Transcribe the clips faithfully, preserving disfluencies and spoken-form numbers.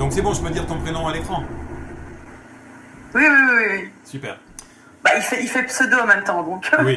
Donc c'est bon, je peux dire ton prénom à l'écran? Oui, oui, oui, oui. Super. Bah, il fait, il fait pseudo en même temps, donc. Oui.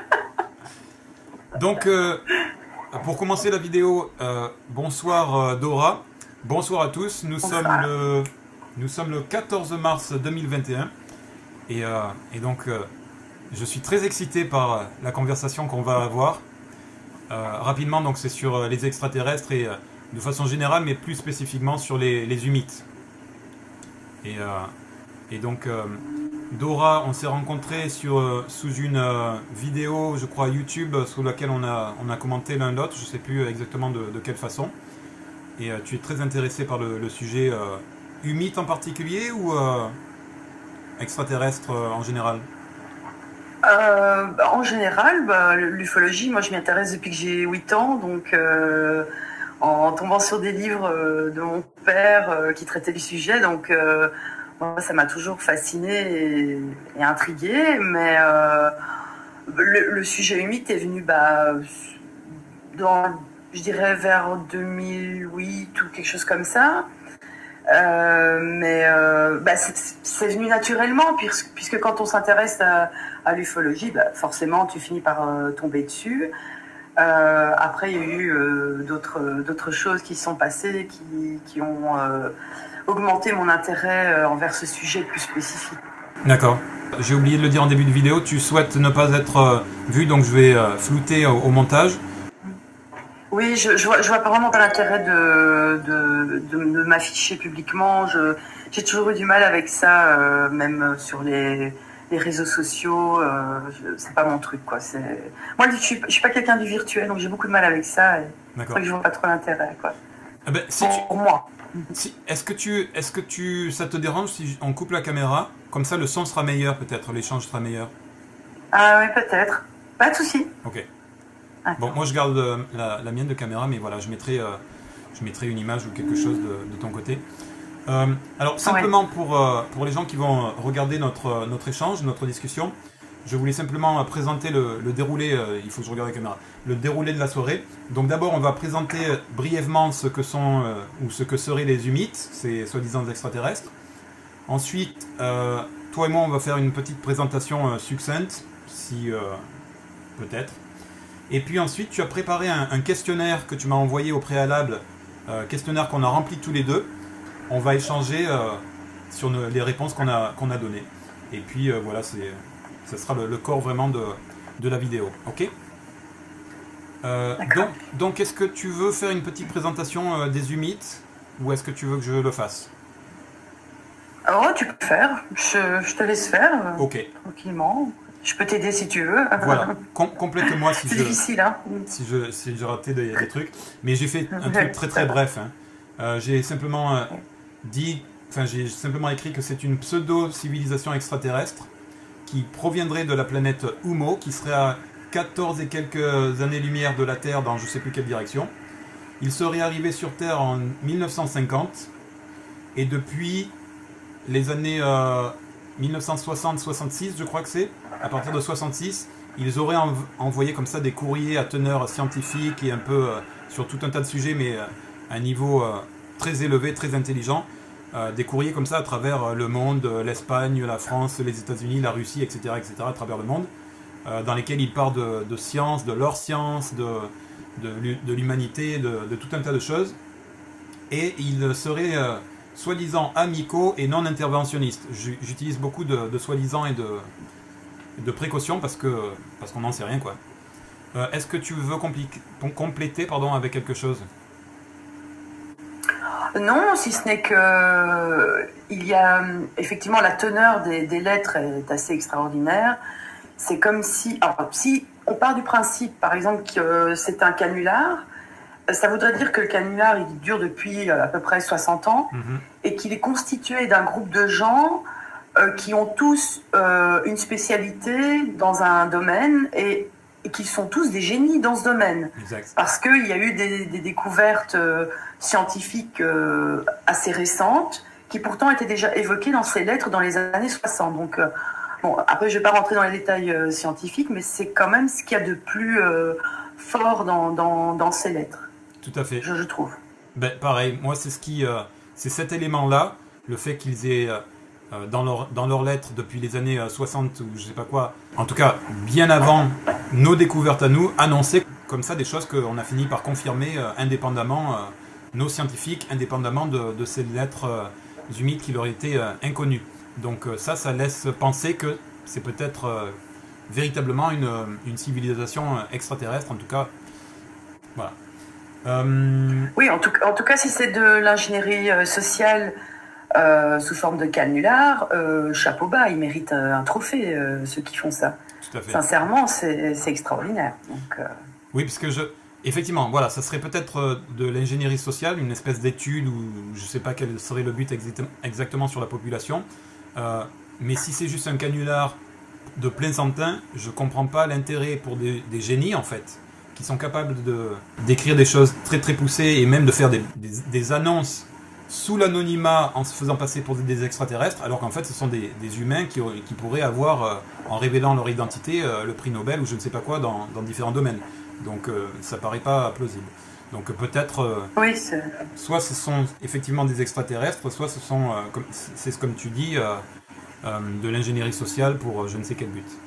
Donc, euh, pour commencer la vidéo, euh, bonsoir euh, Dora, bonsoir à tous. Nous Bonsoir. sommes le, nous sommes le quatorze mars deux mille vingt et un et, euh, et donc euh, je suis très excité par la conversation qu'on va avoir. Euh, rapidement, donc c'est sur les extraterrestres et euh, de façon générale, mais plus spécifiquement sur les, les humites. Et, euh, et donc, euh, Dora, on s'est rencontrés sur, euh, sous une euh, vidéo, je crois, YouTube, sous laquelle on a, on a commenté l'un l'autre, je ne sais plus exactement de, de quelle façon. Et euh, tu es très intéressé par le, le sujet euh, humite en particulier ou euh, extraterrestre euh, en général? Euh, bah, en général, bah, l'ufologie, moi je m'y intéresse depuis que j'ai huit ans, donc euh, en tombant sur des livres euh, de mon père euh, qui traitaient du sujet, donc euh, moi, ça m'a toujours fasciné et, et intrigué, mais euh, le, le sujet humide est venu bah, dans, je dirais vers deux mille huit ou quelque chose comme ça. Euh, mais euh, bah, c'est venu naturellement puisque, puisque quand on s'intéresse à, à l'ufologie, bah, forcément tu finis par euh, tomber dessus. Euh, après il y a eu euh, d'autres d'autres choses qui sont passées qui, qui ont euh, augmenté mon intérêt euh, envers ce sujet plus spécifique. D'accord. J'ai oublié de le dire en début de vidéo, tu souhaites ne pas être euh, vu, donc je vais euh, flouter au, au montage. Oui, je, je, vois, je vois pas vraiment pas l'intérêt de, de, de, de m'afficher publiquement. J'ai toujours eu du mal avec ça, euh, même sur les, les réseaux sociaux. Euh, c'est pas mon truc, quoi. Moi, je suis, je suis pas quelqu'un du virtuel, donc j'ai beaucoup de mal avec ça. C'est vrai que je vois pas trop l'intérêt, quoi. Ah ben, si pour, tu... pour moi. Si, est-ce que tu, est-ce que tu, ça te dérange si on coupe la caméra? Comme ça, le son sera meilleur, peut-être, l'échange sera meilleur. Ah oui, peut-être. Pas de souci. Ok. Bon, moi je garde euh, la, la mienne de caméra, mais voilà, je mettrai, euh, je mettrai une image ou quelque chose de, de ton côté. Euh, alors, simplement ouais. pour, euh, pour les gens qui vont regarder notre, notre échange, notre discussion, je voulais simplement présenter le, le déroulé, euh, il faut que je regarde la caméra, le déroulé de la soirée. Donc d'abord, on va présenter brièvement ce que sont, euh, ou ce que seraient les humites, ces soi-disant extraterrestres. Ensuite, euh, toi et moi, on va faire une petite présentation euh, succincte, si euh, peut-être. Et puis ensuite, tu as préparé un, un questionnaire que tu m'as envoyé au préalable, euh, questionnaire qu'on a rempli tous les deux. On va échanger euh, sur nos, les réponses qu'on a, qu'on a données. Et puis euh, voilà, c'est, ce sera le, le corps vraiment de, de la vidéo. Ok euh, Donc, donc est-ce que tu veux faire une petite présentation euh, des humites ou est-ce que tu veux que je le fasse? Oh, tu peux faire. Je, je te laisse faire. Euh, ok. Tranquillement. Je peux t'aider si tu veux. Voilà, Com complète-moi si je... C'est difficile, hein. Si je si j'ai raté des, des trucs. Mais j'ai fait un truc très très bref. Hein. Euh, j'ai simplement euh, dit... Enfin, j'ai simplement écrit que c'est une pseudo-civilisation extraterrestre qui proviendrait de la planète Humo, qui serait à quatorze et quelques années-lumière de la Terre dans je sais plus quelle direction. Il serait arrivé sur Terre en mille neuf cent cinquante. Et depuis les années... Euh, mille neuf cent soixante soixante-six, je crois que c'est, à partir de soixante-six, ils auraient env envoyé comme ça des courriers à teneur scientifique et un peu euh, sur tout un tas de sujets, mais euh, à un niveau euh, très élevé, très intelligent, euh, des courriers comme ça à travers euh, le monde, euh, l'Espagne, la France, les États-Unis, la Russie, et cetera, et cetera, à travers le monde, euh, dans lesquels ils parlent de, de science, de leur science, de, de, de l'humanité, de, de tout un tas de choses, et ils seraient... Euh, soi-disant amicaux et non interventionnistes. J'utilise beaucoup de, de soi-disant et de, de précautions parce que parce qu'on n'en sait rien, quoi. Euh, Est-ce que tu veux compléter pardon, avec quelque chose? Non, si ce n'est que il y a effectivement la teneur des, des lettres est assez extraordinaire. C'est comme si, alors, si on part du principe, par exemple, que c'est un canular, ça voudrait dire que le canular il dure depuis à peu près soixante ans mmh. et qu'il est constitué d'un groupe de gens euh, qui ont tous euh, une spécialité dans un domaine et, et qui sont tous des génies dans ce domaine. Exact. Parce qu'il y a eu des, des découvertes euh, scientifiques euh, assez récentes qui pourtant étaient déjà évoquées dans ces lettres dans les années soixante. Donc, euh, bon, après, je ne vais pas rentrer dans les détails euh, scientifiques, mais c'est quand même ce qu'il y a de plus euh, fort dans, dans, dans ces lettres. Tout à fait. Je, je trouve. Ben, pareil, moi c'est ce qui, euh, c'est cet élément-là, le fait qu'ils aient, euh, dans leurs dans leur lettres depuis les années soixante ou je sais pas quoi, en tout cas bien avant nos découvertes à nous, annoncé comme ça des choses qu'on a fini par confirmer euh, indépendamment, euh, nos scientifiques, indépendamment de, de ces lettres euh, humides qui leur étaient euh, inconnues. Donc euh, ça, ça laisse penser que c'est peut-être euh, véritablement une, une civilisation extraterrestre, en tout cas. Voilà. Euh... Oui, en tout, en tout cas, si c'est de l'ingénierie euh, sociale euh, sous forme de canular, euh, chapeau bas, ils méritent euh, un trophée, euh, ceux qui font ça. Tout à fait. Sincèrement, c'est extraordinaire. Donc, euh... Oui, parce que je... Effectivement, voilà, ça serait peut-être de l'ingénierie sociale, une espèce d'étude où je ne sais pas quel serait le but exactement sur la population. Euh, mais si c'est juste un canular de plein centin, je ne comprends pas l'intérêt pour des, des génies, en fait, qui sont capables d'écrire des choses très très poussées et même de faire des, des, des annonces sous l'anonymat en se faisant passer pour des extraterrestres, alors qu'en fait ce sont des, des humains qui, qui pourraient avoir, euh, en révélant leur identité, euh, le prix Nobel ou je ne sais pas quoi dans, dans différents domaines. Donc euh, ça paraît pas plausible. Donc peut-être, euh, oui, soit ce sont effectivement des extraterrestres, soit ce sont, euh, comme, c'est comme tu dis, euh, euh, de l'ingénierie sociale pour euh, je ne sais quel but.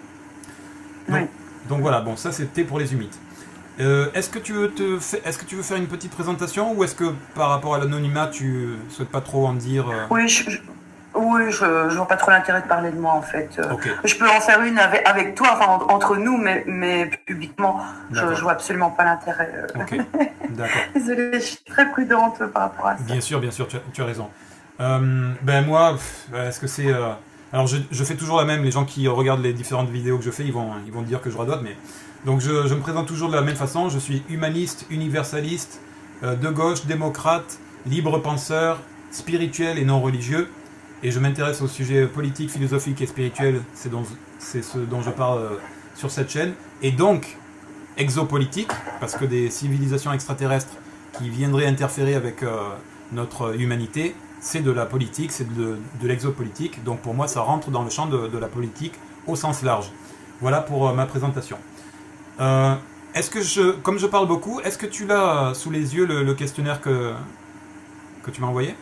Donc, oui. donc voilà, bon, ça c'était pour les humides. Euh, est-ce que tu veux te est-ce que tu veux faire une petite présentation ou est-ce que par rapport à l'anonymat tu souhaites pas trop en dire euh... Oui, je, je, oui, je, je vois pas trop l'intérêt de parler de moi en fait. Okay. Je peux en faire une avec, avec toi, enfin entre nous, mais, mais publiquement, je, je vois absolument pas l'intérêt. Ok, d'accord. Désolée, je suis très prudente par rapport à ça. Bien sûr, bien sûr, tu as, tu as raison. Euh, ben moi, est-ce que c'est euh... alors je, je fais toujours la même. Les gens qui regardent les différentes vidéos que je fais, ils vont ils vont dire que je radote, mais donc je, je me présente toujours de la même façon. Je suis humaniste, universaliste, euh, de gauche, démocrate, libre penseur, spirituel et non religieux. Et je m'intéresse aux sujets politiques, philosophiques et spirituels. C'est ce dont je parle euh, sur cette chaîne. Et donc, exopolitique, parce que des civilisations extraterrestres qui viendraient interférer avec euh, notre humanité, c'est de la politique, c'est de, de l'exopolitique. Donc pour moi, ça rentre dans le champ de, de la politique au sens large. Voilà pour euh, ma présentation. Euh, est-ce que je, comme je parle beaucoup, est-ce que tu l'as sous les yeux le, le questionnaire que, que tu m'as envoyé?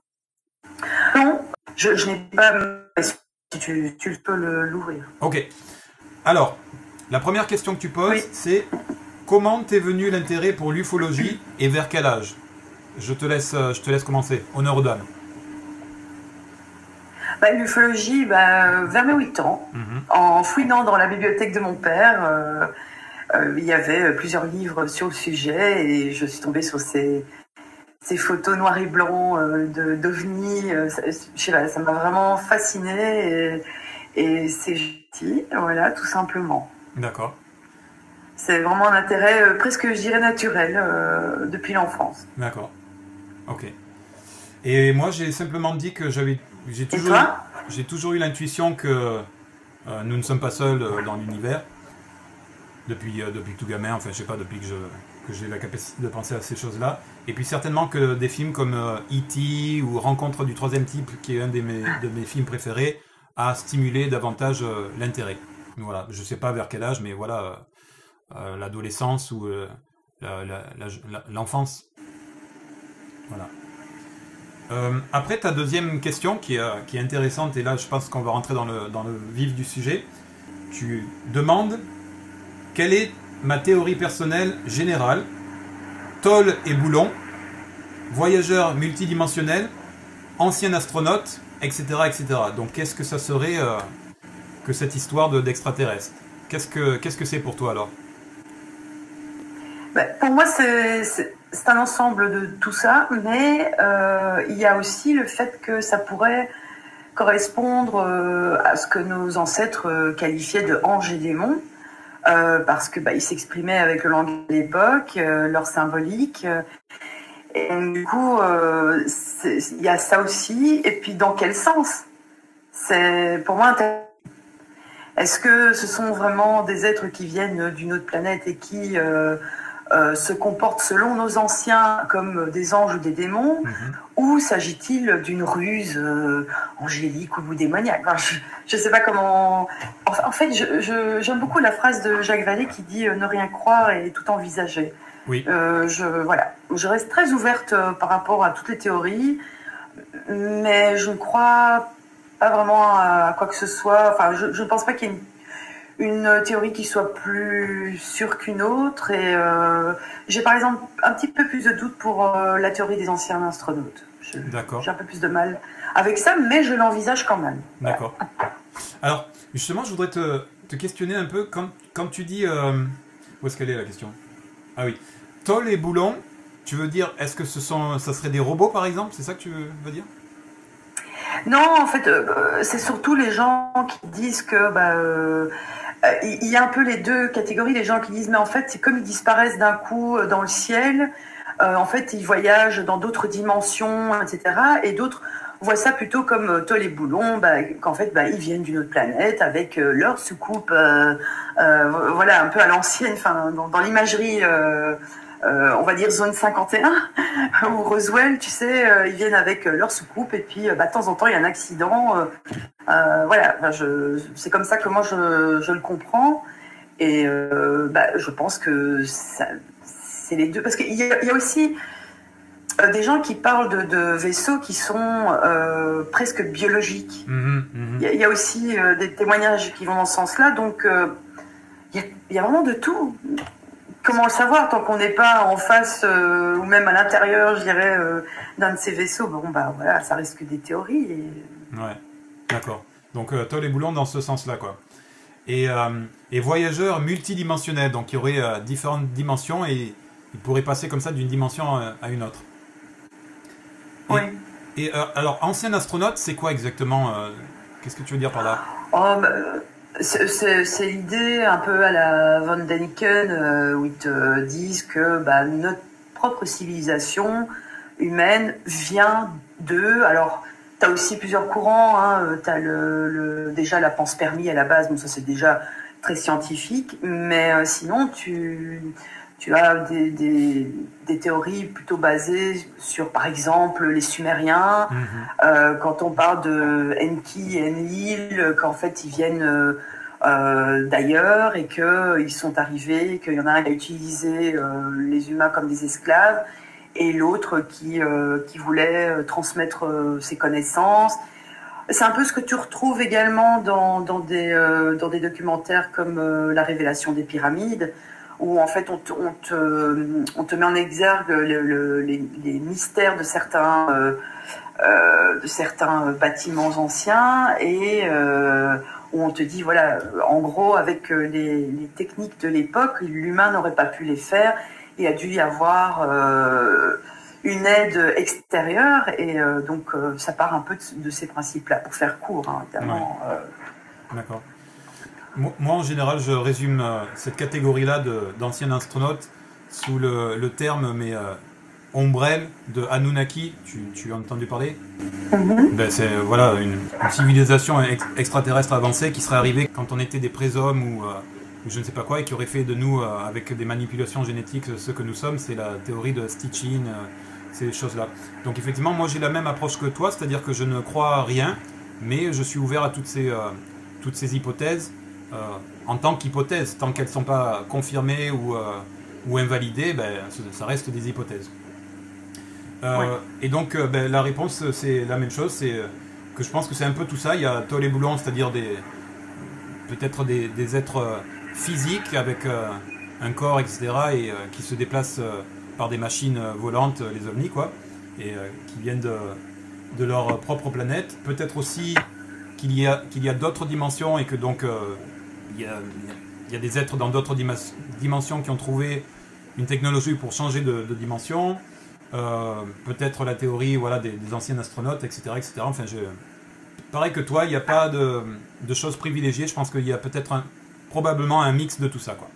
Non, je, je n'ai pas. Si tu, tu peux l'ouvrir. Ok. Alors, la première question que tu poses, oui. c'est comment t'es venu l'intérêt pour l'ufologie et vers quel âge? Je te laisse, je te laisse commencer. Honneur aux dames. Bah, l'ufologie, bah, vers mes huit ans, mm-hmm. en fouinant dans la bibliothèque de mon père. Euh, Euh, il y avait plusieurs livres sur le sujet et je suis tombée sur ces, ces photos noir et blanc euh, d'ovnis. Euh, je sais pas, ça m'a vraiment fascinée et, et c'est gentil, voilà, tout simplement. D'accord. C'est vraiment un intérêt euh, presque, je dirais, naturel euh, depuis l'enfance. D'accord. Ok. Et moi, j'ai simplement dit que j'avais, j'ai toujours, j'ai toujours eu l'intuition que euh, nous ne sommes pas seuls euh, dans l'univers. Depuis, euh, depuis tout gamin, enfin je sais pas, depuis que, je, que j'ai la capacité de penser à ces choses-là. Et puis certainement que des films comme euh, E T ou Rencontre du troisième type, qui est un de mes, de mes films préférés, a stimulé davantage euh, l'intérêt. Voilà, je sais pas vers quel âge, mais voilà, euh, euh, l'adolescence ou euh, l'enfance. Voilà. Euh, après, ta deuxième question qui est, qui est intéressante, et là je pense qu'on va rentrer dans le, dans le vif du sujet. Tu demandes... Quelle est ma théorie personnelle générale? Toll et Boulon, voyageur multidimensionnel, ancien astronaute, et cetera et cetera. Donc qu'est-ce que ça serait euh, que cette histoire d'extraterrestre? Qu'est-ce que qu'est-ce que c'est pour toi alors? Ben, pour moi, c'est un ensemble de tout ça, mais euh, il y a aussi le fait que ça pourrait correspondre euh, à ce que nos ancêtres euh, qualifiaient de anges et démons. Euh, parce que bah, ils s'exprimaient avec le langage de l'époque, euh, leur symbolique. Euh, et du coup, euh, il y a ça aussi. Et puis, dans quel sens? C'est pour moi intéressant. Est-ce que ce sont vraiment des êtres qui viennent d'une autre planète et qui euh, euh, se comportent selon nos anciens comme des anges ou des démons? Mm-hmm. Ou s'agit-il d'une ruse euh, angélique ou démoniaque? Enfin, je ne sais pas comment... En, en fait, j'aime je, je, beaucoup la phrase de Jacques Vallée qui dit euh, « Ne rien croire et tout envisager ». Oui. Euh, je, voilà. Je reste très ouverte euh, par rapport à toutes les théories, mais je ne crois pas vraiment à, à quoi que ce soit. Enfin, je, je ne pense pas qu'il y ait une, une théorie qui soit plus sûre qu'une autre. Et euh, j'ai par exemple un petit peu plus de doute pour euh, la théorie des anciens astronautes. D'accord. J'ai un peu plus de mal avec ça, mais je l'envisage quand même. D'accord. Alors, justement, je voudrais te, te questionner un peu. Quand, quand tu dis... Euh, où est-ce qu'elle est la question? Ah oui. Tôle et boulon, tu veux dire, est-ce que ce sont, ça serait des robots par exemple? C'est ça que tu veux dire? Non, en fait, euh, c'est surtout les gens qui disent que... Bah, euh, il y a un peu les deux catégories, les gens qui disent mais en fait c'est comme ils disparaissent d'un coup dans le ciel, euh, en fait ils voyagent dans d'autres dimensions, et cetera. Et d'autres voient ça plutôt comme euh, Tôle et Boulon, bah, qu'en fait bah, ils viennent d'une autre planète avec euh, leur soucoupe, euh, euh, voilà, un peu à l'ancienne, enfin dans, dans l'imagerie, euh, euh, on va dire zone cinquante et un ou Roswell, tu sais, euh, ils viennent avec euh, leur soucoupe et puis bah, de temps en temps il y a un accident. Euh, Euh, voilà, ben je, c'est comme ça que moi je, je le comprends, et euh, bah, je pense que ça, c'est les deux, parce qu'il y a, il y a aussi euh, des gens qui parlent de, de vaisseaux qui sont euh, presque biologiques. Mmh, mmh. Il, y a, il y a aussi euh, des témoignages qui vont dans ce sens-là, donc euh, il, y a, il y a vraiment de tout. Comment le savoir tant qu'on n'est pas en face euh, ou même à l'intérieur, je dirais, euh, d'un de ces vaisseaux? Bon, bah voilà, ça reste que des théories. Et... Ouais. D'accord. Donc, euh, Tôle et Boulon dans ce sens-là, quoi. Et, euh, et voyageurs multidimensionnels, donc il y aurait euh, différentes dimensions et ils pourraient passer comme ça d'une dimension euh, à une autre. Et, oui. Et euh, alors, ancien astronaute, c'est quoi exactement euh, Qu'est-ce que tu veux dire par là? Oh, bah, c'est l'idée un peu à la Van Däniken, euh, où ils te disent que bah, notre propre civilisation humaine vient d'eux. Alors, tu as aussi plusieurs courants. Hein. Tu as le, le, déjà la panspermie à la base, donc ça c'est déjà très scientifique. Mais euh, sinon, tu, tu as des, des, des théories plutôt basées sur, par exemple, les Sumériens. Mmh. Euh, quand on parle de Enki et Enlil, qu'en fait ils viennent euh, euh, d'ailleurs et qu'ils sont arrivés, qu'il y en a un qui a utilisé euh, les humains comme des esclaves, et l'autre qui, euh, qui voulait transmettre euh, ses connaissances. C'est un peu ce que tu retrouves également dans, dans, des, euh, dans des documentaires comme euh, La Révélation des pyramides, où en fait on te, on te, on te met en exergue le, le, les, les mystères de certains, euh, euh, de certains bâtiments anciens, et euh, où on te dit, voilà, en gros, avec les, les techniques de l'époque, l'humain n'aurait pas pu les faire. Il a dû y avoir euh, une aide extérieure, et euh, donc euh, ça part un peu de, de ces principes-là, pour faire court, hein, évidemment. Ouais. Euh... D'accord. Moi, en général, je résume euh, cette catégorie-là d'anciens astronautes sous le, le terme, mais euh, ombrelle de Anunnaki. Tu, tu as entendu parler? Mm-hmm. Ben, c'est voilà, une, une civilisation ex extraterrestre avancée qui serait arrivée quand on était des préshommes ou... Euh, ou je ne sais pas quoi, et qui aurait fait de nous, euh, avec des manipulations génétiques, ce que nous sommes. C'est la théorie de Stitchin, euh, ces choses-là. Donc effectivement, moi j'ai la même approche que toi, c'est-à-dire que je ne crois à rien, mais je suis ouvert à toutes ces, euh, toutes ces hypothèses, euh, en tant qu'hypothèses. Tant qu'elles ne sont pas confirmées ou, euh, ou invalidées, ben, ça reste des hypothèses. Euh, oui. Et donc euh, ben, la réponse, c'est la même chose, c'est que je pense que c'est un peu tout ça. Il y a Tôle et Boulon, c'est-à-dire des peut-être des, des êtres physiques avec euh, un corps, et cetera, et euh, qui se déplacent euh, par des machines volantes, les ovnis, quoi, et euh, qui viennent de, de leur propre planète. Peut-être aussi qu'il y a, qu'il y a d'autres dimensions et que donc euh, il, y a, il y a des êtres dans d'autres dimensions qui ont trouvé une technologie pour changer de, de dimension. Euh, peut-être la théorie, voilà, des, des anciens astronautes, et cetera, et cetera. Enfin, je... pareil que toi, il n'y a pas de, de choses privilégiées. Je pense qu'il y a peut-être un, probablement un mix de tout ça, quoi.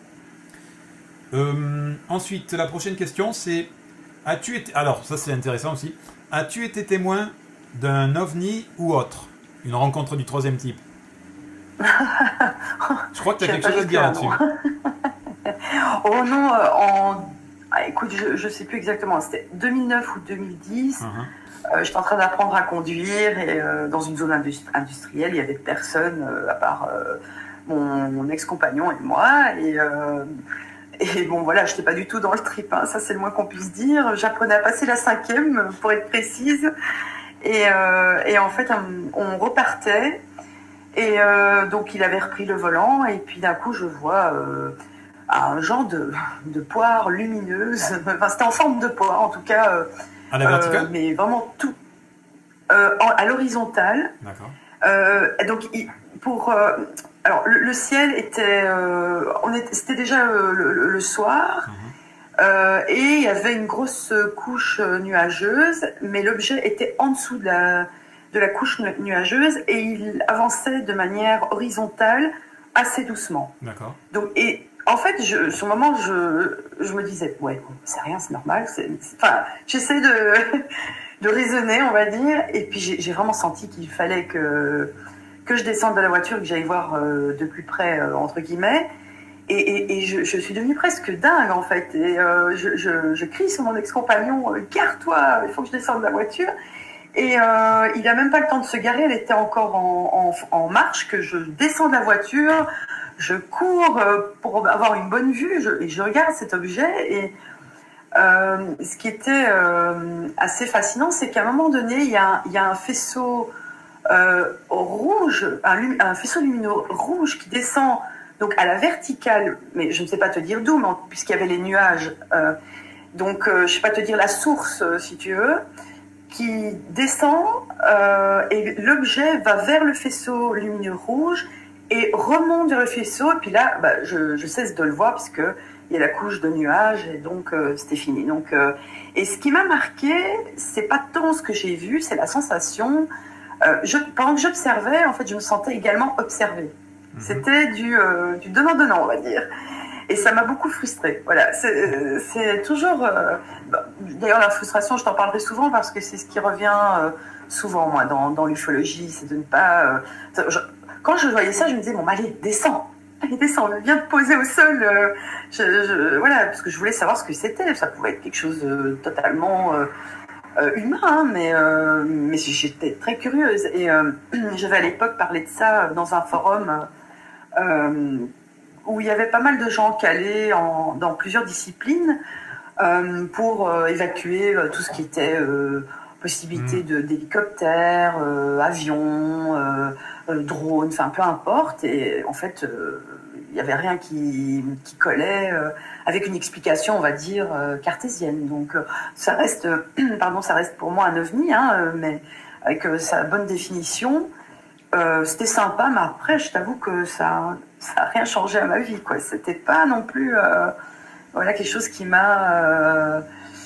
Euh, ensuite, la prochaine question, c'est as-tu été... Alors, ça c'est intéressant aussi. As-tu été témoin d'un ovni ou autre? Une rencontre du troisième type? Je crois que tu as quelque chose à dire là-dessus. Oh non, euh, en... ah, écoute, je ne sais plus exactement. C'était deux mille neuf ou deux mille dix. Uh-huh. euh, J'étais en train d'apprendre à conduire, et euh, dans une zone industri industrielle, il y avait personne euh, à part euh, mon, mon ex-compagnon et moi. Et, euh, Et bon, voilà, je n'étais pas du tout dans le trip, hein, ça c'est le moins qu'on puisse dire. J'apprenais à passer la cinquième, pour être précise. Et, euh, et en fait, on, on repartait. Et euh, donc, il avait repris le volant. Et puis d'un coup, je vois euh, un genre de, de poire lumineuse. Enfin, c'était en forme de poire, en tout cas. Euh, à la verticale euh, Mais vraiment tout. Euh, en, à l'horizontale. D'accord. Euh, donc, il, pour... Euh, alors, le, le ciel était... Euh, on était c'était déjà euh, le, le, le soir. Mmh. Euh, et il y avait une grosse couche nuageuse, mais l'objet était en dessous de la, de la couche nuageuse et il avançait de manière horizontale assez doucement. D'accord. Donc, et en fait, je, sur le moment, je, je me disais, ouais, c'est rien, c'est normal. C'est, c'est, enfin, j'essaie de, de raisonner, on va dire, et puis j'ai, j'ai vraiment senti qu'il fallait que, que je descende de la voiture et que j'aille voir euh, de plus près, euh, entre guillemets. Et, et, et je, je suis devenue presque dingue, en fait. Et euh, je, je, je crie sur mon ex-compagnon, euh, « Gare-toi, il faut que je descende de la voiture !» Et euh, il n'a même pas le temps de se garer, elle était encore en, en, en marche, que je descends de la voiture, je cours euh, pour avoir une bonne vue, je, et je regarde cet objet. Et euh, ce qui était euh, assez fascinant, c'est qu'à un moment donné, il y a, il y a un faisceau euh, rouge, un, un faisceau lumineux rouge qui descend... Donc à la verticale, mais je ne sais pas te dire d'où, puisqu'il y avait les nuages. Euh, donc euh, je ne sais pas te dire la source, euh, si tu veux, qui descend euh, et l'objet va vers le faisceau lumineux rouge et remonte vers le faisceau. Et puis là, bah, je, je cesse de le voir puisque il y a la couche de nuages et donc euh, c'était fini. Donc, euh, et ce qui m'a marqué, c'est pas tant ce que j'ai vu, c'est la sensation. Euh, je, pendant que j'observais, en fait, je me sentais également observée. C'était du, euh, du donnant-donnant, on va dire. Et ça m'a beaucoup frustrée. Voilà, c'est, c'est toujours... Euh, bah, d'ailleurs, la frustration, je t'en parlerai souvent parce que c'est ce qui revient euh, souvent, moi, dans, dans l'ufologie, c'est de ne pas... Euh, je, quand je voyais ça, je me disais, bon, allez, descends. Allez, descends, viens te poser au sol. Euh, je, je, voilà, parce que je voulais savoir ce que c'était. Ça pouvait être quelque chose de totalement... Euh, Euh, humain, hein, mais, euh, mais j'étais très curieuse. Et euh, j'avais à l'époque parlé de ça dans un forum euh, où il y avait pas mal de gens calés en, dans plusieurs disciplines euh, pour euh, évacuer euh, tout ce qui était euh, possibilité de, d'hélicoptères, euh, avions, euh, euh, drones, enfin peu importe. Et en fait, euh, il n'y avait rien qui, qui collait euh, avec une explication, on va dire, euh, cartésienne. Donc, euh, ça reste, euh, pardon, ça reste pour moi un ovni, hein, euh, mais avec euh, sa bonne définition, euh, c'était sympa. Mais après, je t'avoue que ça, ça n'a rien changé à ma vie, quoi. C'était pas non plus, euh, voilà, quelque chose qui m'a, euh,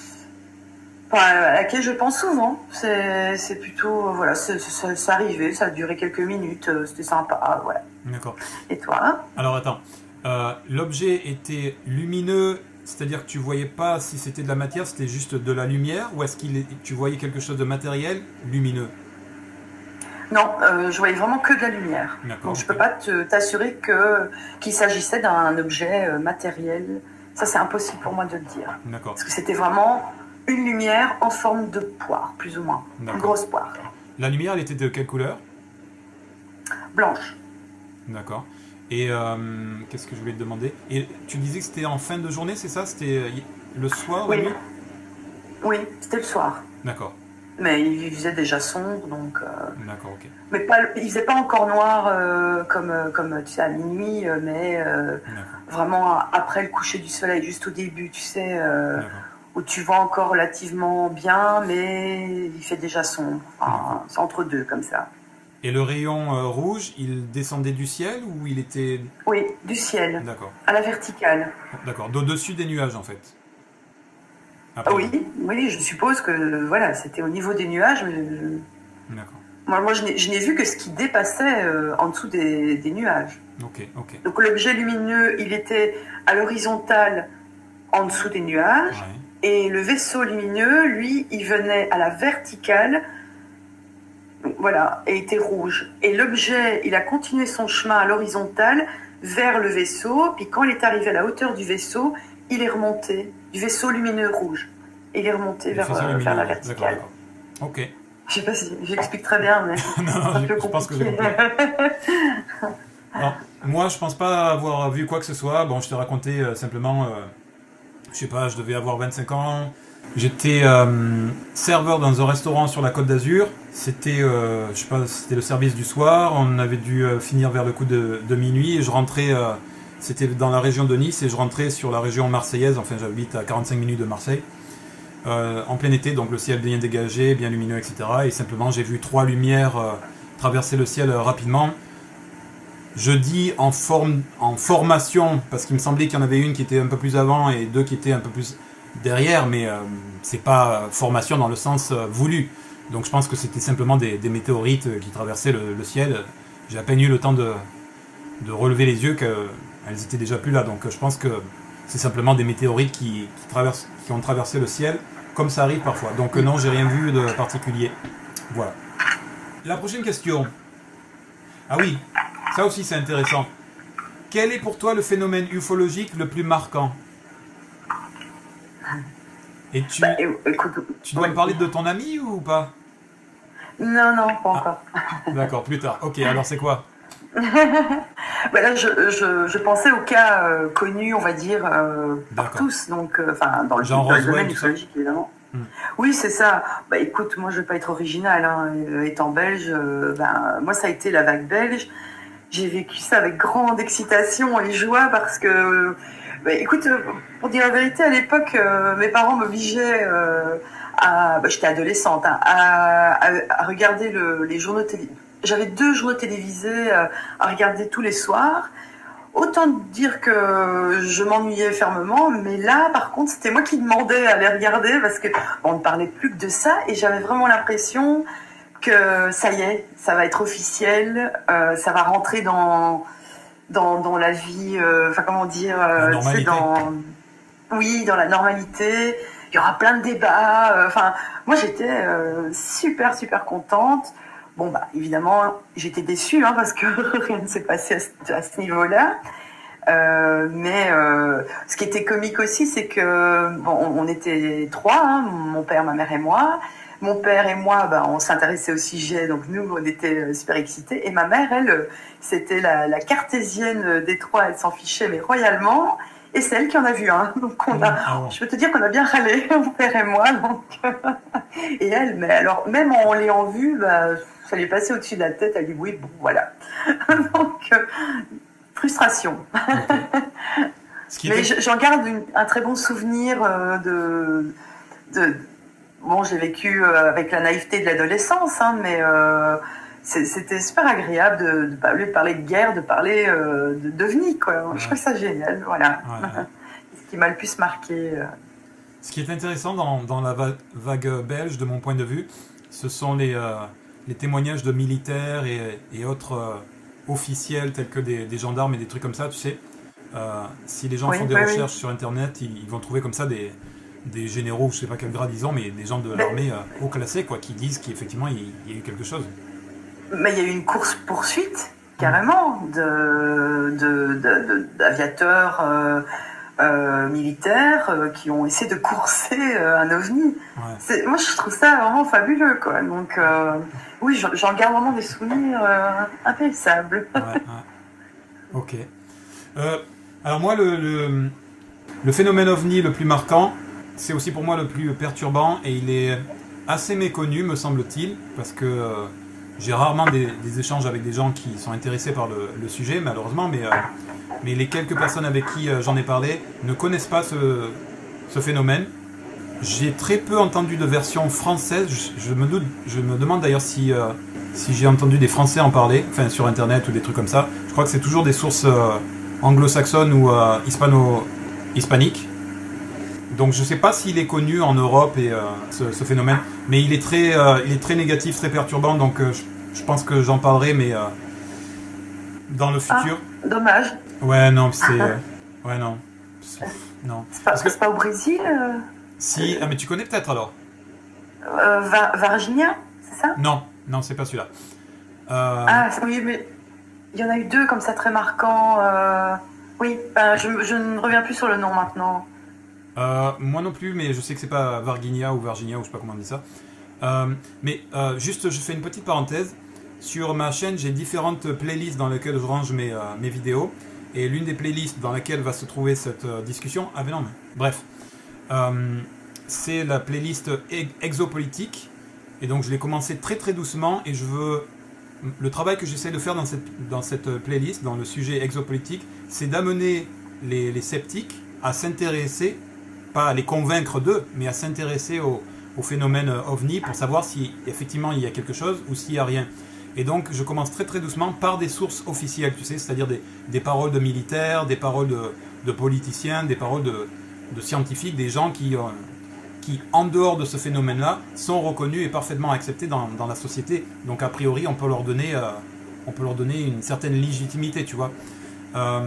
enfin, à laquelle je pense souvent. C'est, c'est plutôt, voilà, c'est, c'est, c'est arrivé, ça a duré quelques minutes, euh, c'était sympa, voilà. D'accord. Et toi? Alors attends, euh, l'objet était lumineux, c'est-à-dire que tu voyais pas si c'était de la matière, c'était juste de la lumière, ou est-ce qu'il est, tu voyais quelque chose de matériel lumineux? Non, euh, je voyais vraiment que de la lumière. Donc je peux pas te, t'assurer que, qu'il s'agissait d'un objet euh, matériel. Ça, c'est impossible pour moi de le dire. D'accord. Parce que c'était vraiment une lumière en forme de poire, plus ou moins. D'accord. Une grosse poire. La lumière, elle était de quelle couleur? Blanche. D'accord. Et euh, qu'est-ce que je voulais te demander? Et tu disais que c'était en fin de journée, c'est ça? C'était le soir, oui. la nuit? Oui, c'était le soir. D'accord. Mais il faisait déjà sombre, donc... Euh... D'accord, ok. Mais pas, il faisait pas encore noir euh, comme, comme, tu sais, à minuit, mais euh, vraiment après le coucher du soleil, juste au début, tu sais, euh, où tu vois encore relativement bien, mais il fait déjà sombre. Enfin, c'est entre deux, comme ça. Et le rayon euh, rouge, il descendait du ciel ou il était... Oui, du ciel. D'accord. À la verticale. D'accord, d'au-dessus des nuages en fait. Après, oui, oui, je suppose que voilà, c'était au niveau des nuages. Mais... D'accord. Moi, moi je, n'ai, je n'ai vu que ce qui dépassait euh, en dessous des, des nuages. Ok, ok. Donc l'objet lumineux, il était à l'horizontale en dessous des nuages. Ouais. Et le vaisseau lumineux, lui, il venait à la verticale. Voilà, et était rouge. Et l'objet, il a continué son chemin à l'horizontale vers le vaisseau. Puis quand il est arrivé à la hauteur du vaisseau, il est remonté du vaisseau lumineux rouge. Et il est remonté vers, euh, vers la verticale. D'accord, d'accord. Ok. Je sais pas si j'explique très bien, mais non, non, c'est un peu je pense que j'ai compris. Alors, moi, je pense pas avoir vu quoi que ce soit. Bon, je t'ai raconté euh, simplement, euh, je sais pas, je devais avoir vingt-cinq ans. J'étais euh, serveur dans un restaurant sur la Côte d'Azur. C'était, euh, je sais pas, c'était le service du soir. On avait dû euh, finir vers le coup de, de minuit et je rentrais. Euh, c'était dans la région de Nice et je rentrais sur la région marseillaise. Enfin, j'habite à quarante-cinq minutes de Marseille. Euh, en plein été, donc le ciel bien dégagé, bien lumineux, et cetera. Et simplement, j'ai vu trois lumières euh, traverser le ciel euh, rapidement. Je dis en, forme, en formation, parce qu'il me semblait qu'il y en avait une qui était un peu plus avant et deux qui étaient un peu plus derrière, mais euh, c'est pas formation dans le sens euh, voulu. Donc je pense que c'était simplement des, des météorites qui traversaient le, le ciel. J'ai à peine eu le temps de, de relever les yeux qu'elles étaient déjà plus là. Donc je pense que c'est simplement des météorites qui, qui, traversent, qui ont traversé le ciel, comme ça arrive parfois. Donc non, j'ai rien vu de particulier. Voilà. La prochaine question. Ah oui, ça aussi c'est intéressant. Quel est pour toi le phénomène ufologique le plus marquant? Et tu, bah, écoute, tu dois oui. me parler de ton ami ou pas? Non, non, pas encore. Ah, d'accord, plus tard. Ok, alors c'est quoi? bah là, je, je, je pensais au cas euh, connu, on va dire, euh, par tous, donc, euh, enfin, dans le, Genre dans le domaine ufologique, évidemment. Hmm. Oui, c'est ça. Bah écoute, moi, je vais pas être original, hein. Étant belge, euh, ben, moi, ça a été la vague belge. J'ai vécu ça avec grande excitation et joie parce que, bah, écoute, pour dire la vérité, à l'époque, euh, mes parents m'obligeaient euh, à, bah, j'étais adolescente, hein, à, à, à regarder le, les journaux télévisés. J'avais deux journaux télévisés euh, à regarder tous les soirs. Autant dire que je m'ennuyais fermement, mais là, par contre, c'était moi qui demandais à les regarder parce que bon, on ne parlait plus que de ça et j'avais vraiment l'impression que ça y est, ça va être officiel, euh, ça va rentrer dans dans, dans la vie, enfin euh, comment dire, euh, tu sais, dans oui, dans la normalité. Il y aura plein de débats. Enfin, euh, moi j'étais euh, super super contente. Bon bah évidemment j'étais déçue hein, parce que rien ne s'est passé à ce, à ce niveau-là. Euh, mais euh, ce qui était comique aussi, c'est que bon, on, on était trois, hein, mon père, ma mère et moi. Mon père et moi, bah, on s'intéressait au sujet, donc nous, on était super excités. Et ma mère, elle, c'était la, la cartésienne des trois, elle s'en fichait, mais royalement. Et c'est elle qui en a vu un. Hein. Donc on a, mmh, je peux te dire qu'on a bien râlé, mon père et moi. Donc, et elle, mais alors, même en l'ayant vu, bah, ça lui passait au-dessus de la tête. Elle dit oui, bon, voilà. Donc, euh, frustration. Okay. Mais était... j'en garde une, un très bon souvenir euh, de... de Bon, j'ai vécu euh, avec la naïveté de l'adolescence, hein, mais euh, c'était super agréable de, de, parler, de parler de guerre, de parler euh, de d'ovnis, quoi. Ouais. Je trouve ça génial, voilà. Ouais, ouais. Ce qui m'a le plus marqué. Euh... Ce qui est intéressant dans, dans la va vague belge, de mon point de vue, ce sont les, euh, les témoignages de militaires et, et autres euh, officiels, tels que des, des gendarmes et des trucs comme ça, tu sais. Euh, si les gens oui, font des oui, recherches oui. sur Internet, ils, ils vont trouver comme ça des... des généraux, je sais pas quel grade ils ont, mais des gens de l'armée euh, haut classé, quoi, qui disent qu'effectivement il, il y a eu quelque chose. Mais il y a eu une course-poursuite, carrément, de, de, de, d'aviateurs euh, euh, militaires euh, qui ont essayé de courser euh, un ovni. Ouais. Moi, je trouve ça vraiment fabuleux, quoi. Donc, euh, oui, j'en garde vraiment des souvenirs euh, impérissables. Ouais, ouais. Ok. Euh, alors moi, le, le, le phénomène ovni le plus marquant, c'est aussi pour moi le plus perturbant et il est assez méconnu, me semble-t-il, parce que euh, j'ai rarement des, des échanges avec des gens qui sont intéressés par le, le sujet, malheureusement, mais, euh, mais les quelques personnes avec qui euh, j'en ai parlé ne connaissent pas ce, ce phénomène. J'ai très peu entendu de version française, je, je, me, doute, je me demande d'ailleurs si, euh, si j'ai entendu des Français en parler, enfin sur Internet ou des trucs comme ça. Je crois que c'est toujours des sources euh, anglo-saxonnes ou euh, hispano-hispaniques. Donc je ne sais pas s'il est connu en Europe et euh, ce, ce phénomène, mais il est très, euh, il est très négatif, très perturbant, donc euh, je, je pense que j'en parlerai, mais euh, dans le futur. Ah, dommage. Ouais, non, c'est... Euh, ouais, non. Non. C'est pas, que... pas au Brésil euh... Si, ah mais tu connais peut-être alors euh, Va Virginia, c'est ça? Non, non, c'est pas celui-là. Euh... Ah oui, mais il y en a eu deux comme ça très marquants. Euh... Oui, ben, je, je ne reviens plus sur le nom maintenant. Euh, moi non plus, mais je sais que c'est pas Virginia ou Virginia ou je sais pas comment on dit ça. Euh, mais euh, juste, je fais une petite parenthèse. sur ma chaîne, j'ai différentes playlists dans lesquelles je range mes, euh, mes vidéos. Et l'une des playlists dans laquelle va se trouver cette euh, discussion... Ah ben non, mais... Bref. Euh, c'est la playlist exopolitique. Et donc je l'ai commencé très très doucement. Et je veux... Le travail que j'essaie de faire dans cette, dans cette playlist, dans le sujet exopolitique, c'est d'amener les, les sceptiques à s'intéresser, pas à les convaincre d'eux, mais à s'intéresser au, au phénomène ovni pour savoir si effectivement il y a quelque chose ou s'il n'y a rien. Et donc je commence très très doucement par des sources officielles, tu sais, c'est-à-dire des, des paroles de militaires, des paroles de, de politiciens, des paroles de, de scientifiques, des gens qui, euh, qui, en dehors de ce phénomène-là, sont reconnus et parfaitement acceptés dans, dans la société. Donc a priori, on peut leur donner, euh, on peut leur donner une certaine légitimité, tu vois. Euh,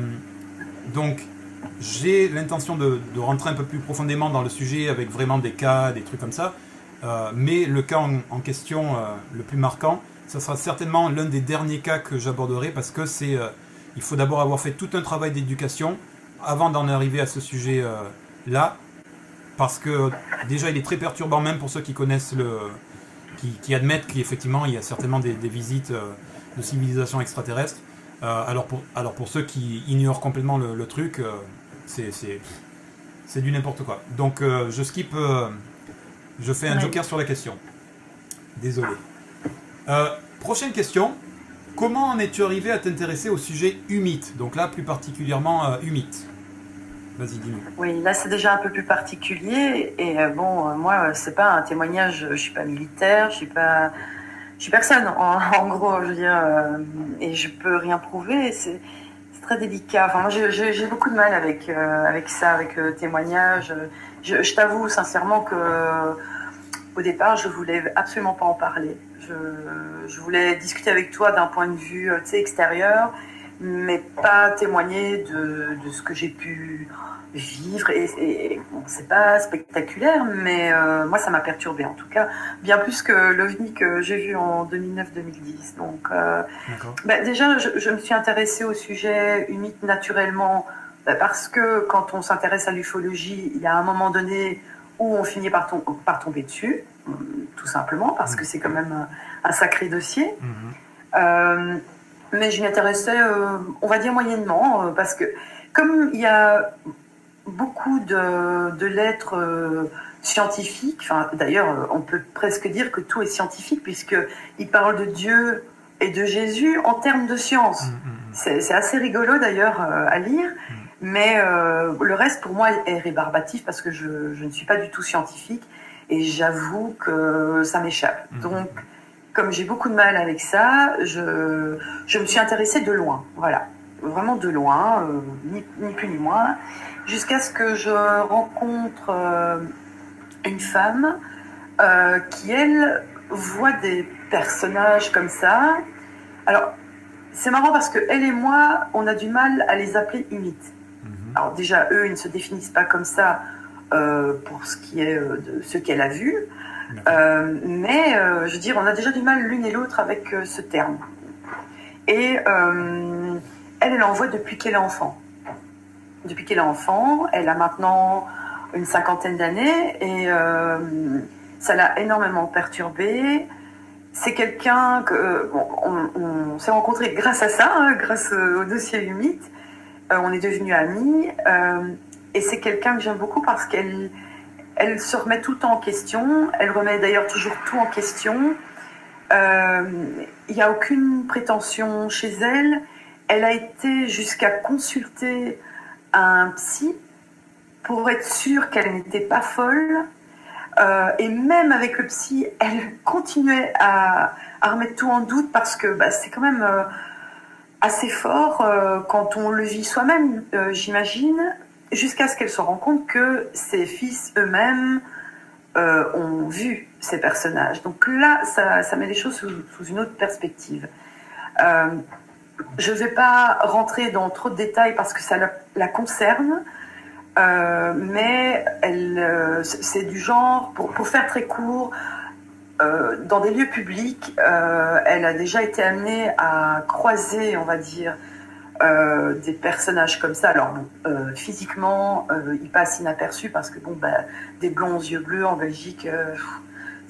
donc j'ai l'intention de, de rentrer un peu plus profondément dans le sujet avec vraiment des cas, des trucs comme ça. Euh, mais le cas en, en question, euh, le plus marquant, ça sera certainement l'un des derniers cas que j'aborderai parce que c'est, euh, il faut d'abord avoir fait tout un travail d'éducation avant d'en arriver à ce sujet-là, euh, parce que déjà il est très perturbant même pour ceux qui connaissent le, qui, qui admettent qu'effectivement il y a certainement des, des visites euh, de civilisations extraterrestres. Euh, alors, pour, alors pour ceux qui ignorent complètement le, le truc, euh, c'est, c'est, c'est du n'importe quoi. Donc euh, je skip, euh, je fais un Ouais. joker sur la question. Désolé. Euh, prochaine question. Comment en es-tu arrivé à t'intéresser au sujet humide? Donc là, plus particulièrement euh, humide. Vas-y, dis-nous. Oui, là c'est déjà un peu plus particulier. Et euh, bon, euh, moi, euh, c'est pas un témoignage, je suis pas militaire, je suis pas. Je suis personne, en, en gros, je veux dire, euh, et je peux rien prouver. C'est c'est très délicat. Enfin, moi, j'ai- j'ai j'ai beaucoup de mal avec, euh, avec ça, avec le témoignage. Je, je t'avoue sincèrement que euh, au départ, je voulais absolument pas en parler. Je, je voulais discuter avec toi d'un point de vue, euh, tu sais, extérieur, mais pas témoigner de, de ce que j'ai pu vivre. Et, et bon, c'est pas spectaculaire, mais euh, moi, ça m'a perturbée en tout cas, bien plus que l'OVNI que j'ai vu en deux mille neuf deux mille dix. Donc, euh, D'accord. bah, déjà, je, je me suis intéressée au sujet humide naturellement, bah, parce que quand on s'intéresse à l'ufologie, il y a un moment donné où on finit par, tom par tomber dessus, tout simplement, parce que c'est quand même un, un sacré dossier. Mm-hmm. Euh, mais je m'y intéressais, euh, on va dire moyennement, euh, parce que comme il y a beaucoup de, de lettres euh, scientifiques, enfin, d'ailleurs, on peut presque dire que tout est scientifique, puisqu'il parle de Dieu et de Jésus en termes de science. Mm-hmm. C'est assez rigolo d'ailleurs euh, à lire, mm-hmm. mais euh, le reste pour moi est rébarbatif parce que je, je ne suis pas du tout scientifique et j'avoue que ça m'échappe. Mm-hmm. Donc, comme j'ai beaucoup de mal avec ça, je, je me suis intéressée de loin, voilà, vraiment de loin, euh, ni, ni plus ni moins, jusqu'à ce que je rencontre euh, une femme euh, qui, elle, voit des personnages comme ça. Alors, c'est marrant parce que elle et moi, on a du mal à les appeler humides. Mm-hmm. Alors déjà, eux, ils ne se définissent pas comme ça euh, pour ce qui est euh, de ce qu'elle a vu. Euh, mais euh, je veux dire, on a déjà du mal l'une et l'autre avec euh, ce terme. Et euh, elle, elle en voit depuis qu'elle est enfant. Depuis qu'elle est enfant, elle a maintenant une cinquantaine d'années et euh, ça l'a énormément perturbée. C'est quelqu'un que euh, bon, on, on s'est rencontrés grâce à ça, hein, grâce au dossier humide. Euh, on est devenus amis euh, et c'est quelqu'un que j'aime beaucoup parce qu'elle Elle se remet tout le temps en question. Elle remet d'ailleurs toujours tout en question. Euh, il n'y a aucune prétention chez elle. Elle a été jusqu'à consulter un psy pour être sûre qu'elle n'était pas folle. Euh, et même avec le psy, elle continuait à, à remettre tout en doute parce que bah, c'est quand même euh, assez fort euh, quand on le vit soi-même, euh, j'imagine. Jusqu'à ce qu'elle se rende compte que ses fils eux-mêmes euh, ont vu ces personnages. Donc là, ça, ça met les choses sous, sous une autre perspective. Euh, je ne vais pas rentrer dans trop de détails parce que ça la, la concerne, euh, mais elle, euh, c'est du genre, pour, pour faire très court, euh, dans des lieux publics, euh, elle a déjà été amenée à croiser, on va dire, Euh, des personnages comme ça. Alors bon, euh, physiquement, euh, ils passent inaperçus parce que bon, bah, des blonds aux yeux bleus en Belgique, euh,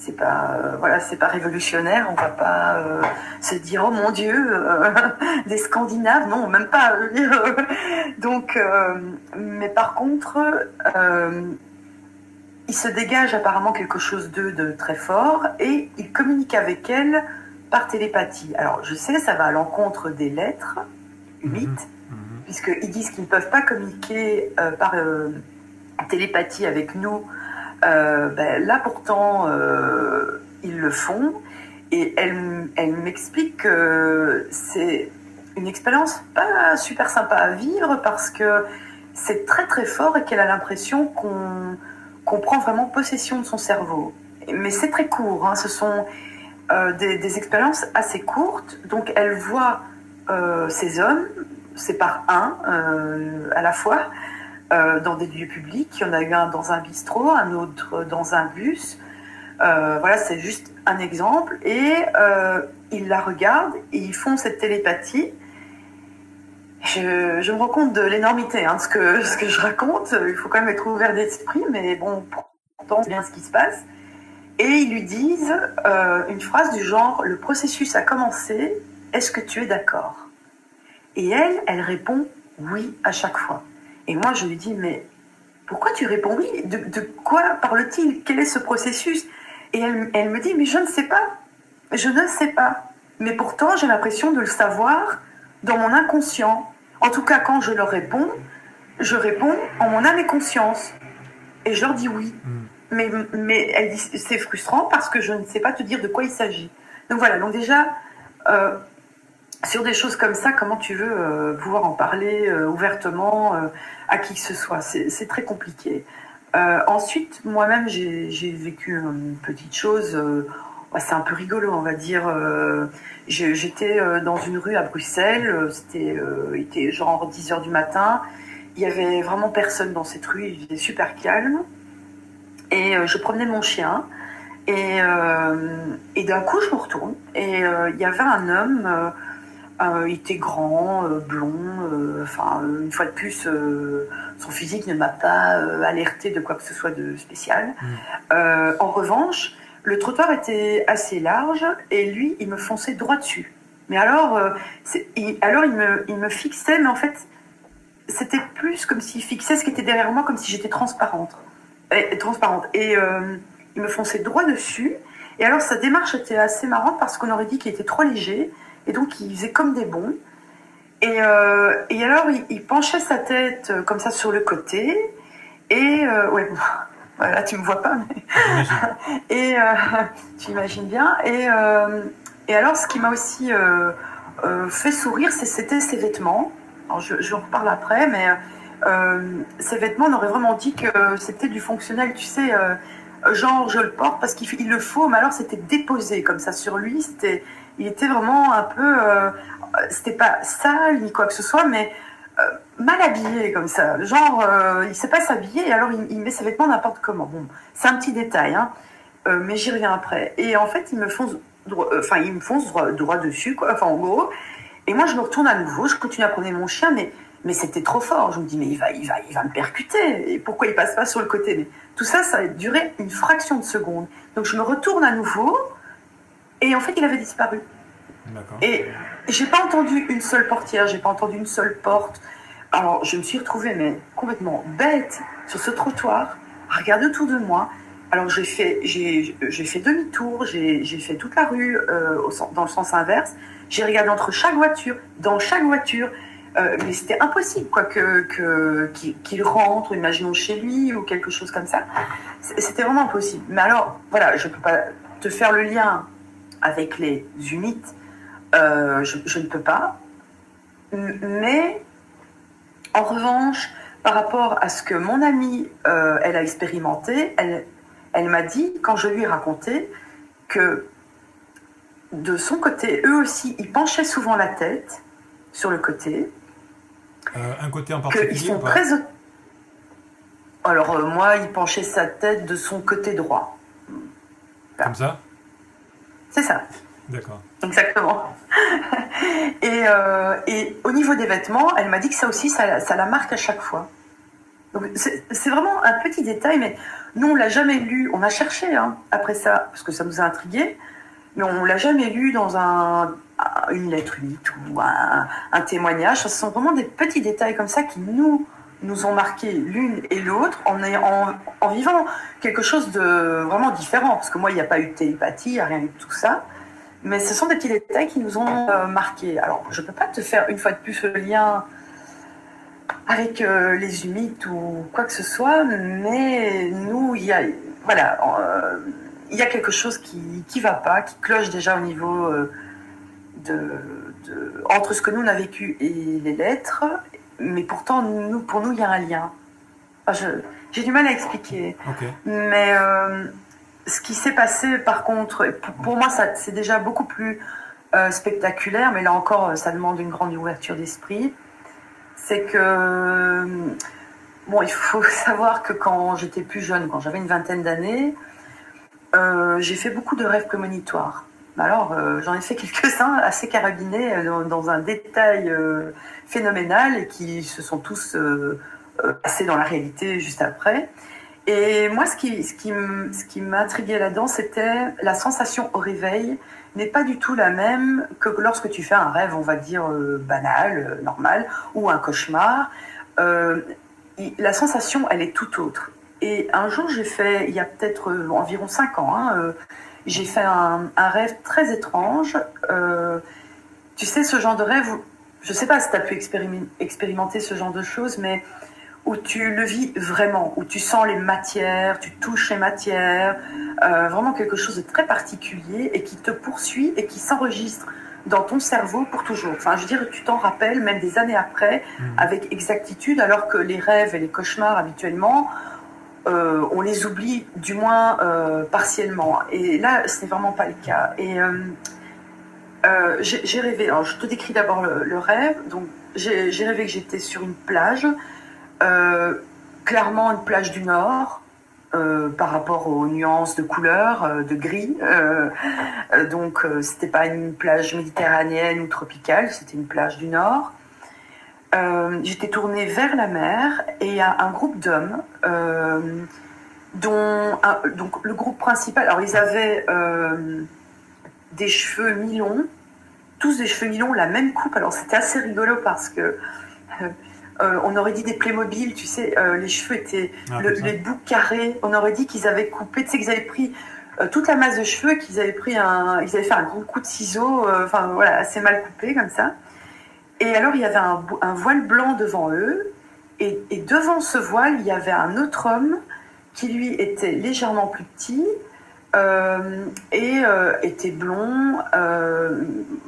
c'est pas, euh, voilà, c'est pas révolutionnaire. On va pas euh, se dire, oh mon Dieu, euh, des Scandinaves, non, même pas. Euh, donc, euh, mais par contre, euh, il se dégage apparemment quelque chose d'eux de très fort et il communique avec elle par télépathie. Alors, je sais, ça va à l'encontre des lettres, huit, mmh, mmh. puisqu'ils disent qu'ils ne peuvent pas communiquer euh, par euh, télépathie avec nous. Euh, ben, là, pourtant, euh, ils le font. Et elle, elle m'explique que c'est une expérience pas super sympa à vivre parce que c'est très très fort et qu'elle a l'impression qu'on qu'on prend vraiment possession de son cerveau. Mais c'est très court, hein. Ce sont euh, des, des expériences assez courtes. Donc elle voit euh, ces hommes, c'est par un euh, à la fois, euh, dans des lieux publics. Il y en a eu un dans un bistrot, un autre dans un bus. Euh, voilà, c'est juste un exemple. Et euh, ils la regardent et ils font cette télépathie. Je, je me rends compte de l'énormité hein, de ce que, ce que je raconte. Il faut quand même être ouvert d'esprit, mais bon, pourtant, c'est bien ce qui se passe. Et ils lui disent euh, une phrase du genre « Le processus a commencé, est-ce que tu es d'accord ?» Et elle, elle répond « oui » à chaque fois. Et moi, je lui dis « Mais pourquoi tu réponds oui ? De, de quoi parle-t-il ? Quel est ce processus ?» Et elle, elle me dit « Mais je ne sais pas. Je ne sais pas. Mais pourtant, j'ai l'impression de le savoir dans mon inconscient. En tout cas, quand je leur réponds, je réponds en mon âme et conscience. Et je leur dis oui. Mm. Mais, mais elle dit c'est frustrant parce que je ne sais pas te dire de quoi il s'agit. Donc voilà, donc déjà, euh, sur des choses comme ça, comment tu veux euh, pouvoir en parler euh, ouvertement euh, à qui que ce soit ? C'est, c'est très compliqué. Euh, ensuite, moi-même, j'ai, j'ai vécu une petite chose... Euh, c'est un peu rigolo, on va dire. Euh, j'étais dans une rue à Bruxelles, c'était euh, il était genre dix heures du matin. Il y avait vraiment personne dans cette rue, il était super calme. Et euh, je promenais mon chien. Et, euh, et d'un coup, je me retourne. Et euh, il y avait un homme, euh, euh, il était grand, euh, blond. Enfin, euh, une fois de plus, euh, son physique ne m'a pas euh, alerté de quoi que ce soit de spécial. Mmh. Euh, en revanche, le trottoir était assez large et lui, il me fonçait droit dessus. Mais alors, euh, c'est, il, alors il, me, il me fixait, mais en fait, c'était plus comme s'il fixait ce qui était derrière moi, comme si j'étais transparente. Et, transparente. et euh, il me fonçait droit dessus. Et alors, sa démarche était assez marrante parce qu'on aurait dit qu'il était trop léger. Et donc, il faisait comme des bonds. Et, euh, et alors, il, il penchait sa tête comme ça sur le côté. Et, euh, ouais, voilà, tu me vois pas, mais... et euh, tu imagines bien. Et, euh, et alors, ce qui m'a aussi euh, euh, fait sourire, c'est, c'était ses vêtements. Alors, je, je en reparle après, mais euh, ses vêtements, on aurait vraiment dit que c'était du fonctionnel, tu sais, euh, genre je le porte parce qu'il il le faut, mais alors c'était déposé comme ça sur lui. C'était, il était vraiment un peu, euh, c'était pas sale ni quoi que ce soit, mais Euh, mal habillé comme ça, genre euh, il sait pas s'habiller et alors il, il met ses vêtements n'importe comment. Bon, c'est un petit détail, hein, euh, mais j'y reviens après. Et en fait, il me fonce, enfin euh, il me fonce droit, droit dessus, quoi. Enfin en gros. Et moi, je me retourne à nouveau, je continue à promener mon chien, mais mais c'était trop fort. Je me dis mais il va, il va, il va me percuter. Et pourquoi il passe pas sur le côté ? Mais tout ça, ça a duré une fraction de seconde. Donc je me retourne à nouveau et en fait, il avait disparu. D'accord. Et j'ai pas entendu une seule portière, j'ai pas entendu une seule porte. Alors je me suis retrouvée mais complètement bête sur ce trottoir, à regarder autour de moi. Alors j'ai fait, j'ai, j'ai fait demi-tour, j'ai, j'ai fait toute la rue euh, au, dans le sens inverse. J'ai regardé entre chaque voiture, dans chaque voiture, euh, mais c'était impossible quoi que, que qu'il, qu'il rentre, imaginons chez lui ou quelque chose comme ça. C'était vraiment impossible. Mais alors voilà, je peux pas te faire le lien avec les humites. Euh, je, je ne peux pas, mais en revanche, par rapport à ce que mon amie, euh, elle a expérimenté, elle, elle m'a dit, quand je lui ai raconté, que de son côté, eux aussi, ils penchaient souvent la tête sur le côté. Euh, un côté en particulier ils sont ou pas ? très... Alors euh, moi, il penchait sa tête de son côté droit. Comme ça ? C'est ça. D'accord. Exactement. et, euh, et au niveau des vêtements, elle m'a dit que ça aussi, ça, ça la marque à chaque fois. Donc c'est vraiment un petit détail, mais nous on l'a jamais lu, on a cherché hein, après ça, parce que ça nous a intrigués, mais on l'a jamais lu dans un, une lettre unique ou un, un témoignage. Ce sont vraiment des petits détails comme ça qui nous, nous ont marqué l'une et l'autre en, en, en vivant quelque chose de vraiment différent, parce que moi il n'y a pas eu de télépathie, il n'y a rien eu de tout ça, mais ce sont des petits détails qui nous ont euh, marqués. Alors je ne peux pas te faire une fois de plus le lien avec euh, les humides ou quoi que ce soit, mais nous, il y a, voilà, euh, il y a quelque chose qui qui va pas, qui cloche déjà au niveau euh, de, de entre ce que nous on a vécu et les lettres, mais pourtant nous, pour nous, il y a un lien. Enfin, je, j'ai du mal à expliquer, okay. mais euh, ce qui s'est passé, par contre, pour, pour moi, ça c'est déjà beaucoup plus euh, spectaculaire, mais là encore, ça demande une grande ouverture d'esprit. C'est que, bon, il faut savoir que quand j'étais plus jeune, quand j'avais une vingtaine d'années, euh, j'ai fait beaucoup de rêves prémonitoires. Alors, euh, j'en ai fait quelques-uns assez carabinés dans, dans un détail euh, phénoménal et qui se sont tous euh, euh, passés dans la réalité juste après. Et moi, ce qui, ce qui, ce qui m'intriguait là-dedans, c'était la sensation au réveil n'est pas du tout la même que lorsque tu fais un rêve, on va dire, euh, banal, euh, normal, ou un cauchemar. Euh, la sensation, elle est tout autre. Et un jour, j'ai fait, il y a peut-être euh, environ cinq ans, hein, euh, j'ai fait un, un rêve très étrange. Euh, tu sais, ce genre de rêve, je ne sais pas si tu as pu expérim- expérimenter ce genre de choses, mais où tu le vis vraiment, où tu sens les matières, tu touches les matières, euh, vraiment quelque chose de très particulier et qui te poursuit et qui s'enregistre dans ton cerveau pour toujours. Enfin, je veux dire, tu t'en rappelles même des années après mmh. avec exactitude, alors que les rêves et les cauchemars habituellement, euh, on les oublie du moins euh, partiellement. Et là, ce n'est vraiment pas le cas. Et euh, euh, j'ai, j'ai rêvé, alors je te décris d'abord le, le rêve, donc j'ai, j'ai rêvé que j'étais sur une plage, Euh, clairement une plage du Nord euh, par rapport aux nuances de couleurs, euh, de gris. Euh, euh, donc euh, c'était pas une plage méditerranéenne ou tropicale, c'était une plage du Nord. Euh, j'étais tournée vers la mer et il y a un groupe d'hommes euh, dont un, donc le groupe principal. Alors ils avaient euh, des cheveux mi-longs, tous des cheveux mi-longs, la même coupe. Alors c'était assez rigolo parce que euh, Euh, on aurait dit des Playmobil, tu sais, euh, les cheveux étaient, ah, le, les boucles carrés, on aurait dit qu'ils avaient coupé, tu sais, qu'ils avaient pris euh, toute la masse de cheveux, qu'ils avaient pris un, ils avaient fait un gros coup de ciseau, euh, enfin voilà, assez mal coupé comme ça. Et alors il y avait un, un voile blanc devant eux, et, et devant ce voile, il y avait un autre homme qui lui était légèrement plus petit euh, et euh, était blond, euh,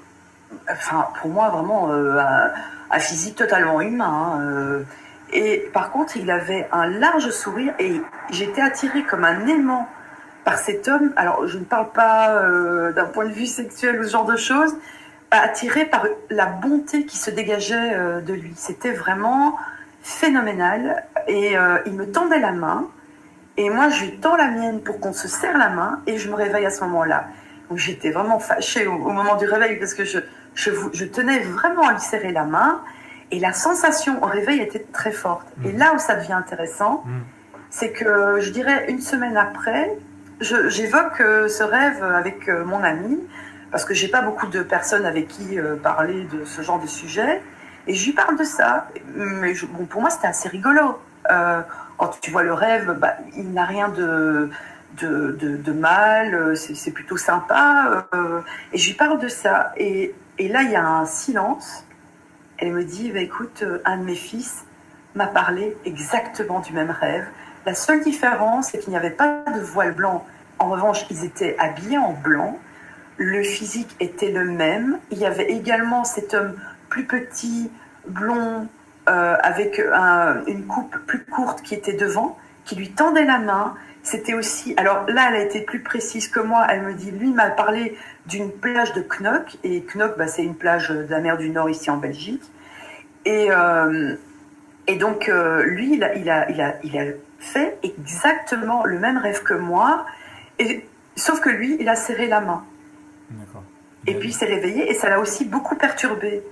enfin pour moi vraiment euh, un, un physique totalement humain. Euh, et par contre, il avait un large sourire et j'étais attirée comme un aimant par cet homme. Alors, je ne parle pas euh, d'un point de vue sexuel ou ce genre de choses, attirée par la bonté qui se dégageait euh, de lui. C'était vraiment phénoménal. Et euh, il me tendait la main et moi, je lui tends la mienne pour qu'on se serre la main et je me réveille à ce moment-là. Donc, j'étais vraiment fâchée au, au moment du réveil parce que je... Je, je tenais vraiment à lui serrer la main et la sensation au réveil était très forte. Mmh. Et là où ça devient intéressant, mmh. c'est que je dirais une semaine après, je, j'évoque euh, ce rêve avec euh, mon ami parce que j'ai pas beaucoup de personnes avec qui euh, parler de ce genre de sujet et je lui parle de ça. Mais je, bon, pour moi c'était assez rigolo. Euh, quand tu vois le rêve, bah, il n'a rien de de, de, de mal, c'est, c'est plutôt sympa. Euh, et je lui parle de ça et Et là, il y a un silence. Elle me dit, bah, écoute, un de mes fils m'a parlé exactement du même rêve. La seule différence, c'est qu'il n'y avait pas de voile blanc. En revanche, ils étaient habillés en blanc. Le physique était le même. Il y avait également cet homme plus petit, blond, euh, avec un, une coupe plus courte qui était devant, qui lui tendait la main. C'était aussi... Alors là, elle a été plus précise que moi. Elle me dit, lui m'a parlé d'une plage de Knock. Et Knock, bah, c'est une plage de la mer du Nord ici en Belgique. Et, euh, et donc, euh, lui, il a, il, a, il, a, il a fait exactement le même rêve que moi. Et, sauf que lui, il a serré la main. D'accord. Et puis, il s'est réveillé et ça l'a aussi beaucoup perturbé. Mmh.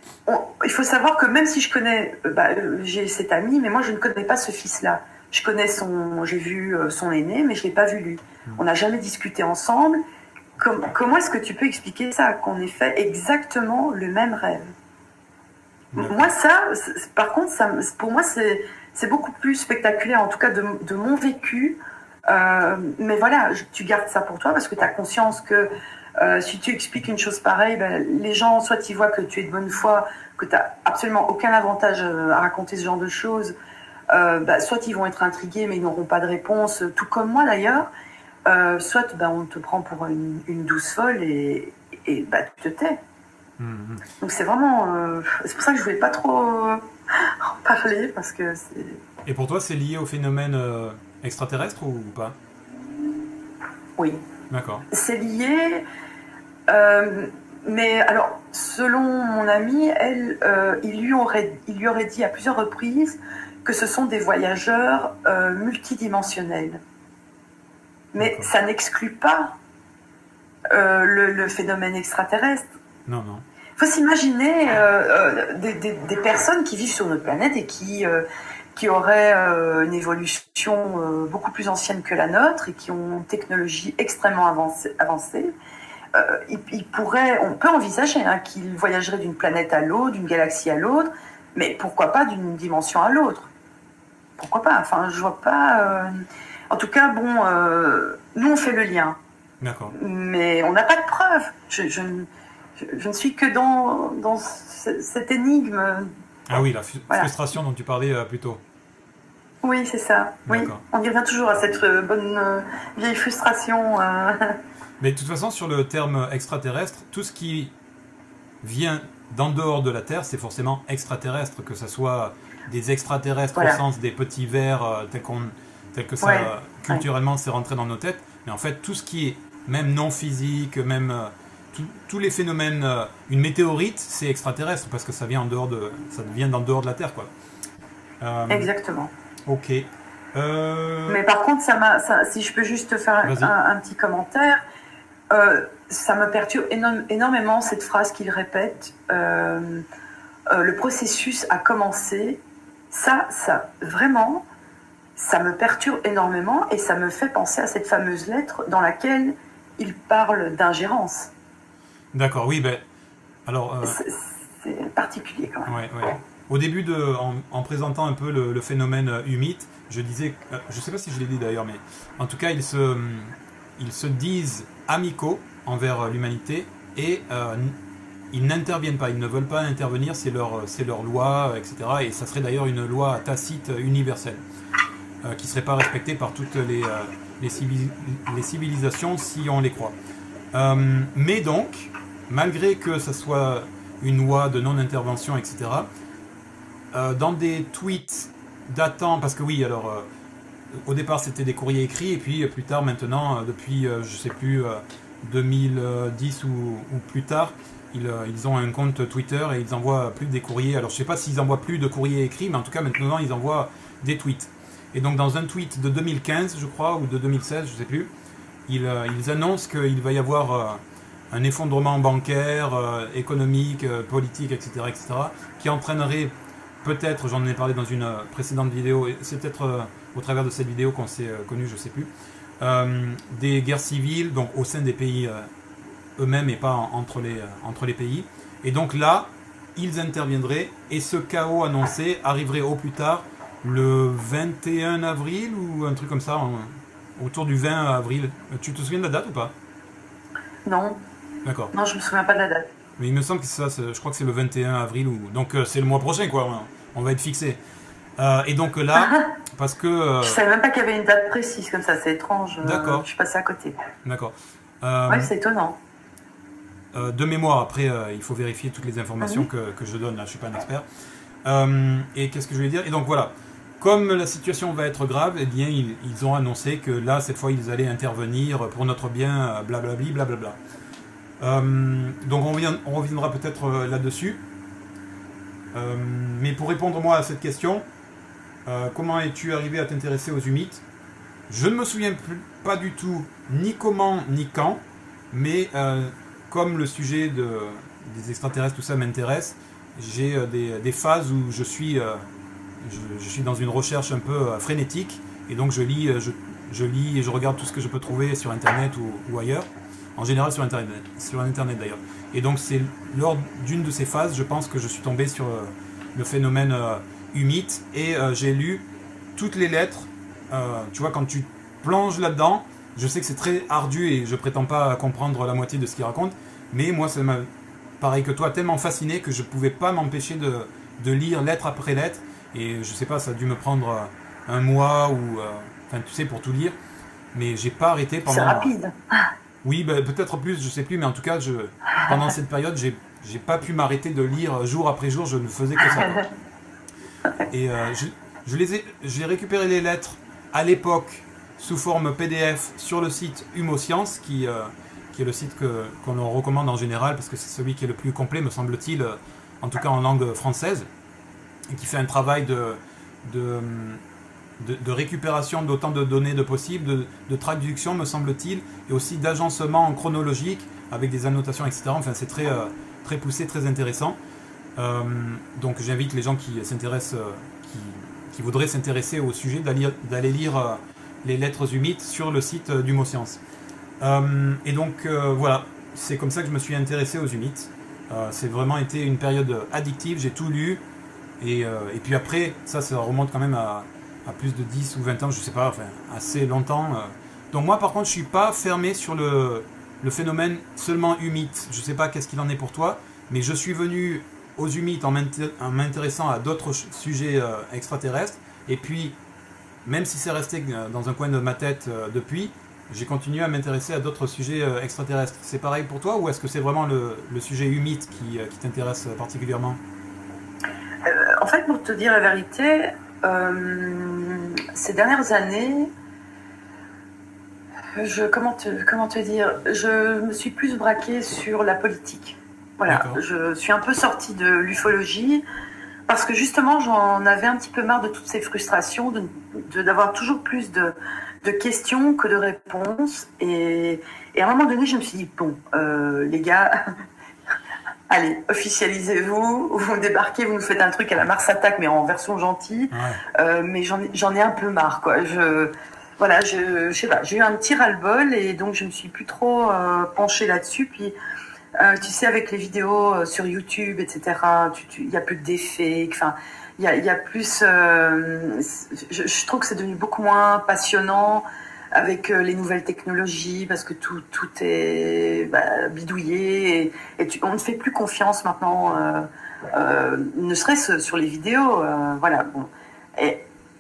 on, il faut savoir que même si je connais, bah, j'ai cet ami, mais moi je ne connais pas ce fils-là. Je connais son, j'ai vu son aîné, mais je l'ai pas vu lui. On n'a jamais discuté ensemble. Com- comment est-ce que tu peux expliquer ça, qu'on ait fait exactement le même rêve? Moi, ça, par contre, ça, pour moi, c'est, c'est beaucoup plus spectaculaire, en tout cas de, de mon vécu. Euh, mais voilà, tu gardes ça pour toi parce que tu as conscience que euh, si tu expliques une chose pareille, ben, les gens, soit ils voient que tu es de bonne foi, que tu n'as absolument aucun avantage à raconter ce genre de choses, euh, ben, soit ils vont être intrigués mais ils n'auront pas de réponse, tout comme moi d'ailleurs, euh, soit ben, on te prend pour une, une douce folle et, et ben, tu te tais. Mmh. Donc c'est vraiment... Euh, c'est pour ça que je voulais pas trop euh, en parler parce que c'est... Et pour toi, c'est lié au phénomène euh, extraterrestre ou pas? Oui. D'accord. C'est lié... Euh, mais alors, selon mon amie, elle, euh, il, lui aurait, il lui aurait dit à plusieurs reprises que ce sont des voyageurs euh, multidimensionnels. Mais d'accord. Ça n'exclut pas euh, le, le phénomène extraterrestre. Non, non. Il faut s'imaginer euh, euh, des, des, des personnes qui vivent sur notre planète et qui, euh, qui auraient euh, une évolution euh, beaucoup plus ancienne que la nôtre et qui ont une technologie extrêmement avancée. avancée. Euh, ils, ils pourraient, on peut envisager hein, qu'ils voyageraient d'une planète à l'autre, d'une galaxie à l'autre, mais pourquoi pas d'une dimension à l'autre? Pourquoi pas? Enfin, je vois pas... Euh... En tout cas, bon, euh, nous on fait le lien. D'accord. Mais on n'a pas de preuves. Je, je, je, je ne suis que dans, dans ce, cette énigme. Ah oui, la fu- voilà. frustration dont tu parlais euh, plus tôt. Oui, c'est ça. Oui. On y revient toujours à cette euh, bonne euh, vieille frustration. Euh... Mais de toute façon, sur le terme extraterrestre, tout ce qui vient d'en dehors de la Terre, c'est forcément extraterrestre, que ce soit des extraterrestres voilà. Au sens des petits vers euh, tels, qu'on, tels que ça, ouais. euh, culturellement, ouais. C'est rentré dans nos têtes. Mais en fait, tout ce qui est même non physique, même euh, tout, tous les phénomènes, euh, une météorite, c'est extraterrestre parce que ça vient en dehors de, ça vient d'en dehors de la Terre, quoi. Euh, Exactement. Ok. Euh... Mais par contre, ça m'a, ça, si je peux juste faire un, un petit commentaire, euh, ça me perturbe énorme, énormément cette phrase qu'il répète. Euh, euh, le processus a commencé. Ça, ça, vraiment. Ça me perturbe énormément et ça me fait penser à cette fameuse lettre dans laquelle il parle d'ingérence. D'accord, oui, ben, alors... Euh... C'est, c'est particulier quand même. Ouais, ouais. Au début, de, en, en présentant un peu le, le phénomène humide, je disais, euh, je ne sais pas si je l'ai dit d'ailleurs, mais en tout cas, ils se, ils se disent amicaux envers l'humanité et euh, ils n'interviennent pas, ils ne veulent pas intervenir, c'est leur, c'est leur loi, et cetera. Et ça serait d'ailleurs une loi tacite universelle. Euh, qui ne serait pas respectée par toutes les, euh, les, civil les civilisations si on les croit. Euh, mais donc, malgré que ce soit une loi de non-intervention, et cetera, euh, dans des tweets datant, parce que oui, alors, euh, au départ c'était des courriers écrits, et puis plus tard, maintenant, euh, depuis, euh, je ne sais plus, euh, deux mille dix ou, ou plus tard, ils, euh, ils ont un compte Twitter et ils envoient plus des courriers. Alors je ne sais pas s'ils envoient plus de courriers écrits, mais en tout cas maintenant ils envoient des tweets. Et donc dans un tweet de deux mille quinze, je crois, ou de deux mille seize, je ne sais plus, ils, euh, ils annoncent qu'il va y avoir euh, un effondrement bancaire, euh, économique, euh, politique, et cetera, et cetera, qui entraînerait peut-être, j'en ai parlé dans une précédente vidéo, et c'est peut-être euh, au travers de cette vidéo qu'on s'est euh, connu, je ne sais plus, euh, des guerres civiles, donc au sein des pays euh, eux-mêmes et pas en, entre, les, euh, entre les pays. Et donc là, ils interviendraient, et ce chaos annoncé arriverait au plus tard le vingt et un avril ou un truc comme ça, en, autour du vingt avril. Tu te souviens de la date ou pas? Non. D'accord. Non, je me souviens pas de la date. Mais il me semble que c'est ça, je crois que c'est le vingt et un avril, ou, donc euh, c'est le mois prochain, quoi. On va être fixé. Euh, et donc là, parce que... Euh... Je savais même pas qu'il y avait une date précise comme ça, c'est étrange. D'accord. Euh, je suis passée à côté. D'accord. Euh, ouais, c'est étonnant. Euh, de mémoire, après, euh, il faut vérifier toutes les informations mmh. que, que je donne, là, je suis pas un expert. Euh, et qu'est-ce que je voulais dire? Et donc voilà. Comme la situation va être grave, eh bien, ils, ils ont annoncé que là, cette fois, ils allaient intervenir pour notre bien, blablabli, blablabla. Euh, donc on, revient, on reviendra peut-être là-dessus. Euh, mais pour répondre moi à cette question, euh, comment es-tu arrivé à t'intéresser aux humites? Je ne me souviens plus, pas du tout ni comment ni quand, mais euh, comme le sujet de, des extraterrestres, tout ça m'intéresse, j'ai euh, des, des phases où je suis, euh, je, je suis dans une recherche un peu euh, frénétique, et donc je lis, euh, je, je lis et je regarde tout ce que je peux trouver sur Internet ou, ou ailleurs, en général sur Internet, sur Internet d'ailleurs. Et donc c'est lors d'une de ces phases, je pense que je suis tombé sur euh, le phénomène euh, Humit, et euh, j'ai lu toutes les lettres. Euh, tu vois, quand tu plonges là-dedans, je sais que c'est très ardu et je prétends pas comprendre la moitié de ce qu'il raconte, mais moi ça m'a, pareil que toi, tellement fasciné que je pouvais pas m'empêcher de, de lire lettre après lettre, et je sais pas, ça a dû me prendre un mois ou, euh, enfin tu sais, pour tout lire, mais j'ai pas arrêté pendant... C'est rapide. Oui, bah, peut-être plus, je sais plus, mais en tout cas, je, pendant cette période, j'ai, j'ai pas pu m'arrêter de lire jour après jour, je ne faisais que ça. Et euh, je, je les ai, j'ai récupéré les lettres à l'époque sous forme P D F sur le site Humoscience, qui, euh, qui est le site que, qu'on recommande en général, parce que c'est celui qui est le plus complet, me semble-t-il, euh, en tout cas en langue française, et qui fait un travail de, de, de, de récupération d'autant de données de possible, de, de traduction, me semble-t-il, et aussi d'agencement chronologique, avec des annotations, et cetera. Enfin, c'est très, euh, très poussé, très intéressant. Euh, donc j'invite les gens qui s'intéressent, euh, qui, qui voudraient s'intéresser au sujet, d'aller, d'aller lire euh, les lettres humides sur le site euh, d'Humoscience. Euh, et donc euh, voilà, c'est comme ça que je me suis intéressé aux humides. Euh, c'est vraiment été une période addictive, j'ai tout lu, et, euh, et puis après, ça, ça remonte quand même à, à plus de dix ou vingt ans, je sais pas, enfin assez longtemps. Euh. Donc moi par contre, je suis pas fermé sur le, le phénomène seulement humide. Je sais pas qu'est-ce qu'il en est pour toi, mais je suis venu aux humides en m'intéressant à d'autres sujets euh, extraterrestres, et puis même si c'est resté dans un coin de ma tête euh, depuis, j'ai continué à m'intéresser à d'autres sujets euh, extraterrestres. C'est pareil pour toi, ou est-ce que c'est vraiment le, le sujet humide qui, euh, qui t'intéresse particulièrement? euh, En fait, pour te dire la vérité, euh, ces dernières années, je, comment, te, comment te dire, je me suis plus braquée sur la politique. Voilà, D'accord. Je suis un peu sortie de l'ufologie parce que justement j'en avais un petit peu marre de toutes ces frustrations, de, de, d'avoir toujours plus de, de questions que de réponses. Et, et à un moment donné, je me suis dit, bon, euh, les gars, allez, officialisez-vous, vous débarquez, vous nous faites un truc à la Mars Attack, mais en version gentille. Ouais. Euh, mais j'en, j'en ai un peu marre, quoi. Je, voilà, je, je sais pas, j'ai eu un petit ras-le-bol et donc je me suis plus trop euh, penchée là-dessus. Puis Euh, tu sais, avec les vidéos euh, sur YouTube, et cetera, il n'y a plus d'effets, enfin, il y a, y a plus... Euh, je, je trouve que c'est devenu beaucoup moins passionnant avec euh, les nouvelles technologies, parce que tout, tout est bah, bidouillé, et, et tu, on ne fait plus confiance maintenant, euh, euh, ne serait-ce sur les vidéos, euh, voilà. Bon. Et,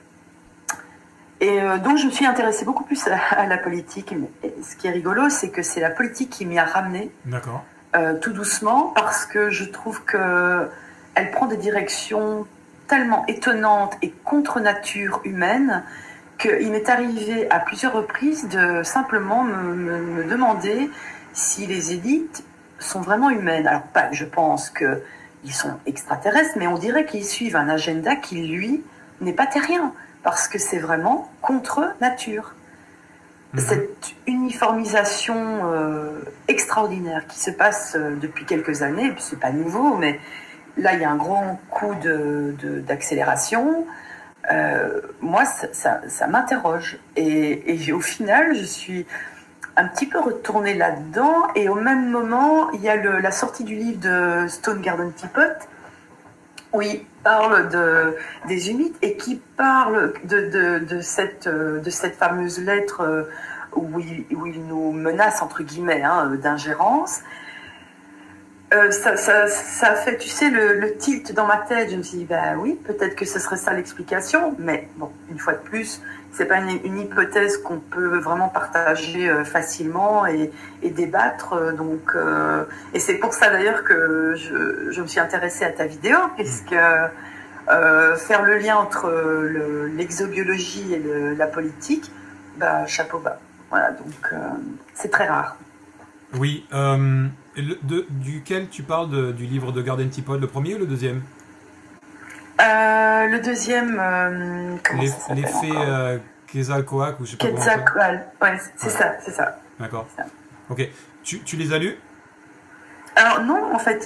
et euh, donc, je me suis intéressée beaucoup plus à, à la politique. Et ce qui est rigolo, c'est que c'est la politique qui m'y a ramené. D'accord. Euh, tout doucement, parce que je trouve qu'elle prend des directions tellement étonnantes et contre nature humaine qu'il m'est arrivé à plusieurs reprises de simplement me, me, me demander si les élites sont vraiment humaines. Alors, pas, je pense qu'ils sont extraterrestres, mais on dirait qu'ils suivent un agenda qui, lui, n'est pas terrien, parce que c'est vraiment contre nature. Cette uniformisation euh, extraordinaire qui se passe euh, depuis quelques années, et puis c'est pas nouveau, mais là il y a un grand coup de, de, d'accélération. Euh, moi, ça, ça, ça m'interroge, et, et au final, je suis un petit peu retournée là-dedans. Et au même moment, il y a le, la sortie du livre de Stone Garden Teapot, où il parle de, des humides et qui parle de, de, de, cette, de cette fameuse lettre où il, où il nous menace, entre guillemets, hein, d'ingérence. Euh, ça, ça, ça a fait, tu sais, le, le tilt dans ma tête. Je me suis dit, ben oui, peut-être que ce serait ça l'explication, mais bon, une fois de plus, c'est pas une, une hypothèse qu'on peut vraiment partager euh, facilement et, et débattre. Euh, donc, euh, et c'est pour ça d'ailleurs que je, je me suis intéressée à ta vidéo, puisque euh, faire le lien entre le, l'exobiologie et le, la politique, bah, chapeau bas. Voilà, donc euh, c'est très rare. Oui. Euh... Le, de, duquel tu parles de, du livre de Garden Teapot, le premier ou le deuxième? euh, Le deuxième, euh, comment les, ça s'appelle L'effet euh, Quetzalcoatl, ou je sais pas comment ça. Quetzalcoatl, ouais, c'est ouais. ça, c'est ça. D'accord. Ok. Tu, tu les as lus? Alors non, en fait,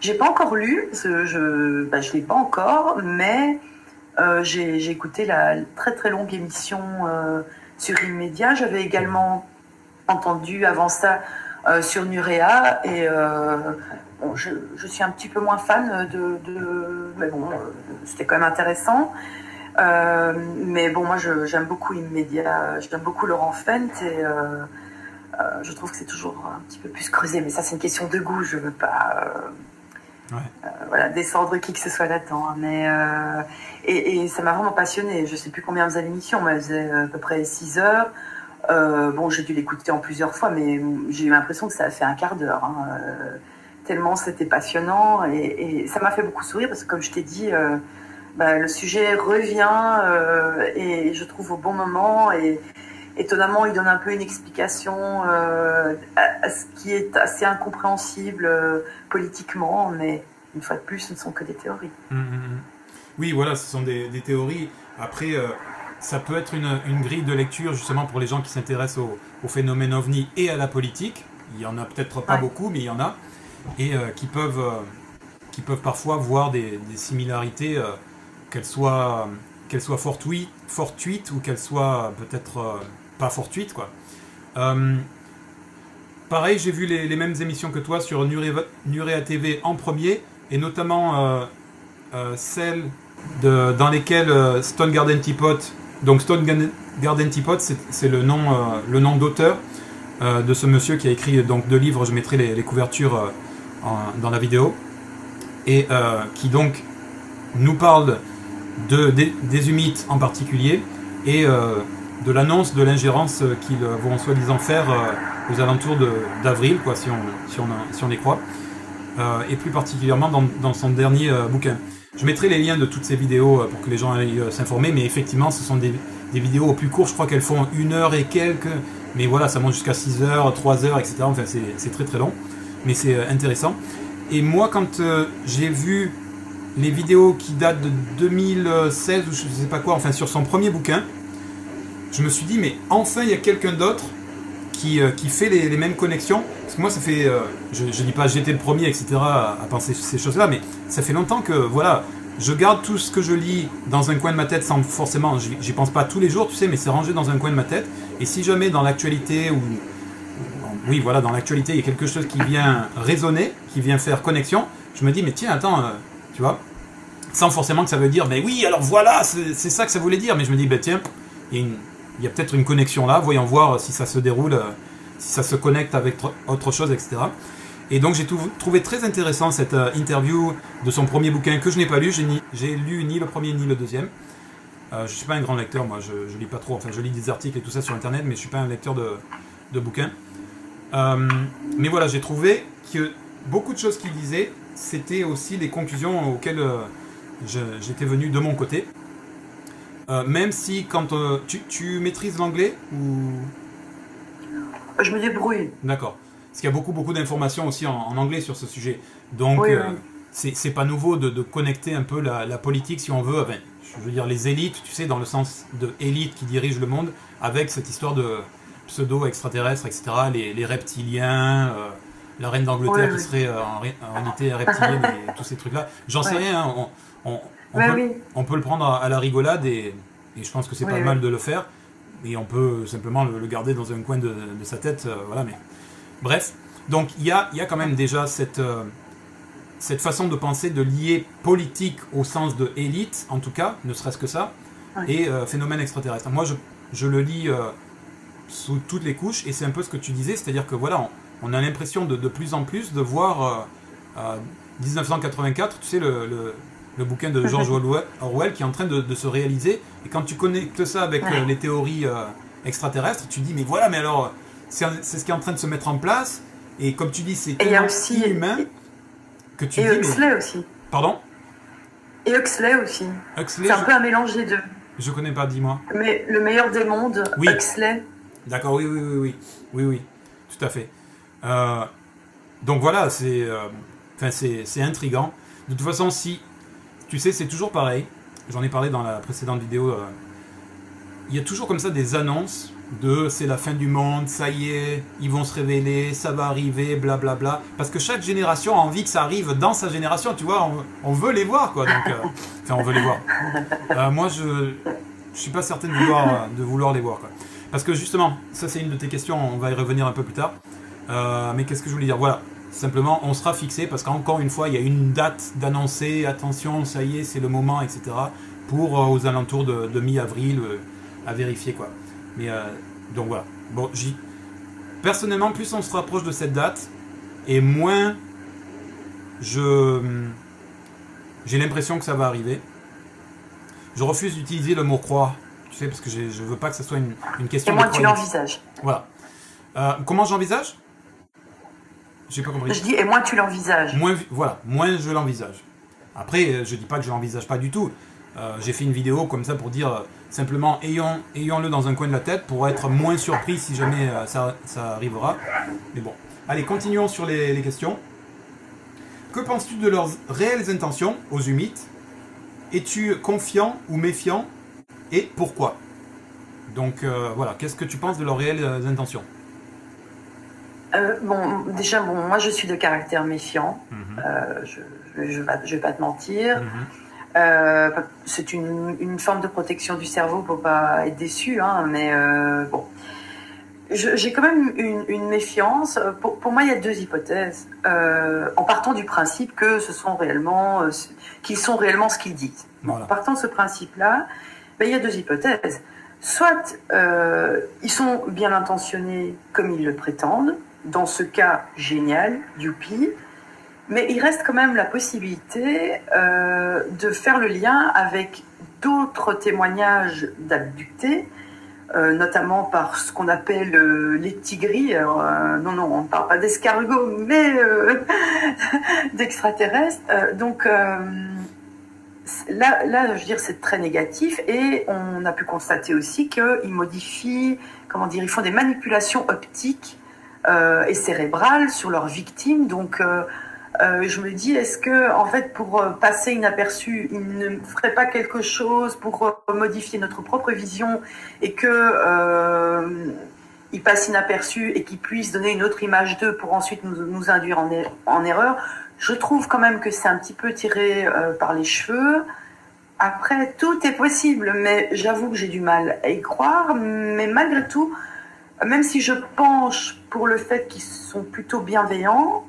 j'ai pas encore lu, parce que je bah, je l'ai pas encore, mais euh, j'ai j'ai écouté la très très longue émission euh, sur Immédiat. J'avais également entendu avant ça euh, sur Nurea, et euh, bon, je, je suis un petit peu moins fan de... de mais bon, euh, c'était quand même intéressant. Euh, mais bon, moi j'aime beaucoup Immédiat, j'aime beaucoup Laurent Fent, et euh, euh, je trouve que c'est toujours un petit peu plus creusé, mais ça c'est une question de goût, je veux pas euh, Ouais. euh, voilà, descendre qui que ce soit là-dedans, hein, mais euh, et, et ça m'a vraiment passionné. Je sais plus combien faisait l'émission, mais elle faisait à peu près six heures. Euh, bon, j'ai dû l'écouter en plusieurs fois, mais j'ai eu l'impression que ça a fait un quart d'heure, hein, euh, tellement c'était passionnant, et, et ça m'a fait beaucoup sourire parce que, comme je t'ai dit, euh, bah, le sujet revient euh, et je trouve au bon moment, et étonnamment il donne un peu une explication euh, à, à ce qui est assez incompréhensible euh, politiquement, mais une fois de plus ce ne sont que des théories. Mmh, mmh. Oui, voilà, ce sont des, des théories. Après, euh, ça peut être une, une grille de lecture justement pour les gens qui s'intéressent au, au phénomène ovni et à la politique. Il y en a peut-être pas ouais. beaucoup, mais il y en a, et euh, qui peuvent euh, qui peuvent parfois voir des, des similarités, euh, qu'elles soient qu'elles soient fortuites, fortuites ou qu'elles soient peut-être euh, pas fortuites, quoi. Euh, pareil, j'ai vu les, les mêmes émissions que toi sur Nurea, Nurea T V en premier, et notamment euh, euh, celles de, dans lesquelles euh, Stone Garden Teapot, donc Stone Garden Teapot, c'est le nom, euh, le nom d'auteur euh, de ce monsieur qui a écrit donc deux livres. Je mettrai les, les couvertures euh, en, dans la vidéo, et euh, qui donc nous parle de, des, des humites en particulier, et euh, de l'annonce de l'ingérence qu'ils vont soi-disant faire euh, aux alentours d'avril, quoi, si on, si, on, si on les croit, euh, et plus particulièrement dans, dans son dernier euh, bouquin. Je mettrai les liens de toutes ces vidéos euh, pour que les gens aillent euh, s'informer, mais effectivement ce sont des, des vidéos au plus court, je crois qu'elles font une heure et quelques, mais voilà, ça monte jusqu'à six heures, trois heures, et cetera. Enfin c'est très très long, mais c'est euh, intéressant. Et moi, quand euh, j'ai vu les vidéos qui datent de deux mille seize ou je sais pas quoi, enfin sur son premier bouquin, je me suis dit, mais enfin il y a quelqu'un d'autre qui, euh, qui fait les, les mêmes connexions. Parce que moi, ça fait, euh, je ne dis pas j'étais le premier, et cetera, à, à penser ces choses-là, mais ça fait longtemps que, voilà, je garde tout ce que je lis dans un coin de ma tête sans forcément, j'y pense pas tous les jours, tu sais, mais c'est rangé dans un coin de ma tête. Et si jamais dans l'actualité, ou, oui, voilà, dans l'actualité, il y a quelque chose qui vient résonner, qui vient faire connexion, je me dis, mais tiens, attends, euh, tu vois, sans forcément que ça veut dire, mais oui, alors voilà, c'est ça que ça voulait dire, mais je me dis, ben tiens, il y a une Il y a peut-être une connexion là, voyons voir si ça se déroule, si ça se connecte avec autre chose, et cetera. Et donc j'ai trouvé très intéressant cette interview de son premier bouquin que je n'ai pas lu. J'ai lu ni le premier ni le deuxième. Euh, je ne suis pas un grand lecteur, moi, je ne lis pas trop. Enfin, je lis des articles et tout ça sur Internet, mais je ne suis pas un lecteur de, de bouquins. Euh, mais voilà, j'ai trouvé que beaucoup de choses qu'il disait, c'était aussi les conclusions auxquelles euh, j'étais venu de mon côté. Euh, même si quand euh, tu, tu maîtrises l'anglais ou... Je me débrouille. D'accord. Parce qu'il y a beaucoup beaucoup d'informations aussi en, en anglais sur ce sujet. Donc oui, euh, oui. c'est pas nouveau de, de connecter un peu la, la politique, si on veut, enfin, je veux dire les élites, tu sais, dans le sens de élite qui dirige le monde, avec cette histoire de pseudo-extraterrestres, et cetera. Les, les reptiliens, euh, la reine d'Angleterre oui, qui oui. serait euh, en, en réalité reptilienne, et tous ces trucs-là. J'en sais ouais. rien, hein, on, on, On, ouais, peut, oui. on peut le prendre à, à la rigolade, et, et je pense que c'est oui, pas oui. mal de le faire, et on peut simplement le, le garder dans un coin de, de sa tête, euh, voilà, mais bref, donc il y a, y a quand même déjà cette, euh, cette façon de penser, de lier politique au sens de élite, en tout cas, ne serait-ce que ça, oui. et euh, phénomène extraterrestre. Moi je, je le lis euh, sous toutes les couches, et c'est un peu ce que tu disais, c'est-à-dire que voilà, on, on a l'impression de, de plus en plus de voir euh, euh, mille neuf cent quatre-vingt-quatre, tu sais, le, le le bouquin de George Orwell qui est en train de, de se réaliser, et quand tu connectes ça avec ouais. euh, les théories euh, extraterrestres, tu dis mais voilà, mais alors c'est ce qui est en train de se mettre en place, et comme tu dis c'est tellement inhumain que tu et dis Huxley mais... aussi. Pardon? Et Huxley aussi. Huxley, c'est un je... peu un mélange des deux. Je connais pas, dis-moi. Mais le meilleur des mondes, oui. Huxley. D'accord, oui, oui, oui, oui, oui, oui, tout à fait. Euh, donc voilà, c'est, euh, enfin c'est intriguant. De toute façon, si tu sais, c'est toujours pareil. J'en ai parlé dans la précédente vidéo. Euh, il y a toujours comme ça des annonces de c'est la fin du monde, ça y est, ils vont se révéler, ça va arriver, blablabla. Bla bla. Parce que chaque génération a envie que ça arrive dans sa génération, tu vois, on, on veut les voir, quoi. Donc, euh, enfin, on veut les voir. Euh, moi, je ne suis pas certain de vouloir, de vouloir les voir, quoi. Parce que justement, ça c'est une de tes questions, on va y revenir un peu plus tard. Euh, mais qu'est-ce que je voulais dire? Voilà, simplement, on sera fixé parce qu'encore une fois, il y a une date d'annoncer, attention, ça y est, c'est le moment, et cetera. Pour euh, aux alentours de, de mi-avril, euh, à vérifier, quoi. Mais euh, donc voilà. Bon, j'y... Personnellement, plus on se rapproche de cette date, et moins je j'ai l'impression que ça va arriver. Je refuse d'utiliser le mot croire, tu sais, parce que j'ai, je veux pas que ce soit une, une question. Et moi, tu l'envisages. Voilà. Euh, comment j'envisage? J'ai pas compris. Je dis, et moins tu l'envisages. Moins, voilà, moins je l'envisage. Après, je dis pas que je l'envisage pas du tout. Euh, j'ai fait une vidéo comme ça pour dire euh, simplement ayons, ayons-le dans un coin de la tête pour être moins surpris si jamais euh, ça, ça arrivera. Mais bon, allez, continuons sur les, les questions. Que penses-tu de leurs réelles intentions aux Humites? Es-tu confiant ou méfiant et pourquoi? Donc euh, voilà, qu'est-ce que tu penses de leurs réelles intentions? euh, Bon, déjà, bon, moi je suis de caractère méfiant. Mmh. Euh, je ne vais, vais pas te mentir. Mmh. Euh, c'est une, une forme de protection du cerveau pour pas être déçu, hein, mais euh, bon. Je, j'ai quand même une, une méfiance. Pour, pour moi, il y a deux hypothèses. Euh, en partant du principe que ce sont réellement, euh, qu'ils sont réellement ce qu'ils disent. Voilà. En partant de ce principe-là, ben, il y a deux hypothèses. Soit euh, ils sont bien intentionnés comme ils le prétendent. Dans ce cas, génial, youpi. Mais il reste quand même la possibilité euh, de faire le lien avec d'autres témoignages d'abductés, euh, notamment par ce qu'on appelle euh, les tigris. Alors, euh, non, non, on ne parle pas d'escargots, mais euh, d'extraterrestres. Euh, donc euh, là, là, je veux dire, c'est très négatif. Et on a pu constater aussi qu'ils modifient, comment dire, ils font des manipulations optiques euh, et cérébrales sur leurs victimes. Donc euh, Euh, je me dis, est-ce que, en fait, pour euh, passer inaperçu, ils ne feraient pas quelque chose pour euh, modifier notre propre vision et que euh, ils passent inaperçus et qu'ils puissent donner une autre image d'eux pour ensuite nous, nous induire en, er en erreur? Je trouve quand même que c'est un petit peu tiré euh, par les cheveux. Après, tout est possible, mais j'avoue que j'ai du mal à y croire. Mais malgré tout, même si je penche pour le fait qu'ils sont plutôt bienveillants,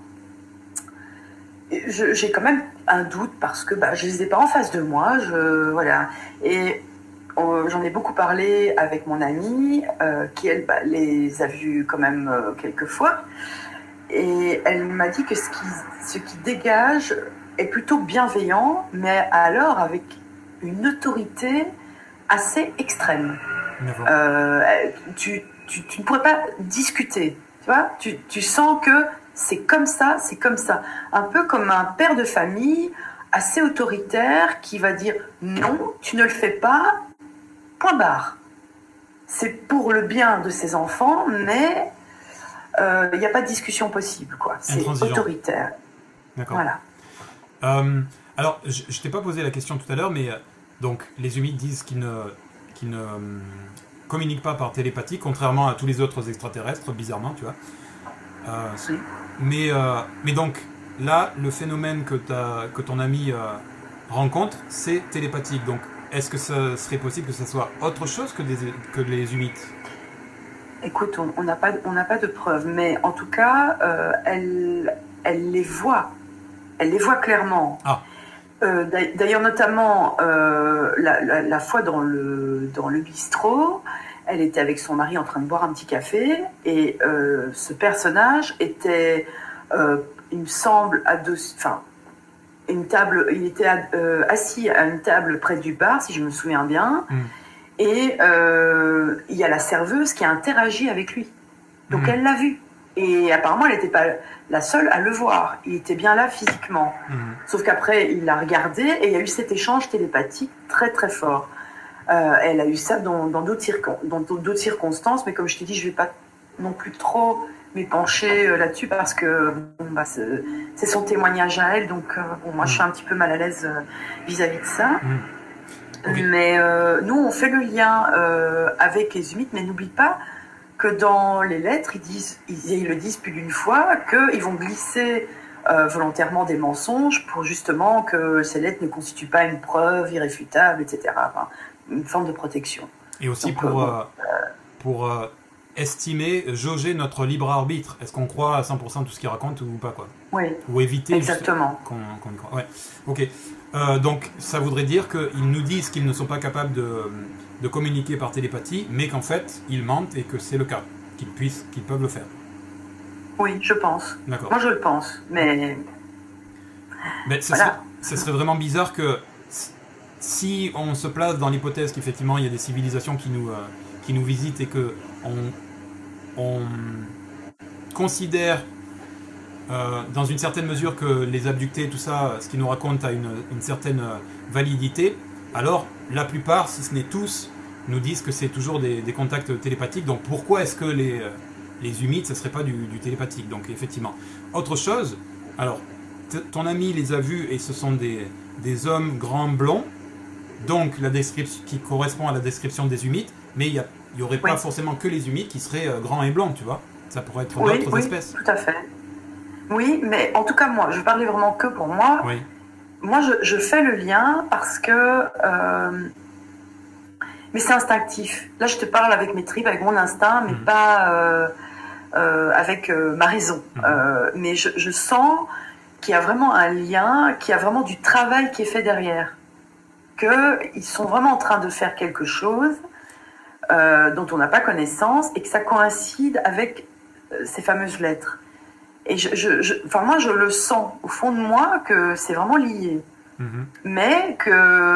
j'ai quand même un doute parce que bah, je ne les ai pas en face de moi. Je, voilà. Et euh, j'en ai beaucoup parlé avec mon amie euh, qui, elle, bah, les a vus quand même euh, quelques fois. Et elle m'a dit que ce qui, ce qui dégage est plutôt bienveillant, mais alors avec une autorité assez extrême. Euh, tu, tu, tu ne pourrais pas discuter. Tu vois, tu, tu sens que c'est comme ça, c'est comme ça. Un peu comme un père de famille assez autoritaire qui va dire non, tu ne le fais pas, point barre. C'est pour le bien de ses enfants, mais il euh, n'y a pas de discussion possible, quoi. C'est autoritaire. D'accord. Voilà. Euh, alors, je ne t'ai pas posé la question tout à l'heure, mais euh, donc les Humites disent qu'ils ne, qu'ils ne euh, communiquent pas par télépathie, contrairement à tous les autres extraterrestres, bizarrement, tu vois. Euh, oui. mais, euh, mais donc, là, le phénomène que, que ton ami euh, rencontre, c'est télépathique. Donc, est-ce que ça serait possible que ce soit autre chose que, des, que les Humites? Écoute, on n'a pas, on n'a pas de preuves, mais en tout cas, euh, elle, elle les voit. Elle les voit clairement. Ah. Euh, D'ailleurs, notamment, euh, la, la, la fois dans le, dans le bistrot, elle était avec son mari en train de boire un petit café et euh, ce personnage était, euh, il me semble, à deux, enfin, une table, il était euh, assis à une table près du bar, si je me souviens bien, mm. et euh, il y a la serveuse qui a interagi avec lui. Donc mm. elle l'a vu. Et apparemment, elle n'était pas la seule à le voir. Il était bien là physiquement. Mm. Sauf qu'après, il l'a regardé et il y a eu cet échange télépathique très très fort. Euh, elle a eu ça dans d'autres circon circonstances, mais comme je t'ai dit, je ne vais pas non plus trop m'épancher euh, là-dessus parce que bon, bah, c'est son témoignage à elle, donc euh, bon, moi mmh. je suis un petit peu mal à l'aise vis-à-vis -vis de ça. Mmh. Okay. Mais euh, nous, on fait le lien euh, avec les humides, mais n'oublie pas que dans les lettres, ils, disent, ils, ils le disent plus d'une fois, qu'ils vont glisser euh, volontairement des mensonges pour justement que ces lettres ne constituent pas une preuve irréfutable, et cetera. Enfin, une forme de protection. Et aussi Donc, pour, euh, euh, pour euh, estimer, jauger notre libre arbitre. Est-ce qu'on croit à cent pour cent tout ce qu'il raconte ou pas, quoi? Oui, Ou éviter exactement. qu'on qu'on y croit. Ouais. Ok. Euh, donc ça voudrait dire qu'ils nous disent qu'ils ne sont pas capables de, de communiquer par télépathie, mais qu'en fait ils mentent et que c'est le cas, qu'ils puissent, qu'ils peuvent le faire. Oui, je pense. D'accord. Moi, je le pense, mais... Mais ça, Voilà. serait, ça serait vraiment bizarre que si on se place dans l'hypothèse qu'effectivement il y a des civilisations qui nous, euh, qui nous visitent et que on, on considère euh, dans une certaine mesure que les abductés, tout ça, ce qu'ils nous racontent a une, une certaine validité, alors la plupart, si ce n'est tous, nous disent que c'est toujours des, des contacts télépathiques. Donc pourquoi est-ce que les, les humides, ce ne serait pas du, du télépathique? Donc effectivement. Autre chose, alors ton ami les a vus et ce sont des, des hommes grands blonds, donc la description qui correspond à la description des humides, mais il n'y aurait Oui. pas forcément que les humides qui seraient euh, grands et blonds, tu vois. Ça pourrait être Oui, d'autres oui, espèces. tout à fait. Oui, mais en tout cas, moi, je parlais vraiment que pour moi. Oui. Moi, je, je fais le lien parce que... Euh, mais c'est instinctif. Là, je te parle avec mes tripes, avec mon instinct, mais Mhm. pas euh, euh, avec euh, ma raison. Mhm. Euh, mais je, je sens qu'il y a vraiment un lien, qu'il y a vraiment du travail qui est fait derrière. Qu'ils sont vraiment en train de faire quelque chose euh, dont on n'a pas connaissance et que ça coïncide avec euh, ces fameuses lettres. Et je, je, je, enfin moi, je le sens au fond de moi que c'est vraiment lié. Mhm. Mais que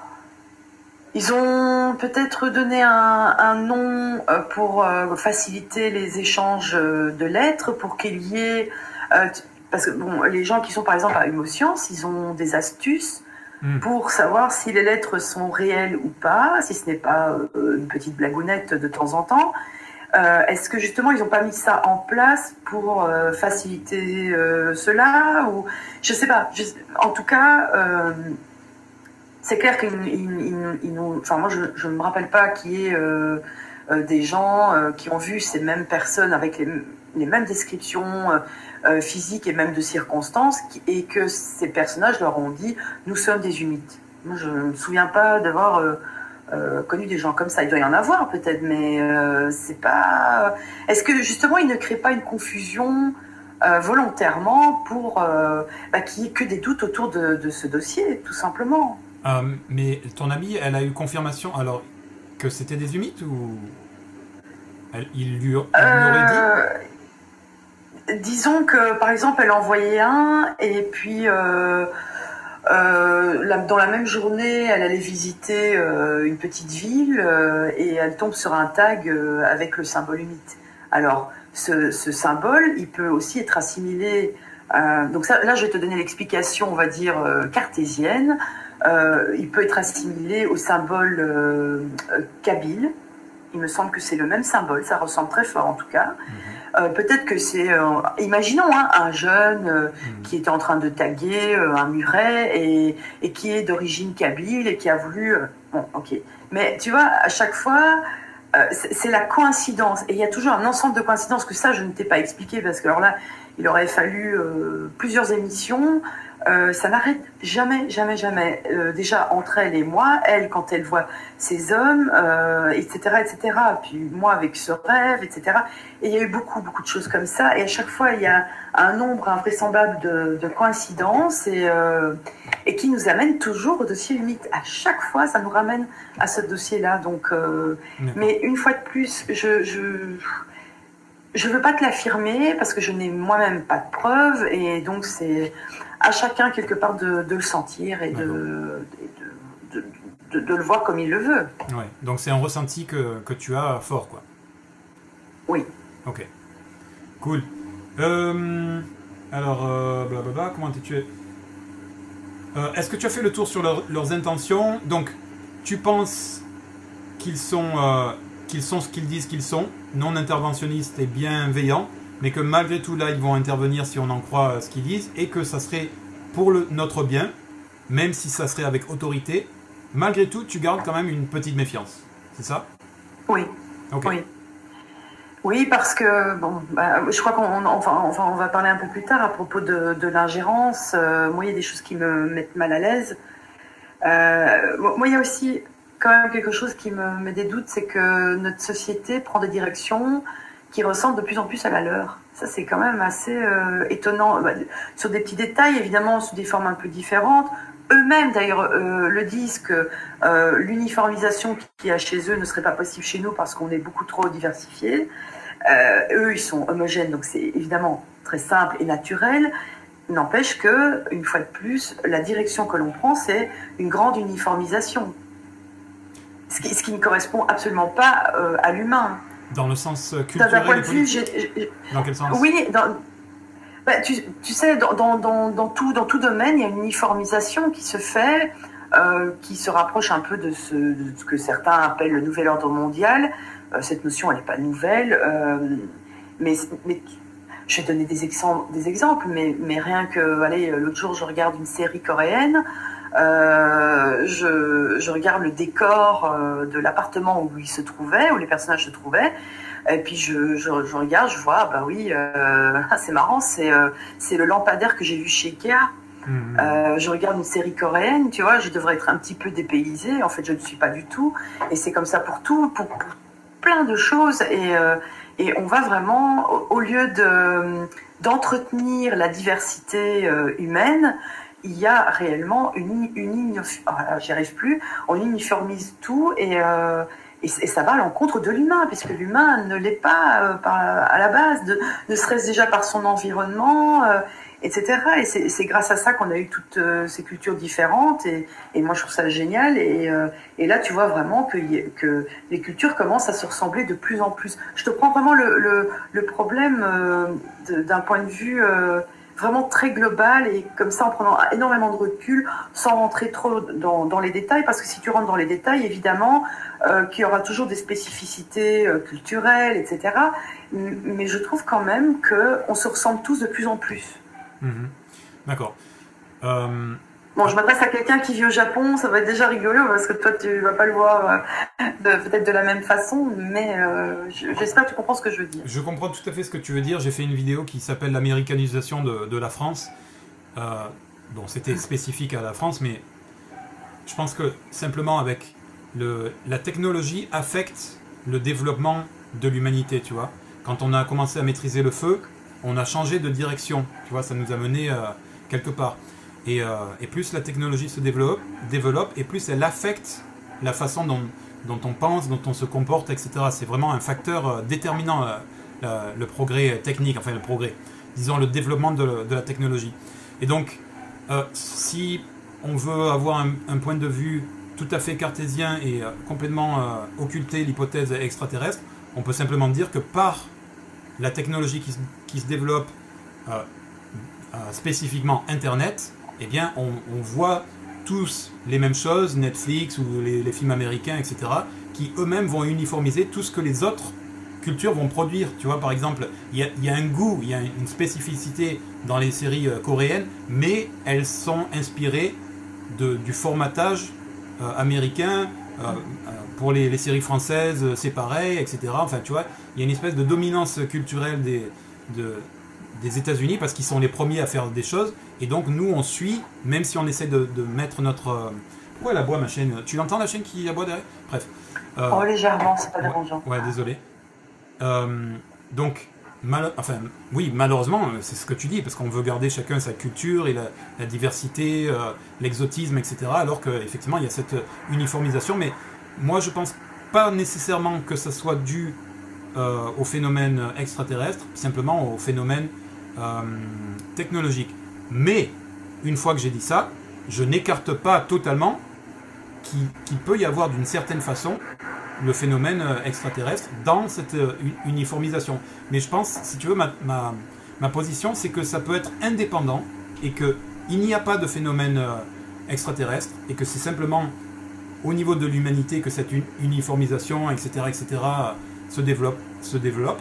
ils ont peut-être donné un, un nom euh, pour euh, faciliter les échanges euh, de lettres, pour qu'il y ait... Euh, parce que bon, les gens qui sont par exemple à Humoscience, ils ont des astuces Mhm. pour savoir si les lettres sont réelles ou pas, si ce n'est pas euh, une petite blagounette de temps en temps. Euh, Est-ce que justement ils n'ont pas mis ça en place pour euh, faciliter euh, cela ou je sais pas. Je, en tout cas, euh, c'est clair qu'ils ils, ils nous. Enfin moi je ne me rappelle pas qu'il y ait euh, euh, des gens euh, qui ont vu ces mêmes personnes avec les, les mêmes descriptions euh, euh, physiques et même de circonstances qui, et que ces personnages leur ont dit nous sommes des humides. Moi je ne me souviens pas d'avoir euh, Euh, connu des gens comme ça. Il doit y en avoir peut-être, mais euh, c'est pas... Est-ce que justement ils ne créent pas une confusion euh, volontairement pour euh, bah, qu'il n'y ait que des doutes autour de, de ce dossier, tout simplement? Euh, mais ton amie, elle a eu confirmation alors que c'était des humides ou elle, il lui, il lui aurait dit Euh, disons que par exemple elle envoyait un et puis euh, euh, la- dans la même journée elle allait visiter euh, une petite ville euh, et elle tombe sur un tag euh, avec le symbole humide. Alors ce, ce symbole il peut aussi être assimilé euh, donc ça, là je vais te donner l'explication on va dire euh, cartésienne. Euh, il peut être assimilé au symbole euh, euh, kabyle. Il me semble que c'est le même symbole, ça ressemble très fort en tout cas. Mhm. Euh, peut-être que c'est, euh, imaginons hein, un jeune euh, Mhm. qui était en train de taguer euh, un muret et, et qui est d'origine kabyle et qui a voulu... euh, bon, ok. Mais tu vois, à chaque fois, euh, c'est c'est la coïncidence. Et il y a toujours un ensemble de coïncidences que ça, je ne t'ai pas expliqué parce que alors là, il aurait fallu euh, plusieurs émissions. Euh, ça n'arrête jamais, jamais, jamais. Euh, déjà entre elle et moi, elle quand elle voit ces hommes, euh, et cetera, et cetera. Puis moi avec ce rêve, et cetera. Et il y a eu beaucoup, beaucoup de choses comme ça. Et à chaque fois, il y a un nombre invraisemblable de, de coïncidences et, euh, et qui nous amène toujours au dossier humide. À chaque fois, ça nous ramène à ce dossier-là. Donc, euh, mais une fois de plus, je, je je veux pas te l'affirmer parce que je n'ai moi-même pas de preuves et donc c'est à chacun quelque part de, de le sentir et, de, et de, de, de, de le voir comme il le veut. Ouais. Donc c'est un ressenti que, que tu as fort, quoi. Oui. Ok. Cool. Euh, alors, euh, blablabla, comment t'es-tu euh, Est-ce que tu as fait le tour sur leur, leurs intentions? Donc, tu penses qu'ils sont, euh, qu'ils sont ce qu'ils disent qu'ils sont, non interventionnistes et bienveillants, mais que malgré tout là ils vont intervenir si on en croit ce qu'ils disent et que ça serait pour le, notre bien, même si ça serait avec autorité, malgré tout, tu gardes quand même une petite méfiance, c'est ça? Oui. Okay. Oui. Oui, parce que bon, bah, je crois qu'on enfin, enfin, on va parler un peu plus tard à propos de, de l'ingérence. Euh, moi, il y a des choses qui me mettent mal à l'aise. Euh, moi, il y a aussi quand même quelque chose qui me met des doutes, c'est que notre société prend des directions qui ressemblent de plus en plus à la leur. Ça, c'est quand même assez euh, étonnant. Bah, sur des petits détails, évidemment, sous des formes un peu différentes. Eux-mêmes, d'ailleurs, euh, le disent que euh, l'uniformisation qu'il y a chez eux ne serait pas possible chez nous parce qu'on est beaucoup trop diversifiés. Euh, eux, ils sont homogènes, donc c'est évidemment très simple et naturel. N'empêche que, une fois de plus, la direction que l'on prend, c'est une grande uniformisation. Ce qui, ce qui ne correspond absolument pas euh, à l'humain. Dans le sens culturel d'un point de et vue, politique. j'ai, Dans quel sens? Oui, dans, bah, tu, tu sais, dans, dans, dans, dans, tout, dans tout domaine, il y a une uniformisation qui se fait, euh, qui se rapproche un peu de ce, de ce que certains appellent le nouvel ordre mondial. Euh, cette notion, elle n'est pas nouvelle, euh, mais, mais je vais donner des, exemples, des exemples, mais, mais rien que, allez, l'autre jour, je regarde une série coréenne, euh, je, je regarde le décor euh, de l'appartement où ils se trouvaient, où les personnages se trouvaient, et puis je, je, je regarde, je vois, bah oui, euh, c'est marrant, c'est euh, c'est le lampadaire que j'ai vu chez Ikea. Mmh. Euh, je regarde une série coréenne, tu vois, je devrais être un petit peu dépaysée, en fait je ne suis pas du tout, et c'est comme ça pour tout, pour, pour plein de choses, et, euh, et on va vraiment, au, au lieu de, d'entretenir la diversité euh, humaine, il y a réellement une, une, une oh, j'y arrive plus, on uniformise tout, et, euh, et, et ça va à l'encontre de l'humain, puisque l'humain ne l'est pas euh, par, à la base, de, ne serait-ce déjà par son environnement, euh, et cetera. Et c'est, c'est grâce à ça qu'on a eu toutes euh, ces cultures différentes, et, et moi je trouve ça génial, et, euh, et là tu vois vraiment que, que les cultures commencent à se ressembler de plus en plus. Je te prends vraiment le, le, le problème euh, de, d'un point de vue euh, vraiment très global, et comme ça en prenant énormément de recul, sans rentrer trop dans, dans les détails, parce que si tu rentres dans les détails, évidemment, euh, qu'il y aura toujours des spécificités euh, culturelles, et cetera. Mais je trouve quand même qu'on se ressemble tous de plus en plus. Mmh. D'accord. Euh... Bon, je m'adresse à quelqu'un qui vit au Japon, ça va être déjà rigolo, parce que toi, tu vas pas le voir euh, de, peut-être de la même façon, mais euh, j'espère que tu comprends ce que je veux dire. Je comprends tout à fait ce que tu veux dire. J'ai fait une vidéo qui s'appelle l'américanisation de, de la France. Euh, bon, c'était spécifique à la France, mais je pense que simplement avec le, la technologie affecte le développement de l'humanité, tu vois. Quand on a commencé à maîtriser le feu, on a changé de direction, tu vois, ça nous a mené euh, quelque part. Et, euh, et plus la technologie se développe, développe, et plus elle affecte la façon dont, dont on pense, dont on se comporte, et cetera. C'est vraiment un facteur euh, déterminant, euh, le, le progrès technique, enfin le progrès, disons le développement de, de la technologie. Et donc, euh, si on veut avoir un, un point de vue tout à fait cartésien et euh, complètement euh, occulter l'hypothèse extraterrestre, on peut simplement dire que par la technologie qui se, qui se développe, euh, euh, spécifiquement Internet, eh bien, on, on voit tous les mêmes choses, Netflix ou les, les films américains, et cetera, qui eux-mêmes vont uniformiser tout ce que les autres cultures vont produire. Tu vois, par exemple, il y a, il y a un goût, il y a une spécificité dans les séries euh, coréennes, mais elles sont inspirées de, du formatage euh, américain. Euh, euh, pour les, les séries françaises, c'est pareil, et cetera. Enfin, tu vois, il y a une espèce de dominance culturelle des, de, des États-Unis parce qu'ils sont les premiers à faire des choses. Et donc, nous, on suit, même si on essaie de, de mettre notre... Euh, pourquoi elle aboie, ma chaîne? Tu l'entends, la chaîne qui aboie derrière? Bref. Euh, oh, légèrement, c'est pas ouais, dérangeant. Ouais, désolé. Euh, donc, mal, enfin, oui, malheureusement, c'est ce que tu dis, parce qu'on veut garder chacun sa culture et la, la diversité, euh, l'exotisme, et cetera. Alors qu'effectivement, il y a cette uniformisation. Mais moi, je pense pas nécessairement que ça soit dû euh, au phénomène extraterrestre, simplement au phénomène euh, technologique. Mais, une fois que j'ai dit ça, je n'écarte pas totalement qu'il, qu'il peut y avoir d'une certaine façon le phénomène extraterrestre dans cette uniformisation. Mais je pense, si tu veux, ma, ma, ma position, c'est que ça peut être indépendant et qu'il n'y a pas de phénomène extraterrestre et que c'est simplement au niveau de l'humanité que cette uniformisation, et cetera, et cetera, se développe, se développe,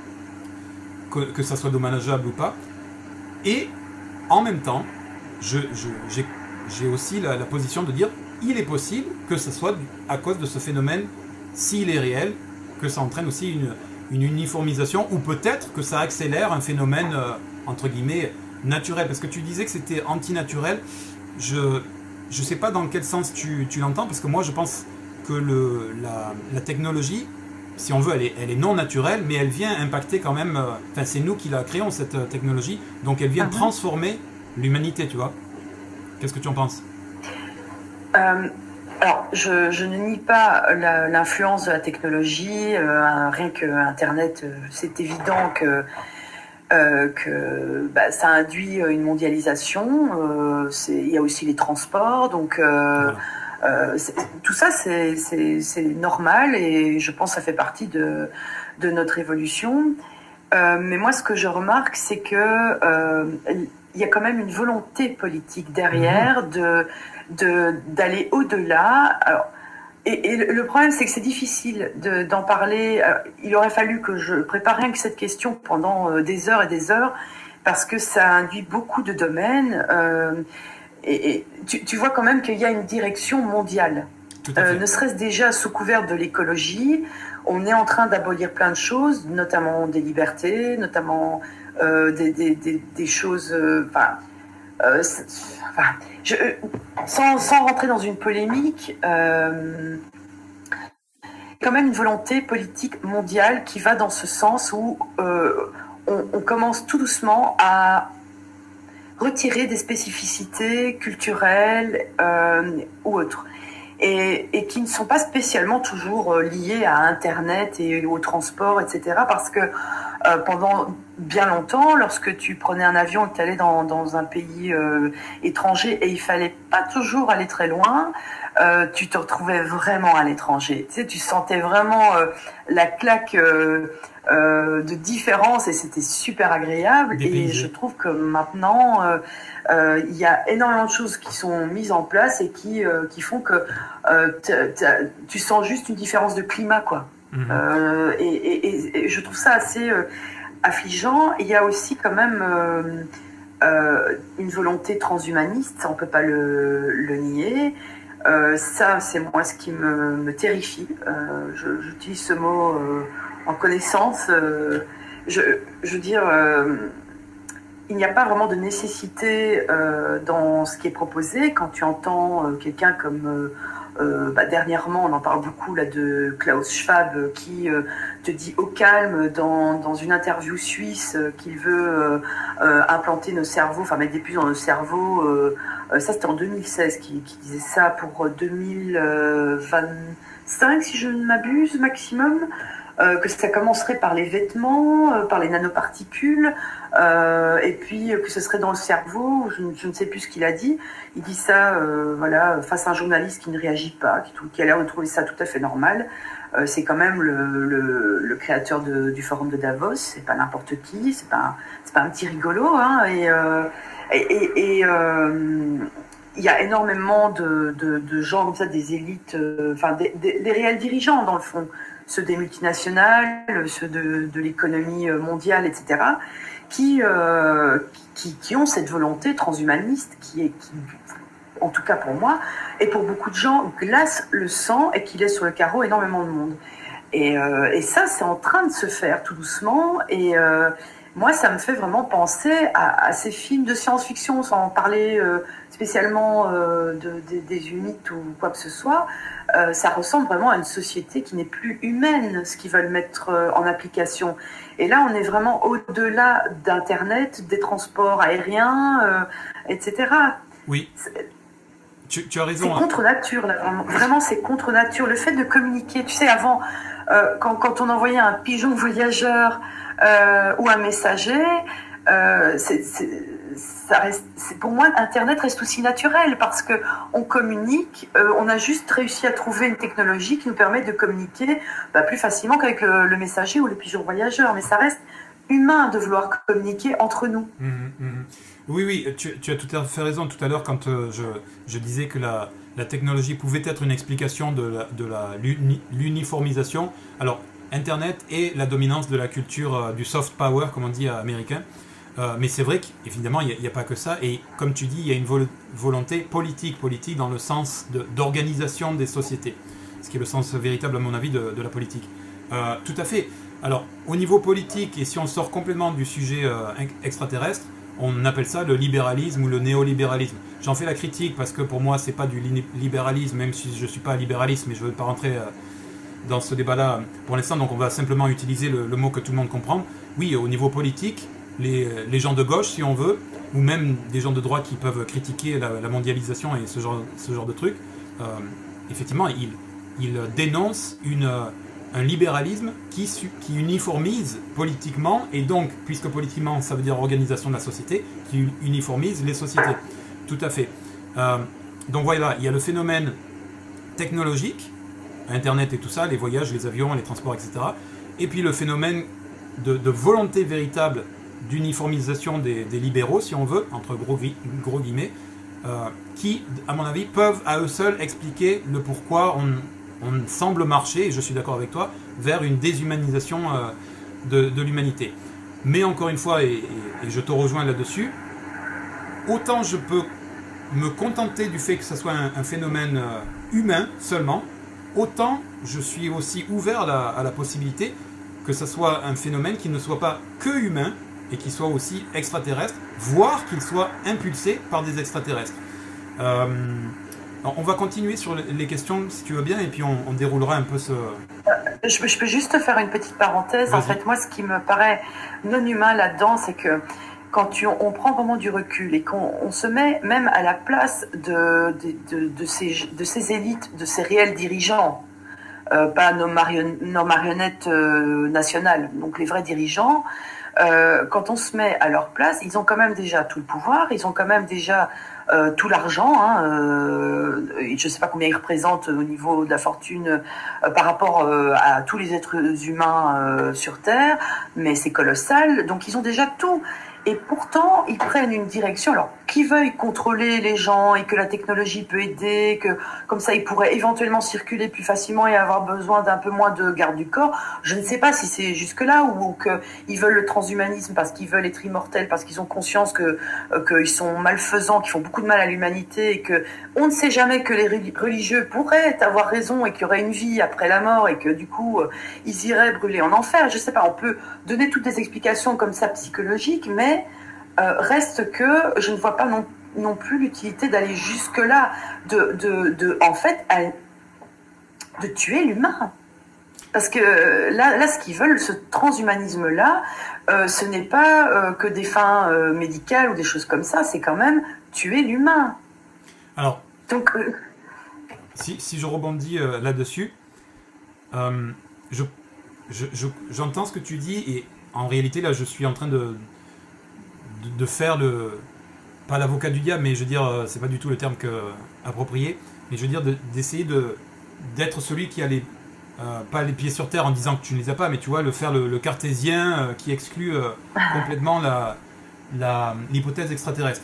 que, que ça soit dommageable ou pas. Et en même temps, je, je, j'ai, j'ai aussi la, la position de dire il est possible que ce soit à cause de ce phénomène, s'il est réel, que ça entraîne aussi une, une uniformisation, ou peut-être que ça accélère un phénomène, euh, entre guillemets, naturel. Parce que tu disais que c'était antinaturel. Je ne sais pas dans quel sens tu, tu l'entends, parce que moi je pense que le, la, la technologie, si on veut, elle est, elle est non naturelle, mais elle vient impacter quand même, euh, enfin c'est nous qui la créons cette euh, technologie, donc elle vient uh-huh. transformer l'humanité, tu vois. Qu'est-ce que tu en penses? euh, Alors, je, je ne nie pas la, l'influence de la technologie, euh, rien que Internet, euh, c'est évident que Euh, que bah, ça induit une mondialisation. Euh, c'est, il y a aussi les transports, donc euh, euh, tout ça c'est, c'est, c'est normal et je pense que ça fait partie de, de notre évolution. Euh, mais moi, ce que je remarque, c'est que euh, il y a quand même une volonté politique derrière mmh. de, de d'aller au-delà. Alors, Et, et le problème, c'est que c'est difficile de, d'en parler. Alors, il aurait fallu que je prépare rien que cette question pendant des heures et des heures, parce que ça induit beaucoup de domaines. Euh, et et tu, tu vois quand même qu'il y a une direction mondiale. Euh, ne serait-ce déjà sous couvert de l'écologie, on est en train d'abolir plein de choses, notamment des libertés, notamment euh, des, des, des, des choses... Euh, enfin, euh, enfin, je, sans, sans rentrer dans une polémique, euh, quand même une volonté politique mondiale qui va dans ce sens où euh, on, on commence tout doucement à retirer des spécificités culturelles euh, ou autres, et, et qui ne sont pas spécialement toujours liées à Internet et au transport, et cetera. Parce que euh, pendant bien longtemps, lorsque tu prenais un avion et que tu allais dans, dans un pays euh, étranger et il fallait pas toujours aller très loin, euh, tu te retrouvais vraiment à l'étranger. Tu sais, tu sentais vraiment euh, la claque euh, euh, de différence et c'était super agréable. Et je trouve que maintenant, euh, euh, il y a énormément de choses qui sont mises en place et qui, euh, qui font que euh, t'as, t'as, tu sens juste une différence de climat, quoi. Mmh. Euh, et, et, et je trouve ça assez euh, affligeant. Il y a aussi quand même euh, euh, une volonté transhumaniste, on ne peut pas le, le nier. Euh, ça, c'est moi ce qui me, me terrifie. Euh, je, j'utilise ce mot euh, en connaissance. Euh, je, je veux dire, euh, il n'y a pas vraiment de nécessité euh, dans ce qui est proposé. Quand tu entends euh, quelqu'un comme... Euh, Euh, bah, dernièrement, on en parle beaucoup là, de Klaus Schwab euh, qui euh, te dit au calme dans, dans une interview suisse euh, qu'il veut euh, euh, implanter nos cerveaux, enfin mettre des puces dans nos cerveaux. Euh, euh, ça, c'était en deux mille seize qu'il qui disait ça pour deux mille vingt-cinq, si je ne m'abuse, maximum. Euh, que ça commencerait par les vêtements, euh, par les nanoparticules, euh, et puis euh, que ce serait dans le cerveau. Je, je ne sais plus ce qu'il a dit. Il dit ça, euh, voilà, face à un journaliste qui ne réagit pas, qui, qui a l'air de trouver ça tout à fait normal. Euh, c'est quand même le, le, le créateur de, du forum de Davos. C'est pas n'importe qui. C'est pas, c'est pas un petit rigolo. Hein, et euh, et, et, et euh, il y a énormément de, de, de gens comme ça, des élites, enfin euh, des, des, des réels dirigeants dans le fond. Ceux des multinationales, ceux de, de l'économie mondiale, et cetera, qui, euh, qui, qui ont cette volonté transhumaniste qui, est, qui, en tout cas pour moi, et pour beaucoup de gens, glace le sang et qui laisse sur le carreau énormément de monde. Et, euh, et ça, c'est en train de se faire tout doucement. Et euh, moi, ça me fait vraiment penser à, à ces films de science-fiction, sans en parler euh, spécialement euh, de, de, des humites ou quoi que ce soit. Euh, ça ressemble vraiment à une société qui n'est plus humaine, ce qu'ils veulent mettre euh, en application. Et là, on est vraiment au-delà d'Internet, des transports aériens, euh, et cetera. Oui, tu, tu as raison. C'est hein. contre nature, là, vraiment. Vraiment, c'est contre nature. Le fait de communiquer, tu sais, avant, euh, quand, quand on envoyait un pigeon voyageur euh, ou un messager, euh, c'est... c'est Ça reste, c'est, pour moi, Internet reste aussi naturel parce que on communique. Euh, on a juste réussi à trouver une technologie qui nous permet de communiquer bah, plus facilement qu'avec le, le messager ou le pigeon voyageur. Mais ça reste humain de vouloir communiquer entre nous. Mmh, mmh. Oui, oui, tu, tu as tout à fait raison tout à l'heure quand euh, je, je disais que la, la technologie pouvait être une explication de, la, de la, l'uni, l'uniformisation. Alors, Internet et la dominance de la culture euh, du soft power, comme on dit américain. Euh, mais c'est vrai qu'évidemment, il n'y a, a pas que ça. Et comme tu dis, il y a une vol volonté politique, politique dans le sens d'organisation de, des sociétés. Ce qui est le sens véritable, à mon avis, de, de la politique. Euh, tout à fait. Alors, au niveau politique, et si on sort complètement du sujet euh, extraterrestre, on appelle ça le libéralisme ou le néolibéralisme. J'en fais la critique parce que pour moi, c'est pas du libéralisme, même si je ne suis pas libéraliste, mais je ne veux pas rentrer euh, dans ce débat-là pour l'instant. Donc, on va simplement utiliser le, le mot que tout le monde comprend. Oui, au niveau politique, les, les gens de gauche, si on veut, ou même des gens de droite qui peuvent critiquer la, la mondialisation et ce genre, ce genre de trucs, euh, effectivement, ils, ils dénoncent une... un libéralisme qui, qui uniformise politiquement, et donc, puisque politiquement ça veut dire organisation de la société, qui uniformise les sociétés. Tout à fait. Euh, donc voilà, il y a le phénomène technologique, Internet et tout ça, les voyages, les avions, les transports, et cetera. Et puis le phénomène de, de volonté véritable d'uniformisation des, des libéraux, si on veut, entre gros, gros guillemets, euh, qui, à mon avis, peuvent à eux seuls expliquer le pourquoi on... on semble marcher, et je suis d'accord avec toi, vers une déshumanisation euh, de, de l'humanité. Mais encore une fois, et, et, et je te rejoins là-dessus, autant je peux me contenter du fait que ce soit un, un phénomène euh, humain seulement, autant je suis aussi ouvert à la, à la possibilité que ce soit un phénomène qui ne soit pas que humain, et qui soit aussi extraterrestre, voire qu'il soit impulsé par des extraterrestres. Euh, Alors, on va continuer sur les questions, si tu veux bien, et puis on, on déroulera un peu ce... Je, je peux juste faire une petite parenthèse. En fait, moi, ce qui me paraît non humain là-dedans, c'est que quand tu, on prend vraiment du recul et qu'on on se met même à la place de, de, de, de, ces, de ces élites, de ces réels dirigeants, euh, pas nos, marion, nos marionnettes euh, nationales, donc les vrais dirigeants, euh, quand on se met à leur place, ils ont quand même déjà tout le pouvoir, ils ont quand même déjà... Euh, tout l'argent, hein, euh, je ne sais pas combien ils représentent au niveau de la fortune euh, par rapport euh, à tous les êtres humains euh, sur Terre, mais c'est colossal, donc ils ont déjà tout. Et pourtant, ils prennent une direction, alors qu'ils veuillent contrôler les gens et que la technologie peut aider, que comme ça ils pourraient éventuellement circuler plus facilement et avoir besoin d'un peu moins de garde du corps. Je ne sais pas si c'est jusque-là ou, ou qu'ils veulent le transhumanisme parce qu'ils veulent être immortels, parce qu'ils ont conscience que euh, qu'ils sont malfaisants, qu'ils font beaucoup de mal à l'humanité et que on ne sait jamais que les religieux pourraient avoir raison et qu'il y aurait une vie après la mort et que du coup euh, ils iraient brûler en enfer. Je ne sais pas, on peut donner toutes des explications comme ça psychologiques, mais Euh, reste que je ne vois pas non, non plus l'utilité d'aller jusque-là, de, de, de, en fait, à, de tuer l'humain. Parce que là, là ce qu'ils veulent, ce transhumanisme-là, euh, ce n'est pas euh, que des fins euh, médicales ou des choses comme ça, c'est quand même tuer l'humain. Alors, Donc, euh... si, si je rebondis euh, là-dessus, euh, je, je, je, j'entends ce que tu dis, et en réalité, là, je suis en train de... de faire le, pas l'avocat du diable, mais je veux dire, c'est pas du tout le terme que, approprié, mais je veux dire d'essayer de, d'être celui qui a les, euh, pas les pieds sur terre en disant que tu ne les as pas, mais tu vois, le faire le, le cartésien euh, qui exclut euh, complètement la, la, l'hypothèse extraterrestre.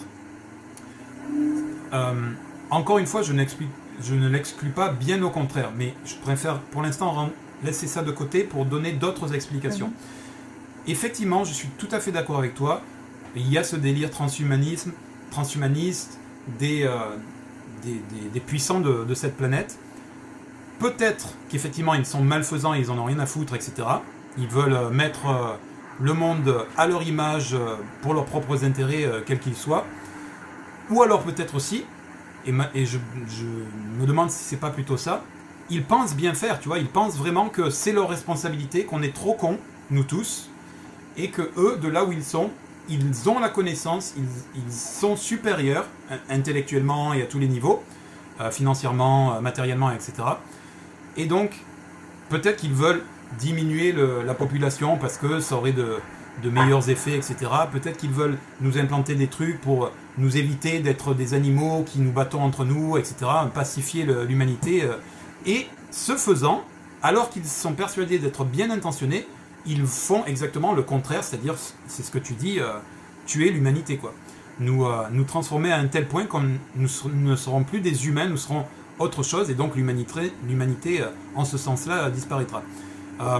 Euh, encore une fois, je, je ne l'exclus pas, bien au contraire, mais je préfère pour l'instant laisser ça de côté pour donner d'autres explications. Mm-hmm. Effectivement, je suis tout à fait d'accord avec toi. Il y a ce délire transhumanisme, transhumaniste des, euh, des, des, des puissants de, de cette planète. Peut-être qu'effectivement ils sont malfaisants et ils en ont rien à foutre, et cetera. Ils veulent mettre euh, le monde à leur image euh, pour leurs propres intérêts, euh, quels qu'ils soient. Ou alors peut-être aussi, et, ma, et je, je me demande si c'est pas plutôt ça, ils pensent bien faire, tu vois, ils pensent vraiment que c'est leur responsabilité, qu'on est trop cons, nous tous, et que eux, de là où ils sont, ils ont la connaissance, ils, ils sont supérieurs intellectuellement et à tous les niveaux, euh, financièrement, euh, matériellement, et cetera. Et donc, peut-être qu'ils veulent diminuer le, la population parce que ça aurait de, de meilleurs effets, et cetera. Peut-être qu'ils veulent nous implanter des trucs pour nous éviter d'être des animaux qui nous battons entre nous, et cetera. Pacifier l'humanité. Euh. Et ce faisant, alors qu'ils sont persuadés d'être bien intentionnés, ils font exactement le contraire, c'est-à-dire, c'est ce que tu dis, euh, tuer l'humanité, quoi. Nous, euh, nous transformer à un tel point qu'on nous, nous ne serons plus des humains, nous serons autre chose, et donc l'humanité, l'humanité euh, en ce sens-là, disparaîtra. Euh,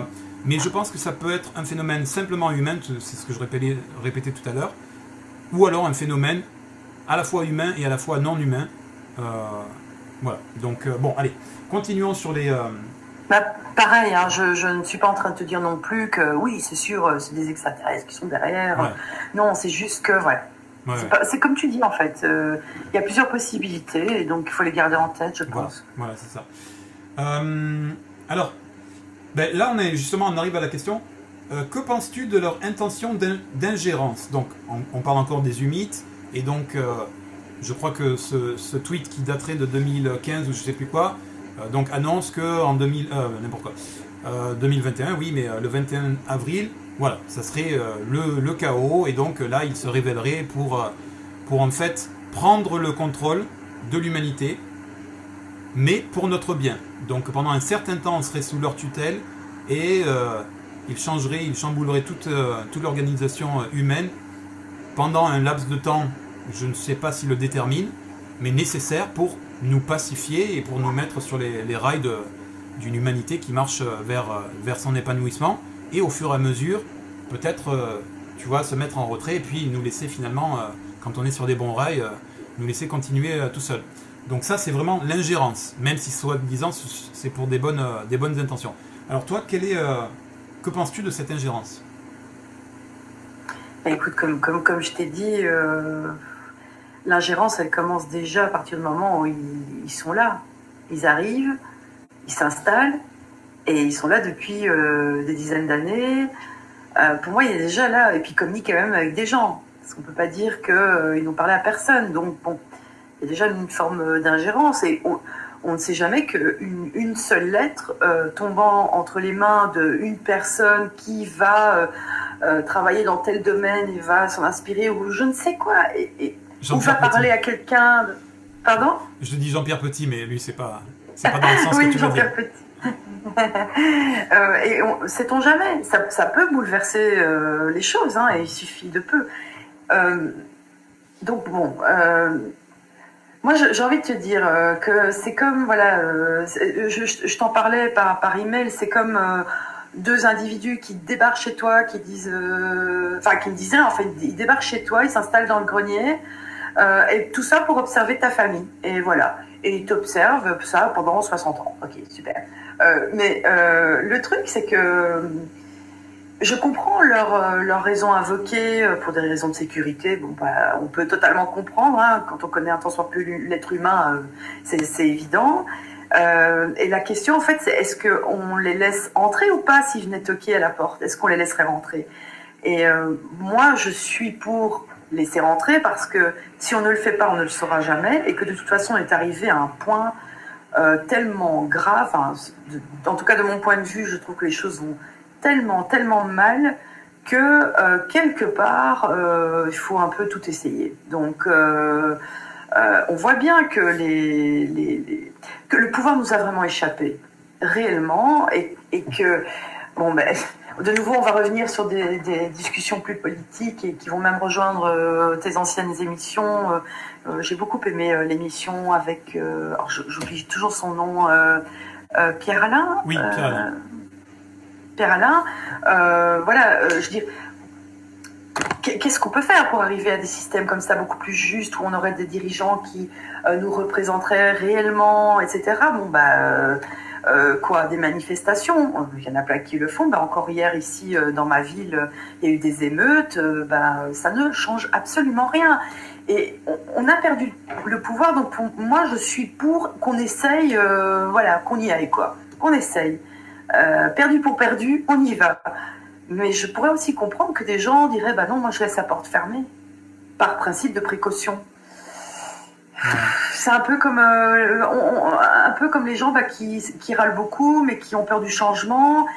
mais je pense que ça peut être un phénomène simplement humain, c'est ce que je répétais, répétais tout à l'heure, ou alors un phénomène à la fois humain et à la fois non humain. Euh, voilà, donc euh, bon, allez, continuons sur les... Euh... Bah, pareil, hein, je, je ne suis pas en train de te dire non plus que oui, c'est sûr, c'est des extraterrestres qui sont derrière. Ouais. Non, c'est juste que, voilà. Ouais, c'est ouais. comme tu dis, en fait. Il euh, y a plusieurs possibilités, et donc il faut les garder en tête, je pense. Voilà, voilà c'est ça. Euh, alors, ben, là, on est justement, on arrive à la question. Euh, que penses-tu de leur intention d'ingérence? Donc, on, on parle encore des humites, et donc, euh, je crois que ce, ce tweet qui daterait de deux mille quinze ou je sais plus quoi, euh, donc annonce que en deux mille, euh, n'importe quoi, euh, deux mille vingt et un, oui, mais euh, le vingt et un avril, voilà, ça serait euh, le, le chaos, et donc là, il se révélerait pour, euh, pour en fait prendre le contrôle de l'humanité, mais pour notre bien. Donc pendant un certain temps, on serait sous leur tutelle, et euh, ils changeraient, ils chambouleraient toute, euh, toute l'organisation humaine pendant un laps de temps, je ne sais pas s'ils le déterminent, mais nécessaire pour nous pacifier et pour nous mettre sur les, les rails d'une humanité qui marche vers, vers son épanouissement, et au fur et à mesure, peut-être, euh, tu vois, se mettre en retrait, et puis nous laisser finalement, euh, quand on est sur des bons rails, euh, nous laisser continuer euh, tout seul. Donc ça, c'est vraiment l'ingérence, même si soi-disant, c'est pour des bonnes, euh, des bonnes intentions. Alors toi, quel est, euh, que penses-tu de cette ingérence? Bah, écoute, comme, comme, comme je t'ai dit, euh, l'ingérence, elle commence déjà à partir du moment où ils, ils sont là. Ils arrivent, ils s'installent, et ils sont là depuis euh, des dizaines d'années. Euh, pour moi, il est déjà là, et puis ils communiquent quand même avec des gens. Parce qu'on ne peut pas dire qu'ils euh, n'ont parlé à personne. Donc, bon, il y a déjà une forme d'ingérence, et on, on ne sait jamais qu'une une seule lettre euh, tombant entre les mains d'une personne qui va euh, euh, travailler dans tel domaine et va s'en inspirer, ou je ne sais quoi, et, et on va parler à quelqu'un... De... Pardon? Je dis Jean-Pierre Petit, mais lui, c'est pas, c'est pas dans le sens oui, que tu veux dire. Petit. euh, et on, sait-on jamais, ça, ça peut bouleverser euh, les choses, hein, et il suffit de peu. Euh, donc bon, euh, moi j'ai envie de te dire euh, que c'est comme, voilà, euh, je, je, je t'en parlais par, par email, c'est comme euh, deux individus qui débarquent chez toi, qui disent, euh, enfin qui me disaient en fait, ils débarquent chez toi, ils s'installent dans le grenier, euh, et tout ça pour observer ta famille, et voilà. Et ils t'observent ça pendant soixante ans. Ok, super. Euh, mais euh, le truc, c'est que je comprends leur, leur raison invoquée pour des raisons de sécurité. Bon, bah, on peut totalement comprendre. Hein, quand on connaît un tant soit plus l'être humain, euh, c'est évident. Euh, et la question, en fait, c'est est-ce qu'on les laisse entrer ou pas s'ils venaient toquer à la porte? Est-ce qu'on les laisserait rentrer? Et euh, moi, je suis pour laisser rentrer, parce que si on ne le fait pas, on ne le saura jamais, et que de toute façon on est arrivé à un point euh, tellement grave, enfin, de, en tout cas de mon point de vue, je trouve que les choses vont tellement, tellement mal que euh, quelque part euh, il faut un peu tout essayer. Donc euh, euh, on voit bien que, les, les, les, que le pouvoir nous a vraiment échappé, réellement, et, et que, bon ben... De nouveau, on va revenir sur des, des discussions plus politiques et qui vont même rejoindre euh, tes anciennes émissions. Euh, euh, J'ai beaucoup aimé euh, l'émission avec, euh, alors j'oublie toujours son nom, euh, euh, Pierre Alain. Oui, Pierre Alain. Euh, Pierre Alain. Euh, voilà, euh, je dis, qu'est-ce qu'on peut faire pour arriver à des systèmes comme ça beaucoup plus justes, où on aurait des dirigeants qui euh, nous représenteraient réellement, et cetera. Bon bah. Euh, Euh, quoi, des manifestations, il y en a plein qui le font. Bah, encore hier ici euh, dans ma ville, il y a eu des émeutes. Euh, bah, ça ne change absolument rien. Et on, on a perdu le pouvoir. Donc pour, moi, je suis pour qu'on essaye, euh, voilà, qu'on y aille, quoi, qu'on essaye. Euh, perdu pour perdu, on y va. Mais je pourrais aussi comprendre que des gens diraient, bah non, moi je laisse la porte fermée, par principe de précaution. C'est un peu comme euh, on, on, un peu comme les gens bah, qui, qui râlent beaucoup mais qui ont peur du changement,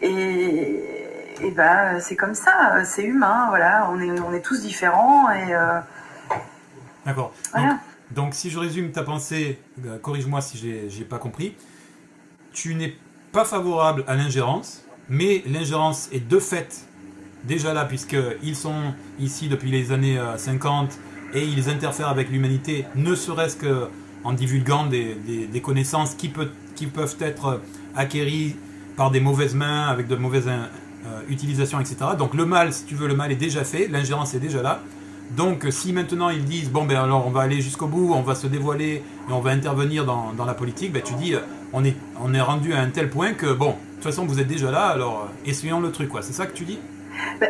et, et bah, c'est comme ça, c'est humain, voilà, on est, on est tous différents, et euh, d'accord. Voilà. Donc, donc si je résume ta pensée, euh, corrige-moi si j'ai j'ai pas compris, tu n'es pas favorable à l'ingérence, mais l'ingérence est de fait déjà là, puisqu'ils sont ici depuis les années euh, cinquante, et ils interfèrent avec l'humanité, ne serait-ce qu'en divulguant des, des, des connaissances qui, peut, qui peuvent être acquéries par des mauvaises mains, avec de mauvaises euh, utilisations, et cetera. Donc le mal, si tu veux, le mal est déjà fait, l'ingérence est déjà là. Donc si maintenant ils disent, bon ben alors on va aller jusqu'au bout, on va se dévoiler et on va intervenir dans, dans la politique, ben tu dis, on est, on est rendu à un tel point que, bon, de toute façon vous êtes déjà là, alors essayons le truc, quoi. C'est ça que tu dis? ben,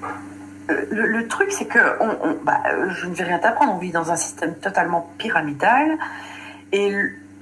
le, le truc c'est que, on, on, bah, je ne vais rien t'apprendre, on vit dans un système totalement pyramidal, et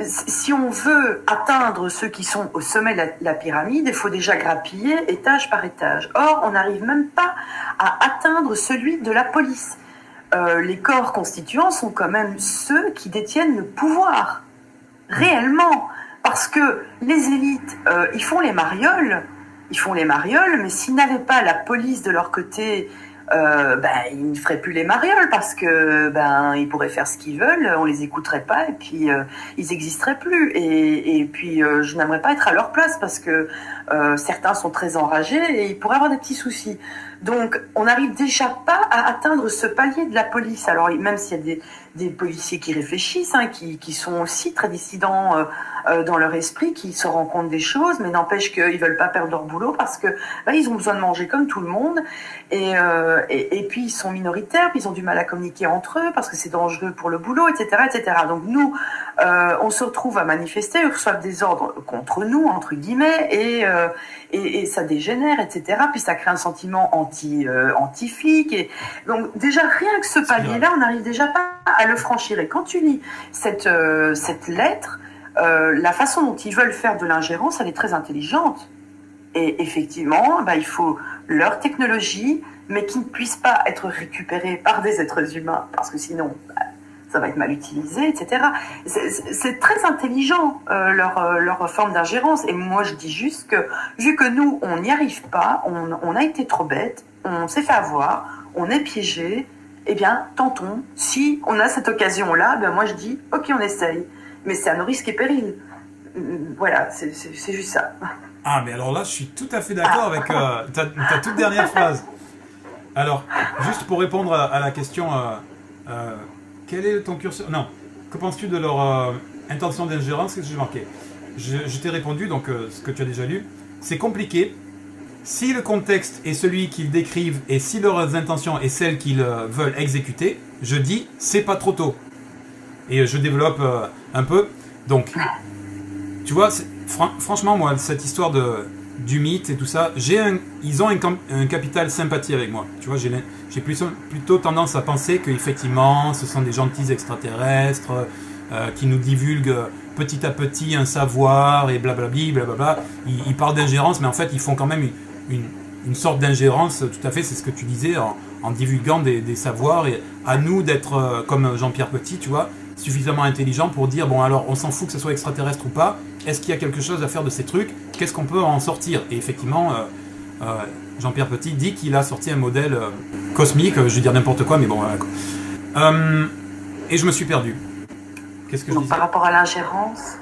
si on veut atteindre ceux qui sont au sommet de la, la pyramide, il faut déjà grappiller étage par étage. Or, on n'arrive même pas à atteindre celui de la police. Euh, les corps constituants sont quand même ceux qui détiennent le pouvoir, réellement. Parce que les élites, euh, ils font les marioles, ils font les marioles, mais s'ils n'avaient pas la police de leur côté, euh, ben, ils ne feraient plus les marioles parce que ben, ils pourraient faire ce qu'ils veulent, on les écouterait pas et puis euh, ils n'existeraient plus. Et, et puis euh, je n'aimerais pas être à leur place parce que euh, certains sont très enragés et ils pourraient avoir des petits soucis. Donc on n'arrive déjà pas à atteindre ce palier de la police. Alors même s'il y a des, des policiers qui réfléchissent, hein, qui, qui sont aussi très dissidents euh, euh, dans leur esprit, qui se rendent compte des choses, mais n'empêche qu'ils veulent pas perdre leur boulot parce que bah, ils ont besoin de manger comme tout le monde. Et, euh, et, et puis ils sont minoritaires, puis ils ont du mal à communiquer entre eux parce que c'est dangereux pour le boulot, et cetera, et cetera. Donc nous, euh, on se retrouve à manifester, ils reçoivent des ordres contre nous, entre guillemets, et, euh, et, et ça dégénère, et cetera. Puis ça crée un sentiment anti, euh, anti-flic. Et donc déjà rien que ce palier-là, on n'arrive déjà pas à le franchir. Et quand tu lis cette euh, cette lettre, euh, la façon dont ils veulent faire de l'ingérence, elle est très intelligente. Et effectivement, bah, il faut leur technologie, mais qui ne puisse pas être récupérée par des êtres humains, parce que sinon, bah, ça va être mal utilisé, et cetera. C'est très intelligent, euh, leur, euh, leur forme d'ingérence. Et moi, je dis juste que, vu que nous, on n'y arrive pas, on, on a été trop bêtes, on s'est fait avoir, on est piégé, eh bien, tentons. Si on a cette occasion-là, ben moi, je dis, ok, on essaye. Mais c'est à nos risques et périls. Voilà, c'est juste ça. Ah, mais alors là, je suis tout à fait d'accord avec euh, ta, ta toute dernière phrase. Alors, juste pour répondre à, à la question, euh, euh, quel est ton curseur? Non, que penses-tu de leur euh, intention d'ingérence? Qu'est-ce que j'ai marqué? Je, je t'ai répondu, donc euh, ce que tu as déjà lu. C'est compliqué. Si le contexte est celui qu'ils décrivent et si leurs intentions est celle qu'ils euh, veulent exécuter, je dis, c'est pas trop tôt. Et je développe euh, un peu. Donc, tu vois, fran franchement, moi, cette histoire de, du mythe et tout ça, j'ai un, ils ont un, un capital sympathie avec moi. Tu vois, j'ai plutôt, plutôt tendance à penser qu'effectivement, ce sont des gentils extraterrestres euh, qui nous divulguent petit à petit un savoir et blablabli, blablabla. Ils, ils parlent d'ingérence, mais en fait, ils font quand même une, une, une sorte d'ingérence, tout à fait, c'est ce que tu disais, en, en divulguant des, des savoirs. Et à nous d'être, euh, comme Jean-Pierre Petit, tu vois, suffisamment intelligent pour dire, bon alors on s'en fout que ce soit extraterrestre ou pas, est-ce qu'il y a quelque chose à faire de ces trucs, qu'est-ce qu'on peut en sortir? Et effectivement, euh, euh, Jean-Pierre Petit dit qu'il a sorti un modèle euh, cosmique, je vais dire n'importe quoi, mais bon, voilà quoi. Euh, et je me suis perdu. Qu'est-ce que je disais? Par rapport à l'ingérence.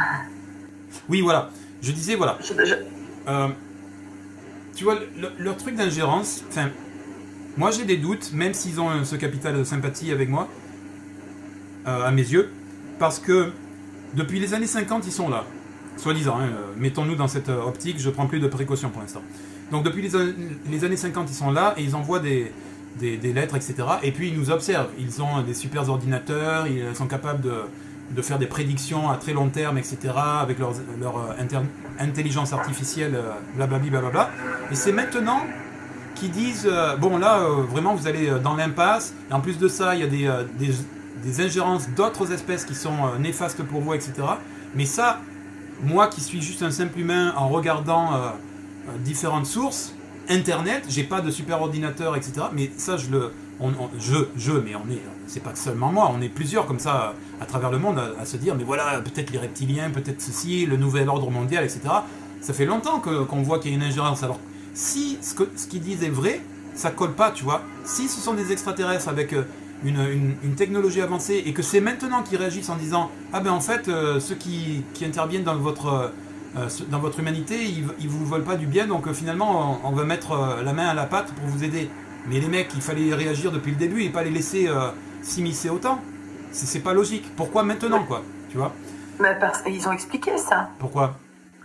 Oui, voilà. Je disais, voilà. Je, je... Euh, tu vois, le, leur truc d'ingérence, enfin, moi j'ai des doutes, même s'ils ont ce capital de sympathie avec moi, euh, à mes yeux, parce que depuis les années cinquante, ils sont là. Soi-disant, hein, euh, mettons-nous dans cette euh, optique, je prends plus de précautions pour l'instant. Donc depuis les, les années cinquante, ils sont là et ils envoient des, des, des lettres, et cetera. Et puis ils nous observent. Ils ont des super ordinateurs, ils sont capables de, de faire des prédictions à très long terme, et cetera. Avec leur, leur euh, intelligence artificielle, euh, blablabli, blablabla. Et c'est maintenant qu'ils disent, euh, bon là, euh, vraiment, vous allez dans l'impasse. Et en plus de ça, il y a des, euh, des, des ingérences d'autres espèces qui sont euh, néfastes pour vous, et cetera. Mais ça, moi qui suis juste un simple humain en regardant... Euh, différentes sources, internet, j'ai pas de super ordinateur, et cetera. Mais ça, je le, on, on, je, je, mais on est, c'est pas seulement moi, on est plusieurs comme ça à, à travers le monde à, à se dire, mais voilà, peut-être les reptiliens, peut-être ceci, le nouvel ordre mondial, et cetera. Ça fait longtemps que qu'on voit qu'il y a une ingérence. Alors, si ce que ce qu'ils disent est vrai, ça colle pas, tu vois. Si ce sont des extraterrestres avec une, une, une technologie avancée et que c'est maintenant qu'ils réagissent en disant, ah ben en fait, euh, ceux qui, qui interviennent dans votre Euh, dans votre humanité, ils, ils vous veulent pas du bien, donc euh, finalement on, on va mettre euh, la main à la pâte pour vous aider. Mais les mecs, il fallait réagir depuis le début et pas les laisser euh, s'immiscer autant. C'est pas logique. Pourquoi maintenant, quoi? Tu vois? Mais parce qu'ils ont expliqué ça. Pourquoi?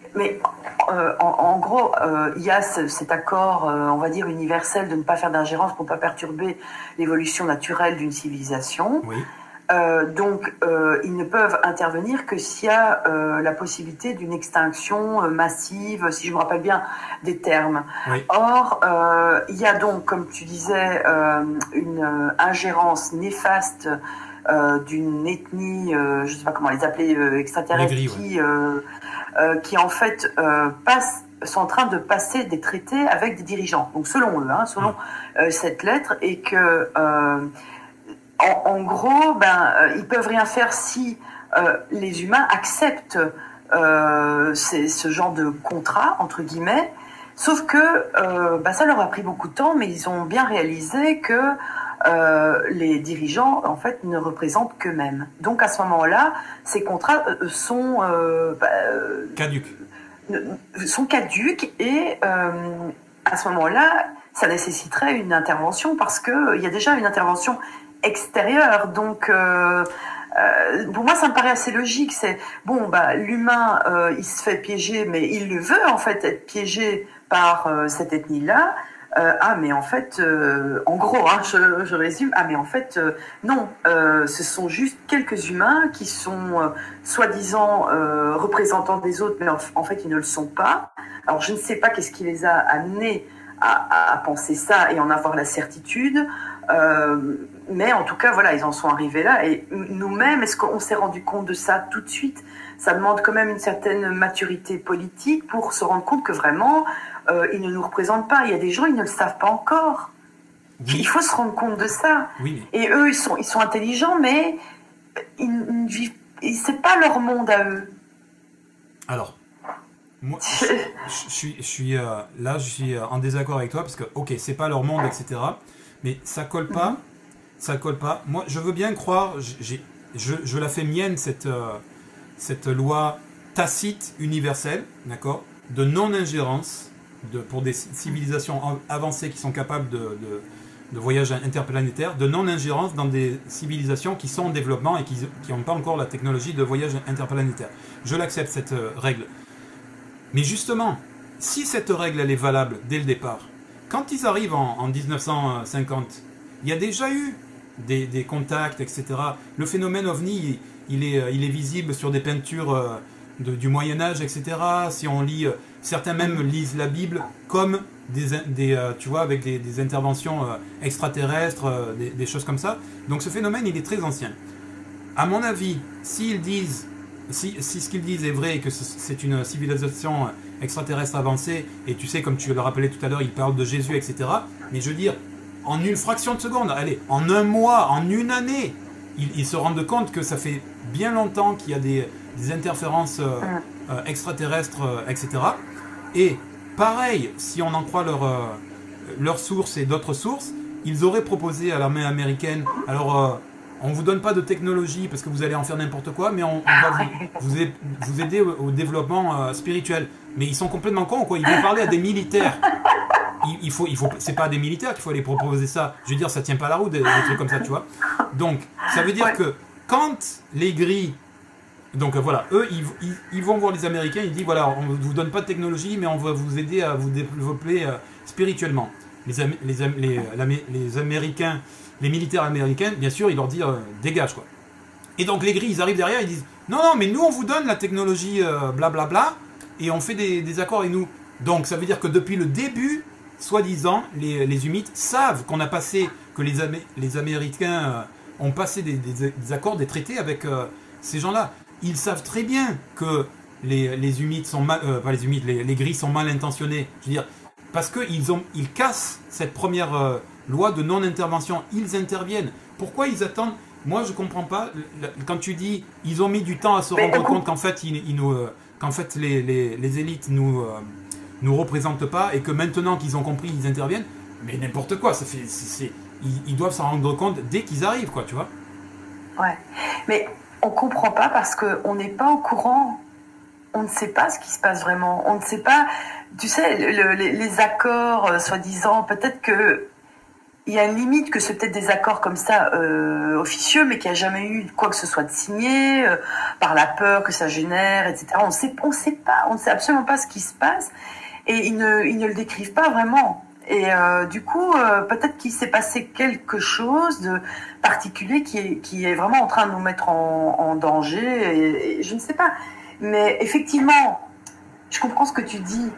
Mais euh, en, en gros, euh, il y a ce, cet accord, euh, on va dire, universel de ne pas faire d'ingérence pour ne pas perturber l'évolution naturelle d'une civilisation. Oui. Euh, donc, euh, ils ne peuvent intervenir que s'il y a euh, la possibilité d'une extinction euh, massive, si je me rappelle bien des termes. Oui. Or, euh, il y a donc, comme tu disais, euh, une euh, ingérence néfaste euh, d'une ethnie, euh, je ne sais pas comment les appeler, euh, extraterrestre, gris, qui, ouais. euh, euh, qui en fait euh, passe, sont en train de passer des traités avec des dirigeants. Donc, selon eux, hein, selon euh, cette lettre, et que euh, En, en gros, ben, euh, ils peuvent rien faire si euh, les humains acceptent euh, ce genre de contrat, entre guillemets. Sauf que euh, ben, ça leur a pris beaucoup de temps, mais ils ont bien réalisé que euh, les dirigeants, en fait, ne représentent qu'eux-mêmes. Donc, à ce moment-là, ces contrats euh, sont euh, ben, caduques. sont caduques et euh, à ce moment-là, ça nécessiterait une intervention parce que il y a déjà une intervention extérieur, donc euh, euh, pour moi ça me paraît assez logique. C'est bon, bah l'humain euh, il se fait piéger, mais il le veut en fait être piégé par euh, cette ethnie-là. Euh, ah mais en fait, euh, en gros, hein, je, je résume. Ah mais en fait euh, non, euh, ce sont juste quelques humains qui sont euh, soi-disant euh, représentants des autres, mais en, en fait ils ne le sont pas. Alors je ne sais pas qu'est-ce qui les a amenés à, à penser ça et en avoir la certitude. Euh, mais en tout cas, voilà, ils en sont arrivés là. Et nous-mêmes, est-ce qu'on s'est rendu compte de ça tout de suite? Ça demande quand même une certaine maturité politique pour se rendre compte que vraiment, euh, ils ne nous représentent pas. Il y a des gens, ils ne le savent pas encore. Oui. Il faut se rendre compte de ça. Oui. Et eux, ils sont, ils sont intelligents, mais ils ne vivent. C'est pas leur monde à eux. Alors, moi, je, je, je suis, je suis euh, là, je suis en désaccord avec toi parce que, ok, c'est pas leur monde, et cetera. Mais ça colle pas. Mm-hmm. Ça colle pas. Moi, je veux bien croire, j'ai, je, je la fais mienne, cette, euh, cette loi tacite, universelle, d'accord, de non-ingérence de, pour des civilisations avancées qui sont capables de, de, de voyages interplanétaires, de non-ingérence dans des civilisations qui sont en développement et qui n'ont pas encore la technologie de voyage interplanétaire. Je l'accepte, cette euh, règle. Mais justement, si cette règle, elle est valable dès le départ, quand ils arrivent en, en dix-neuf cent cinquante, il y a déjà eu Des, des contacts, et cetera. Le phénomène ovni, il, il, est, il est visible sur des peintures euh, de, du Moyen-Âge, et cetera. Si on lit, euh, certains même lisent la Bible comme des, des euh, tu vois, avec des, des interventions euh, extraterrestres, euh, des, des choses comme ça. Donc ce phénomène, il est très ancien. À mon avis, s'ils disent, si, si ce qu'ils disent est vrai et que c'est une civilisation extraterrestre avancée, et tu sais, comme tu le rappelais tout à l'heure, ils parlent de Jésus, et cetera. Mais je veux dire, en une fraction de seconde, allez, en un mois, en une année, ils, ils se rendent compte que ça fait bien longtemps qu'il y a des, des interférences euh, euh, extraterrestres, euh, et cetera. Et pareil, si on en croit leurs euh, leurs sources et d'autres sources, ils auraient proposé à l'armée américaine, alors euh, on ne vous donne pas de technologie parce que vous allez en faire n'importe quoi, mais on, on va vous, vous, vous aider au, au développement euh, spirituel. Mais ils sont complètement cons, quoi. Ils vont parler à des militaires. Il, il faut, il faut, c'est pas à des militaires qu'il faut aller proposer ça. Je veux dire, ça tient pas la route, des, des trucs comme ça, tu vois. Donc, ça veut dire ouais. que quand les gris, donc voilà, eux, ils, ils, ils vont voir les Américains, ils disent voilà, on vous donne pas de technologie, mais on va vous aider à vous développer euh, spirituellement. Les, les, les, les, les Américains, les militaires américains, bien sûr, ils leur disent euh, dégage, quoi. Et donc les gris, ils arrivent derrière, ils disent non, non, mais nous, on vous donne la technologie, euh, blablabla, bla, bla, et on fait des, des accords avec nous. Donc, ça veut dire que depuis le début, soi-disant, les, les humites savent qu'on a passé, que les, Amé les Américains euh, ont passé des, des, des accords, des traités avec euh, ces gens-là. Ils savent très bien que les, les humites sont mal, euh, pas les humites, les, les gris sont mal intentionnés. Je veux dire, parce qu'ils ont, ils cassent cette première euh, loi de non-intervention. Ils interviennent. Pourquoi ils attendent? Moi, je comprends pas. Quand tu dis, ils ont mis du temps à se rendre compte qu'en fait, ils, ils nous, euh, qu'en fait, les, les, les élites nous euh, nous représentent pas et que maintenant qu'ils ont compris, ils interviennent. Mais n'importe quoi, ça fait, c'est, c'est, ils, ils doivent s'en rendre compte dès qu'ils arrivent, quoi, tu vois. Ouais, mais on comprend pas parce qu'on n'est pas au courant. On ne sait pas ce qui se passe vraiment. On ne sait pas, tu sais, le, les, les accords, euh, soi-disant, peut-être que il y a une limite que c'est peut-être des accords comme ça euh, officieux, mais qu'il n'y a jamais eu quoi que ce soit de signé, euh, par la peur que ça génère, et cetera. On sait, on sait pas, on ne sait absolument pas ce qui se passe, et ils ne, ils ne le décrivent pas vraiment. Et euh, du coup, euh, peut-être qu'il s'est passé quelque chose de particulier qui est, qui est vraiment en train de nous mettre en, en danger, et, et je ne sais pas. Mais effectivement, je comprends ce que tu dis.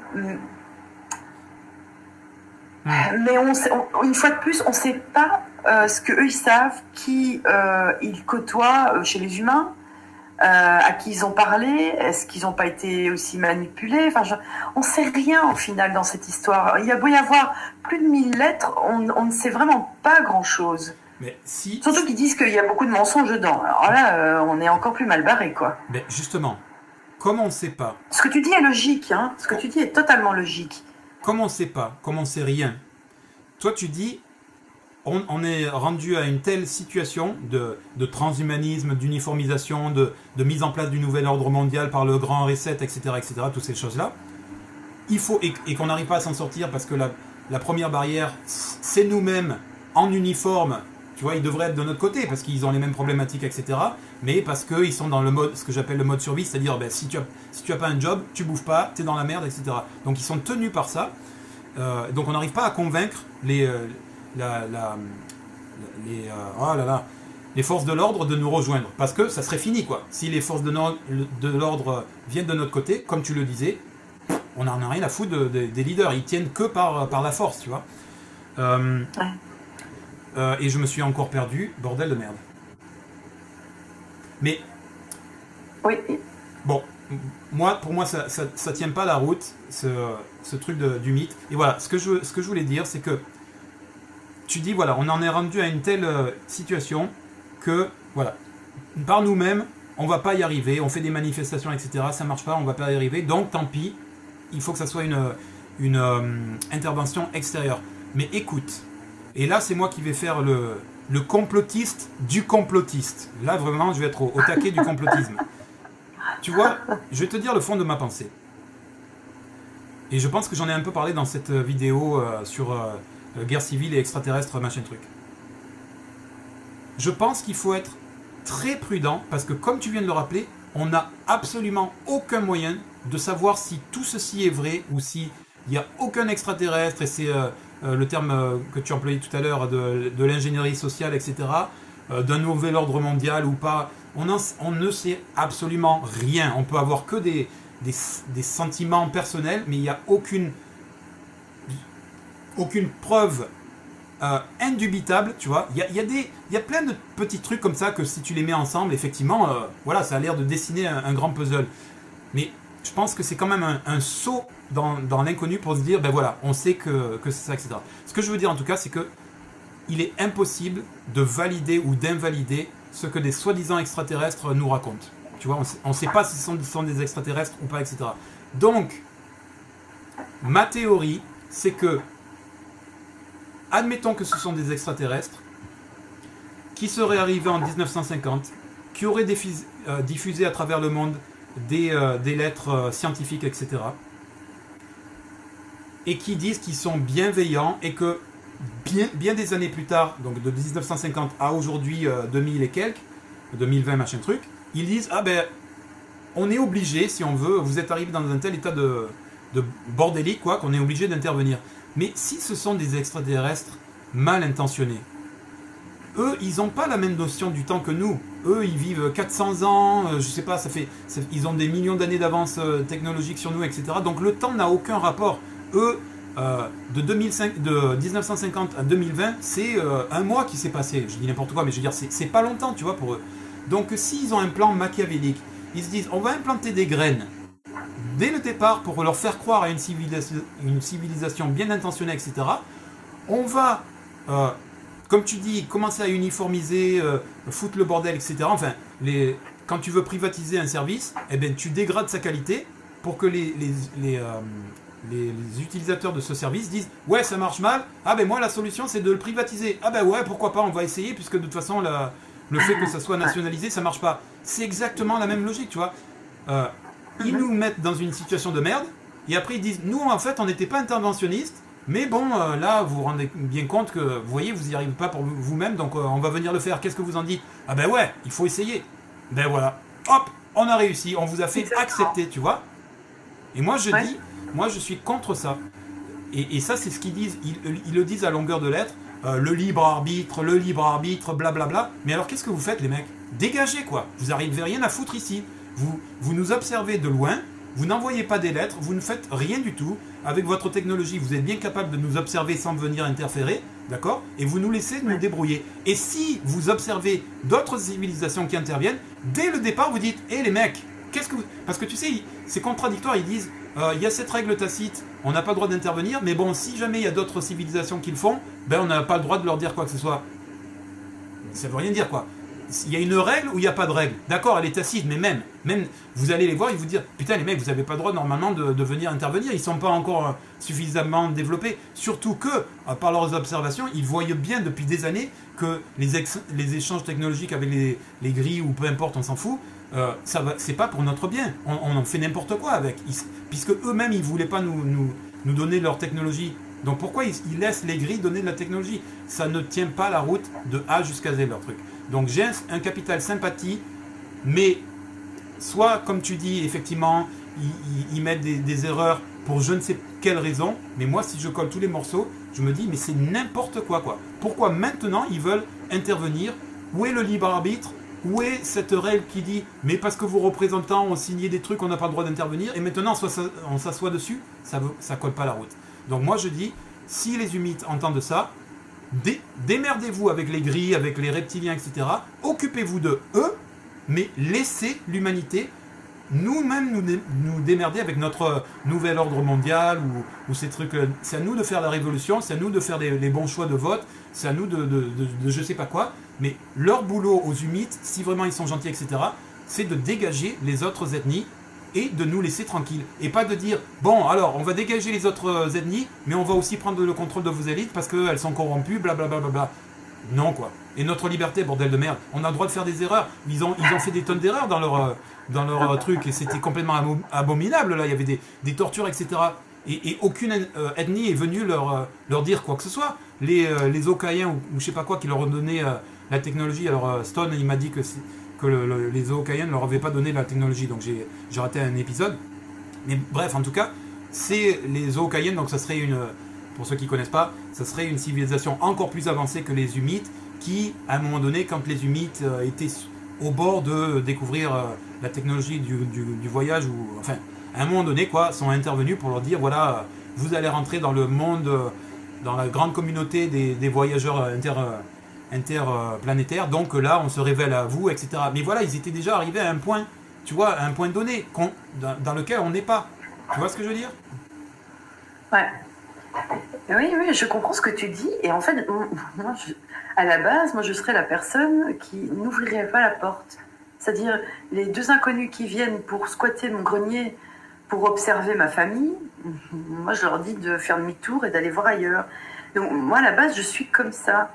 Mais on, sait, on, une fois de plus, on ne sait pas euh, ce qu'eux ils savent, qui euh, ils côtoient euh, chez les humains, euh, à qui ils ont parlé, est-ce qu'ils n'ont pas été aussi manipulés, enfin, je, on ne sait rien au final dans cette histoire. Il y a beau y avoir plus de mille lettres, on, on ne sait vraiment pas grand-chose. Mais si... Surtout qu'ils disent qu'il y a beaucoup de mensonges dedans. Alors là, euh, on est encore plus mal barré, quoi. Mais justement, comme on ne sait pas... Ce que tu dis est logique, hein. Ce que tu dis est totalement logique. Comme on ne sait pas, comme on ne sait rien, toi tu dis, on, on est rendu à une telle situation de, de transhumanisme, d'uniformisation, de, de mise en place du nouvel ordre mondial par le grand reset, et cetera, et cetera, toutes ces choses-là, il faut, et, et qu'on n'arrive pas à s'en sortir parce que la, la première barrière, c'est nous-mêmes en uniforme, tu vois, ils devraient être de notre côté parce qu'ils ont les mêmes problématiques, et cetera, mais parce qu'ils sont dans le mode, ce que j'appelle le mode survie, c'est-à-dire ben, si tu as, si tu as pas un job, tu bouges pas, tu es dans la merde, et cetera. Donc ils sont tenus par ça. Euh, donc on n'arrive pas à convaincre les, euh, la, la, les, euh, oh là là, les forces de l'ordre de nous rejoindre. Parce que ça serait fini, quoi. Si les forces de, no de l'ordre viennent de notre côté, comme tu le disais, on n'en a rien à foutre de, de, des leaders. Ils tiennent que par, par la force, tu vois. Euh, ouais. euh, et je me suis encore perdu, bordel de merde. Mais, oui. Bon, moi, pour moi, ça, ça, ça tient pas la route, ce, ce truc de, du mythe. Et voilà, ce que je, ce que je voulais dire, c'est que tu dis, voilà, on en est rendu à une telle euh, situation que, voilà, par nous-mêmes, on va pas y arriver, on fait des manifestations, et cetera, ça marche pas, on va pas y arriver, donc tant pis, il faut que ça soit une, une euh, intervention extérieure. Mais écoute, et là, c'est moi qui vais faire le, le complotiste du complotiste. Là, vraiment, je vais être au, au taquet du complotisme. Tu vois, je vais te dire le fond de ma pensée. Et je pense que j'en ai un peu parlé dans cette vidéo euh, sur euh, guerre civile et extraterrestre, machin truc. Je pense qu'il faut être très prudent, parce que comme tu viens de le rappeler, on n'a absolument aucun moyen de savoir si tout ceci est vrai, ou s'il n'y a aucun extraterrestre, et c'est euh, euh, le terme euh, que tu employais tout à l'heure, de, de l'ingénierie sociale, et cetera, euh, d'un nouvel ordre mondial ou pas. On, en, on ne sait absolument rien. On peut avoir que des, des, des sentiments personnels, mais il n'y a aucune, aucune preuve euh, indubitable, tu vois. Il y a, il y a des, il y a plein de petits trucs comme ça que si tu les mets ensemble, effectivement, euh, voilà, ça a l'air de dessiner un, un grand puzzle. Mais je pense que c'est quand même un, un saut dans, dans l'inconnu pour se dire, ben voilà, on sait que, que c'est ça, et cetera. Ce que je veux dire en tout cas, c'est que il est impossible de valider ou d'invalider ce que des soi-disant extraterrestres nous racontent. Tu vois, on ne sait pas si ce sont, sont des extraterrestres ou pas, et cetera. Donc, ma théorie, c'est que, admettons que ce sont des extraterrestres qui seraient arrivés en mille neuf cent cinquante, qui auraient diffusé, euh, diffusé à travers le monde des, euh, des lettres euh, scientifiques, et cetera. Et qui disent qu'ils sont bienveillants et que Bien, bien des années plus tard, donc de mille neuf cent cinquante à aujourd'hui, euh, deux mille et quelques, deux mille vingt, machin truc, ils disent, ah ben, on est obligé, si on veut, vous êtes arrivé dans un tel état de, de bordélique, quoi, qu'on est obligé d'intervenir. Mais si ce sont des extraterrestres mal intentionnés, eux, ils n'ont pas la même notion du temps que nous. Eux, ils vivent quatre cents ans, euh, je sais pas, ça fait, ça, ils ont des millions d'années d'avance euh, technologique sur nous, et cetera. Donc le temps n'a aucun rapport. Eux, Euh, de, deux mille cinq, de mille neuf cent cinquante à deux mille vingt, c'est euh, un mois qui s'est passé. Je dis n'importe quoi, mais je veux dire, c'est pas longtemps, tu vois, pour eux. Donc, s'ils ont un plan machiavélique, ils se disent, on va implanter des graines dès le départ pour leur faire croire à une civilisation, une civilisation bien intentionnée, et cetera. On va, euh, comme tu dis, commencer à uniformiser, euh, foutre le bordel, et cetera. Enfin, les, quand tu veux privatiser un service, eh ben, tu dégrades sa qualité pour que les... les, les euh, Les, les utilisateurs de ce service disent ouais ça marche mal, ah ben moi la solution c'est de le privatiser, ah ben ouais pourquoi pas on va essayer puisque de toute façon la, le fait que ça soit nationalisé ça marche pas. C'est exactement la même logique, tu vois. Euh, ils nous mettent dans une situation de merde et après ils disent nous en fait on n'était pas interventionnistes Mais bon, euh, là, vous vous rendez bien compte que, vous voyez, vous n'y arrivez pas pour vous-même, donc euh, on va venir le faire. Qu'est-ce que vous en dites? Ah ben ouais, il faut essayer. Ben voilà, hop, on a réussi, on vous a fait Exactement. accepter, tu vois. Et moi, je Ouais. dis, moi, je suis contre ça. Et, et ça, c'est ce qu'ils disent. Ils, ils le disent à longueur de lettres. Euh, le libre arbitre, le libre arbitre, blablabla. Mais alors, qu'est-ce que vous faites, les mecs? Dégagez, quoi. Vous n'arrivez rien à foutre ici. Vous, vous nous observez de loin. Vous n'envoyez pas des lettres. Vous ne faites rien du tout. Avec votre technologie, vous êtes bien capable de nous observer sans venir interférer. D'accord? Et vous nous laissez nous débrouiller. Et si vous observez d'autres civilisations qui interviennent, dès le départ, vous dites, hé les mecs, qu'est-ce que vous... Parce que tu sais, c'est contradictoire. Ils disent, euh, il y a cette règle tacite, on n'a pas le droit d'intervenir, mais bon, si jamais il y a d'autres civilisations qui le font, ben on n'a pas le droit de leur dire quoi que ce soit. Ça veut rien dire, quoi. Il y a une règle ou il n'y a pas de règle. D'accord, elle est tacite, mais même, même, vous allez les voir, ils vous dire, putain les mecs, vous n'avez pas le droit normalement de, de venir intervenir, ils ne sont pas encore euh, suffisamment développés. Surtout que, euh, par leurs observations, ils voient bien depuis des années que les, ex, les échanges technologiques avec les, les grilles ou peu importe, on s'en fout, euh, ça va, c'est pas pour notre bien. On, on en fait n'importe quoi avec. Ils, puisque eux-mêmes, ils ne voulaient pas nous, nous, nous donner leur technologie. Donc pourquoi ils, ils laissent les grilles donner de la technologie? Ça ne tient pas la route de A jusqu'à Z, leur truc. Donc j'ai un, un capital sympathie, mais soit, comme tu dis, effectivement, ils, ils, ils mettent des, des erreurs pour je ne sais quelle raison, mais moi, si je colle tous les morceaux, je me dis, mais c'est n'importe quoi, quoi. Pourquoi maintenant ils veulent intervenir? Où est le libre arbitre? Où est cette règle qui dit, mais parce que vos représentants ont signé des trucs, on n'a pas le droit d'intervenir, et maintenant on s'assoit dessus? Ça ne colle pas la route. Donc moi je dis, si les humides entendent ça, dé démerdez-vous avec les grilles, avec les reptiliens, et cetera. Occupez-vous de eux, mais laissez l'humanité nous-mêmes nous, nous démerder avec notre nouvel ordre mondial ou, ou ces trucs. C'est à nous de faire la révolution, c'est à nous de faire les, les bons choix de vote, c'est à nous de, de, de, de je sais pas quoi. Mais leur boulot aux humides, si vraiment ils sont gentils, et cetera, c'est de dégager les autres ethnies et de nous laisser tranquilles. Et pas de dire, bon, alors, on va dégager les autres ethnies, mais on va aussi prendre le contrôle de vos élites parce qu'elles sont corrompues, blablabla. Bla bla bla. Non, quoi. Et notre liberté, bordel de merde. On a le droit de faire des erreurs. Ils ont, ils ont fait des tonnes d'erreurs dans leur, dans leur truc et c'était complètement abominable, là. Il y avait des, des tortures, et cetera. Et, et aucune ethnie est venue leur, leur dire quoi que ce soit. Les, les Okaïens ou, ou je sais pas quoi qui leur ont donné la technologie. Alors, Stone, il m'a dit que... que le, le, les Okaïens ne leur avaient pas donné la technologie, donc j'ai raté un épisode. Mais bref, en tout cas, c'est les Okaïens, donc ça serait une, pour ceux qui ne connaissent pas, ça serait une civilisation encore plus avancée que les Humites, qui, à un moment donné, quand les Humites euh, étaient au bord de découvrir euh, la technologie du, du, du voyage, ou enfin, à un moment donné, quoi, sont intervenus pour leur dire, voilà, vous allez rentrer dans le monde, euh, dans la grande communauté des, des voyageurs inter... Euh, interplanétaire, donc là on se révèle à vous, et cetera. Mais voilà, ils étaient déjà arrivés à un point, tu vois, à un point donné, dans, dans lequel on n'est pas. Tu vois ce que je veux dire? Ouais. Oui, oui, je comprends ce que tu dis. Et en fait, moi, je, à la base, moi je serais la personne qui n'ouvrirait pas la porte. C'est-à-dire, les deux inconnus qui viennent pour squatter mon grenier, pour observer ma famille, moi je leur dis de faire demi-tour et d'aller voir ailleurs. Donc moi à la base, je suis comme ça.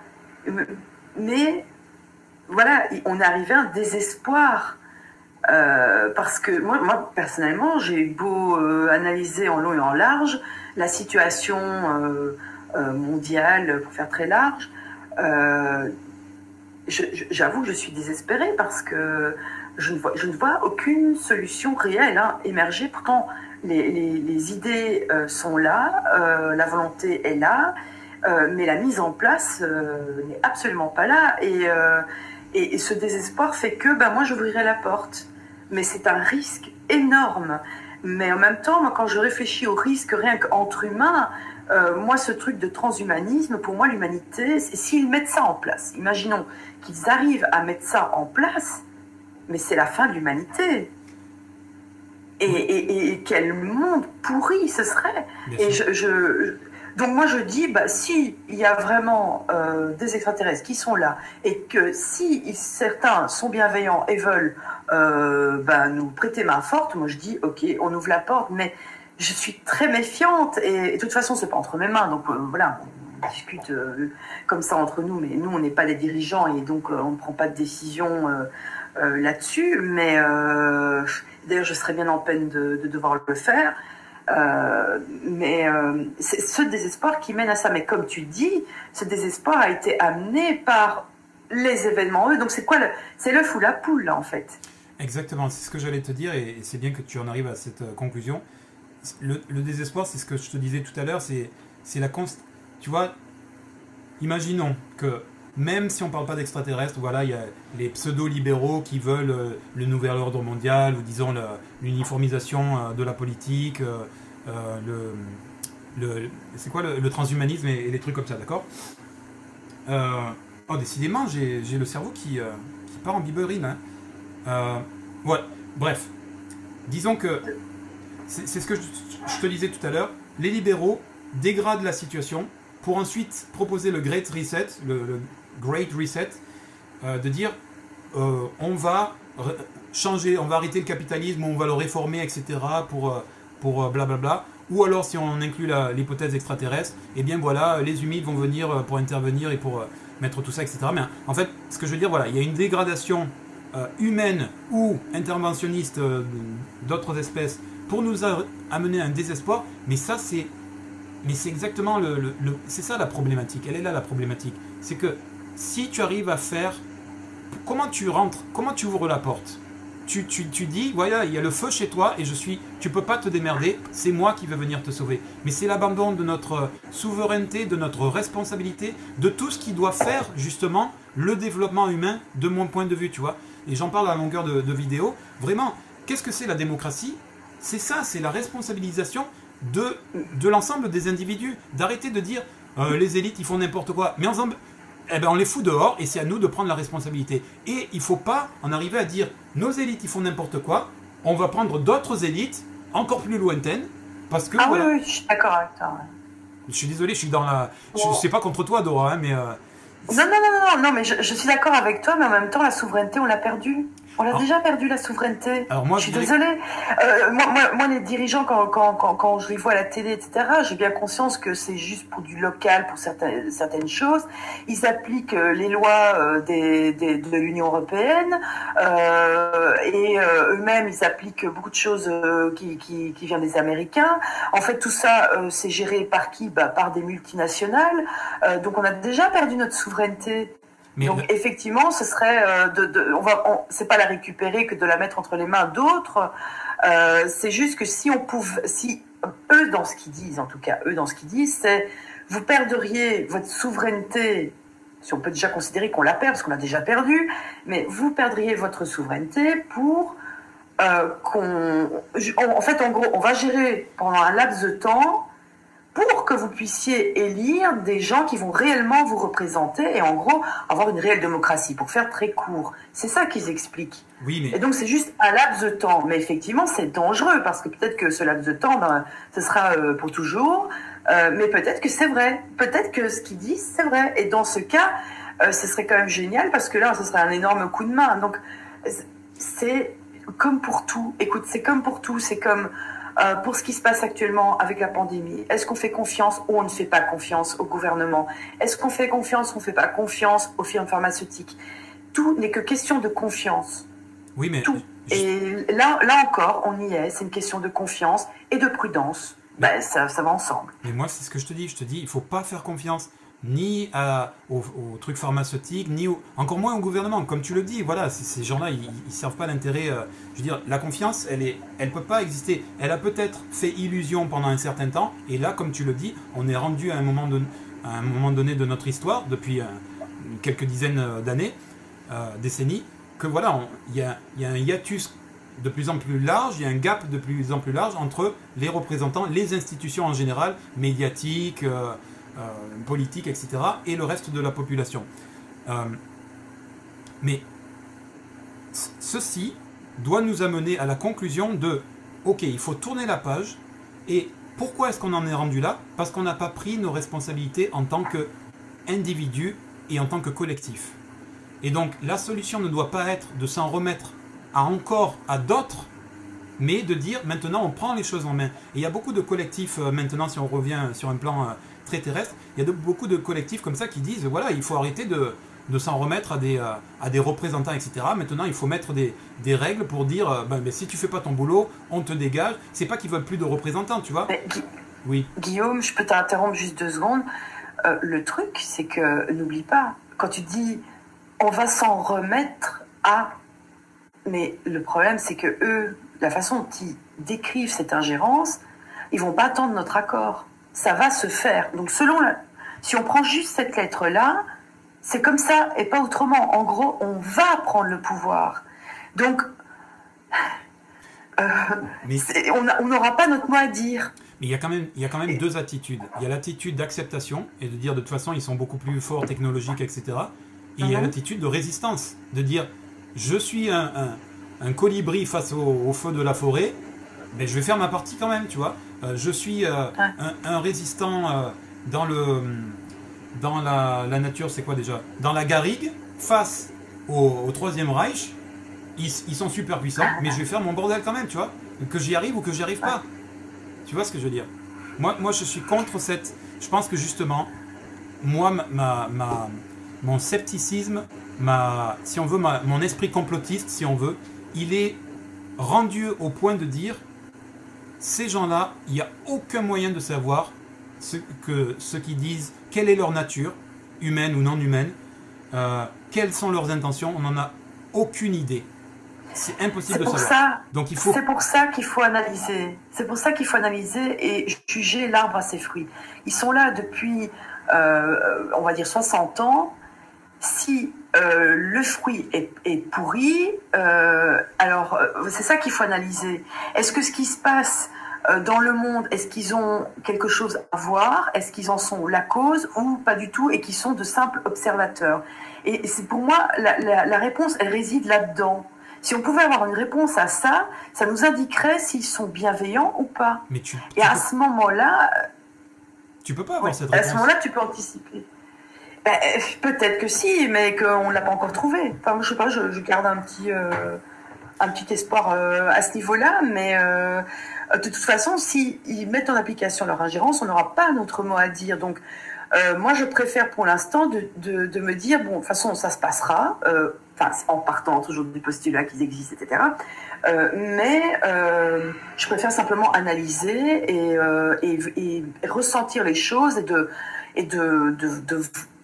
Mais voilà, on est arrivé à un désespoir euh, parce que moi, moi personnellement, j'ai eu beau euh, analyser en long et en large la situation euh, euh, mondiale, pour faire très large. Euh, J'avoue que je suis désespérée parce que je ne vois, je ne vois aucune solution réelle hein, émerger. Pourtant, les, les, les idées euh, sont là, euh, la volonté est là. Euh, mais la mise en place euh, n'est absolument pas là. Et, euh, et, et ce désespoir fait que ben, moi, j'ouvrirai la porte. Mais c'est un risque énorme. Mais en même temps, moi, quand je réfléchis au risque rien qu'entre humains, euh, moi, ce truc de transhumanisme, pour moi, l'humanité, s'ils mettent ça en place, imaginons qu'ils arrivent à mettre ça en place, mais c'est la fin de l'humanité. Et, et, et quel monde pourri ce serait. Et je... je Donc moi je dis, bah, si il y a vraiment euh, des extraterrestres qui sont là et que si ils, certains sont bienveillants et veulent euh, bah, nous prêter main forte, moi je dis ok, on ouvre la porte, mais je suis très méfiante et, et de toute façon c'est pas entre mes mains, donc euh, voilà, on discute euh, comme ça entre nous, mais nous on n'est pas les dirigeants et donc euh, on ne prend pas de décision euh, euh, là-dessus, mais euh, d'ailleurs je serais bien en peine de, de devoir le faire. Euh, mais euh, c'est ce désespoir qui mène à ça. Mais comme tu dis, ce désespoir a été amené par les événements eux. Donc c'est quoi le, c'est l'œuf ou la poule là en fait. Exactement, c'est ce que j'allais te dire et c'est bien que tu en arrives à cette euh, conclusion. Le, le désespoir, c'est ce que je te disais tout à l'heure, c'est c'est la const... Tu vois, imaginons que même si on ne parle pas d'extraterrestres, voilà, il y a les pseudo-libéraux qui veulent euh, le nouvel ordre mondial ou disons l'uniformisation euh, de la politique, euh, euh, le, le, c'est quoi le, le transhumanisme et, et les trucs comme ça, d'accord euh, Oh, décidément, j'ai le cerveau qui, euh, qui part en biberine. Hein. Euh, ouais, bref. Disons que c'est ce que je, je te disais tout à l'heure. Les libéraux dégradent la situation pour ensuite proposer le Great Reset, le, le Great Reset, euh, de dire euh, on va changer, on va arrêter le capitalisme, on va le réformer, et cetera pour, pour blablabla. Ou alors, si on inclut l'hypothèse extraterrestre, eh bien voilà, les humides vont venir pour intervenir et pour mettre tout ça, et cetera. Mais en fait, ce que je veux dire, voilà, il y a une dégradation euh, humaine ou interventionniste euh, d'autres espèces pour nous amener à un désespoir. Mais ça, c'est mais c'est exactement le, le, le c'est ça la problématique. Elle est là la problématique. C'est que si tu arrives à faire, comment tu rentres, comment tu ouvres la porte? Tu, tu, tu dis, voilà, il y a le feu chez toi et je suis, tu peux pas te démerder, c'est moi qui vais venir te sauver. Mais c'est l'abandon de notre souveraineté, de notre responsabilité, de tout ce qui doit faire justement le développement humain de mon point de vue, tu vois. Et j'en parle à longueur de, de vidéo. Vraiment, qu'est-ce que c'est la démocratie? C'est ça, c'est la responsabilisation de, de l'ensemble des individus. D'arrêter de dire, euh, les élites, ils font n'importe quoi. Mais ensemble, eh ben on les fout dehors et c'est à nous de prendre la responsabilité. Et il ne faut pas en arriver à dire nos élites ils font n'importe quoi, on va prendre d'autres élites encore plus lointaines parce que... Ah voilà. oui, oui, je suis d'accord avec toi. Ouais. Je suis désolé, je suis dans la... Je ne sais pas contre toi Dora, hein, mais... Euh... Non, non, non, non, non, mais je, je suis d'accord avec toi, mais en même temps la souveraineté on l'a perdue. On l'a ah. déjà perdu la souveraineté. Alors moi, je suis je désolée. Euh, moi, moi, moi, les dirigeants, quand, quand, quand, quand je les vois à la télé, et cetera, j'ai bien conscience que c'est juste pour du local, pour certaines, certaines choses. Ils appliquent les lois des, des, de l'Union européenne euh, et euh, eux-mêmes, ils appliquent beaucoup de choses euh, qui, qui, qui viennent des Américains. En fait, tout ça, euh, c'est géré par qui? Bah, par des multinationales. Euh, donc, on a déjà perdu notre souveraineté. Mais donc le... effectivement, ce serait euh, de, de, on va, on, c'est pas la récupérer que de la mettre entre les mains d'autres. Euh, c'est juste que si on pouvait, si eux dans ce qu'ils disent, en tout cas eux dans ce qu'ils disent, c'est vous perdriez votre souveraineté. Si on peut déjà considérer qu'on la perd parce qu'on l'a déjà perdue, mais vous perdriez votre souveraineté pour euh, qu'on, en fait, en gros, on va gérer pendant un laps de temps. Pour que vous puissiez élire des gens qui vont réellement vous représenter et en gros avoir une réelle démocratie, pour faire très court. C'est ça qu'ils expliquent. Oui, mais... Et donc c'est juste un laps de temps. Mais effectivement c'est dangereux parce que peut-être que ce laps de temps, ben, ce sera euh, pour toujours. Euh, mais peut-être que c'est vrai. Peut-être que ce qu'ils disent c'est vrai. Et dans ce cas, euh, ce serait quand même génial parce que là ce serait un énorme coup de main. Donc c'est comme pour tout. Écoute, c'est comme pour tout. C'est comme... Euh, pour ce qui se passe actuellement avec la pandémie, est-ce qu'on fait confiance ou on ne fait pas confiance au gouvernement? Est-ce qu'on fait confiance ou on ne fait pas confiance aux firmes pharmaceutiques? Tout n'est que question de confiance. Oui, mais... Tout. Je... Et là, là encore, on y est. C'est une question de confiance et de prudence. Mais... Ben, ça, ça va ensemble. Mais moi, c'est ce que je te dis. Je te dis, il ne faut pas faire confiance ni à, aux, aux trucs pharmaceutiques, ni au, encore moins au gouvernement. Comme tu le dis, voilà, ces gens-là, ils ne servent pas l'intérêt. Euh, je veux dire, la confiance, elle est, elle peut pas exister. Elle a peut-être fait illusion pendant un certain temps. Et là, comme tu le dis, on est rendu à un moment, de, à un moment donné de notre histoire, depuis euh, quelques dizaines d'années, euh, décennies, que voilà, il y a, y a un hiatus de plus en plus large, il y a un gap de plus en plus large entre les représentants, les institutions en général, médiatiques, euh, Euh, politique, et cetera, et le reste de la population. Euh, mais ceci doit nous amener à la conclusion de ok, il faut tourner la page, et pourquoi est-ce qu'on en est rendu là? Parce qu'on n'a pas pris nos responsabilités en tant qu'individu et en tant que collectif. Et donc la solution ne doit pas être de s'en remettre à encore à d'autres, mais de dire maintenant on prend les choses en main. Et il y a beaucoup de collectifs euh, maintenant, si on revient sur un plan euh, très terrestre, il y a de, beaucoup de collectifs comme ça qui disent voilà, il faut arrêter de, de s'en remettre à des, euh, à des représentants, et cetera. Maintenant, il faut mettre des, des règles pour dire, euh, ben, ben, si tu fais pas ton boulot, on te dégage. C'est pas qu'ils veulent plus de représentants, tu vois. Mais, Gu oui. Guillaume, je peux t'interrompre juste deux secondes. Euh, le truc, c'est que, n'oublie pas, quand tu dis, on va s'en remettre à... Mais le problème, c'est que eux, la façon dont ils décrivent cette ingérence, ils vont pas attendre notre accord. Ça va se faire. Donc, selon la... si on prend juste cette lettre-là, c'est comme ça et pas autrement. En gros, on va prendre le pouvoir. Donc, euh, mais... on n'aura pas notre mot à dire. Mais il y a quand même, il y a quand même et... deux attitudes. Il y a l'attitude d'acceptation et de dire de toute façon, ils sont beaucoup plus forts, technologiques, et cetera. Et il y a l'attitude de résistance, de dire je suis un, un, un colibri face au, au feu de la forêt, mais je vais faire ma partie quand même, tu vois. Euh, je suis euh, ouais. un, un résistant euh, dans, le, dans la, la nature, c'est quoi déjà? Dans la garrigue, face au, au Troisième Reich, ils, ils sont super puissants, mais je vais faire mon bordel quand même, tu vois. Que j'y arrive ou que j'y arrive pas. Tu vois ce que je veux dire? Moi, moi, je suis contre cette... Je pense que justement, moi, ma... ma, ma mon scepticisme, ma, si on veut, ma, mon esprit complotiste, si on veut, il est rendu au point de dire ces gens-là, il n'y a aucun moyen de savoir ce que ce qu'ils disent, quelle est leur nature, humaine ou non humaine, euh, quelles sont leurs intentions, on n'en a aucune idée. C'est impossible de savoir. Ça, Donc il faut... C'est pour ça qu'il faut analyser. C'est pour ça qu'il faut analyser et juger l'arbre à ses fruits. Ils sont là depuis, euh, on va dire, soixante ans. Si euh, le fruit est, est pourri, euh, alors euh, c'est ça qu'il faut analyser. Est-ce que ce qui se passe euh, dans le monde, est-ce qu'ils ont quelque chose à voir? Est-ce qu'ils en sont la cause ou pas du tout et qu'ils sont de simples observateurs? Et c'est pour moi, la, la, la réponse, elle réside là-dedans. Si on pouvait avoir une réponse à ça, ça nous indiquerait s'ils sont bienveillants ou pas. Mais tu, et tu à peux... ce moment-là... Tu peux pas avoir ouais, cette réponse. À ce moment-là, tu peux anticiper. Ben, peut-être que si, mais qu'on ne l'a pas encore trouvé. Enfin, je sais pas, je, je garde un petit, euh, un petit espoir euh, à ce niveau-là, mais euh, de toute façon, s'ils mettent en application leur ingérence, on n'aura pas notre mot à dire. Donc, euh, moi, je préfère pour l'instant de, de, de me dire, bon, de toute façon, ça se passera, euh, enfin, en partant toujours du postulat qu'ils existent, et cetera. Euh, mais euh, je préfère simplement analyser et, euh, et, et ressentir les choses et de, et de, de, de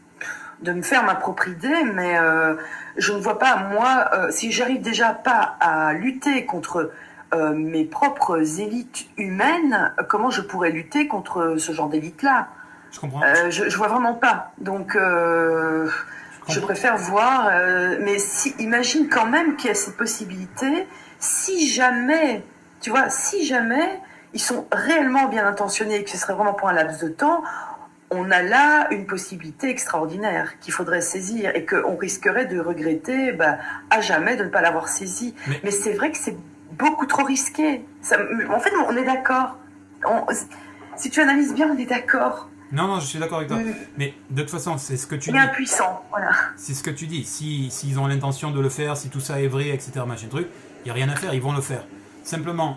de me faire ma propre idée, mais euh, je ne vois pas, moi, euh, si j'arrive déjà pas à lutter contre euh, mes propres élites humaines, comment je pourrais lutter contre ce genre d'élite-là? Je comprends. Euh, je, je vois vraiment pas. Donc, euh, je, je préfère voir, euh, mais si, imagine quand même qu'il y a cette possibilité, si jamais, tu vois, si jamais ils sont réellement bien intentionnés et que ce serait vraiment pour un laps de temps, on a là une possibilité extraordinaire qu'il faudrait saisir et qu'on risquerait de regretter bah, à jamais de ne pas l'avoir saisi. Mais, Mais c'est vrai que c'est beaucoup trop risqué. Ça, en fait, on est d'accord. Si tu analyses bien, on est d'accord. Non, non, je suis d'accord avec toi. Mmh. Mais de toute façon, c'est ce que tu Il dis. Il est impuissant, voilà. C'est ce que tu dis. Si, s'ils ont l'intention de le faire, si tout ça est vrai, et cetera, machin truc, il n'y a rien à faire, ils vont le faire. Simplement,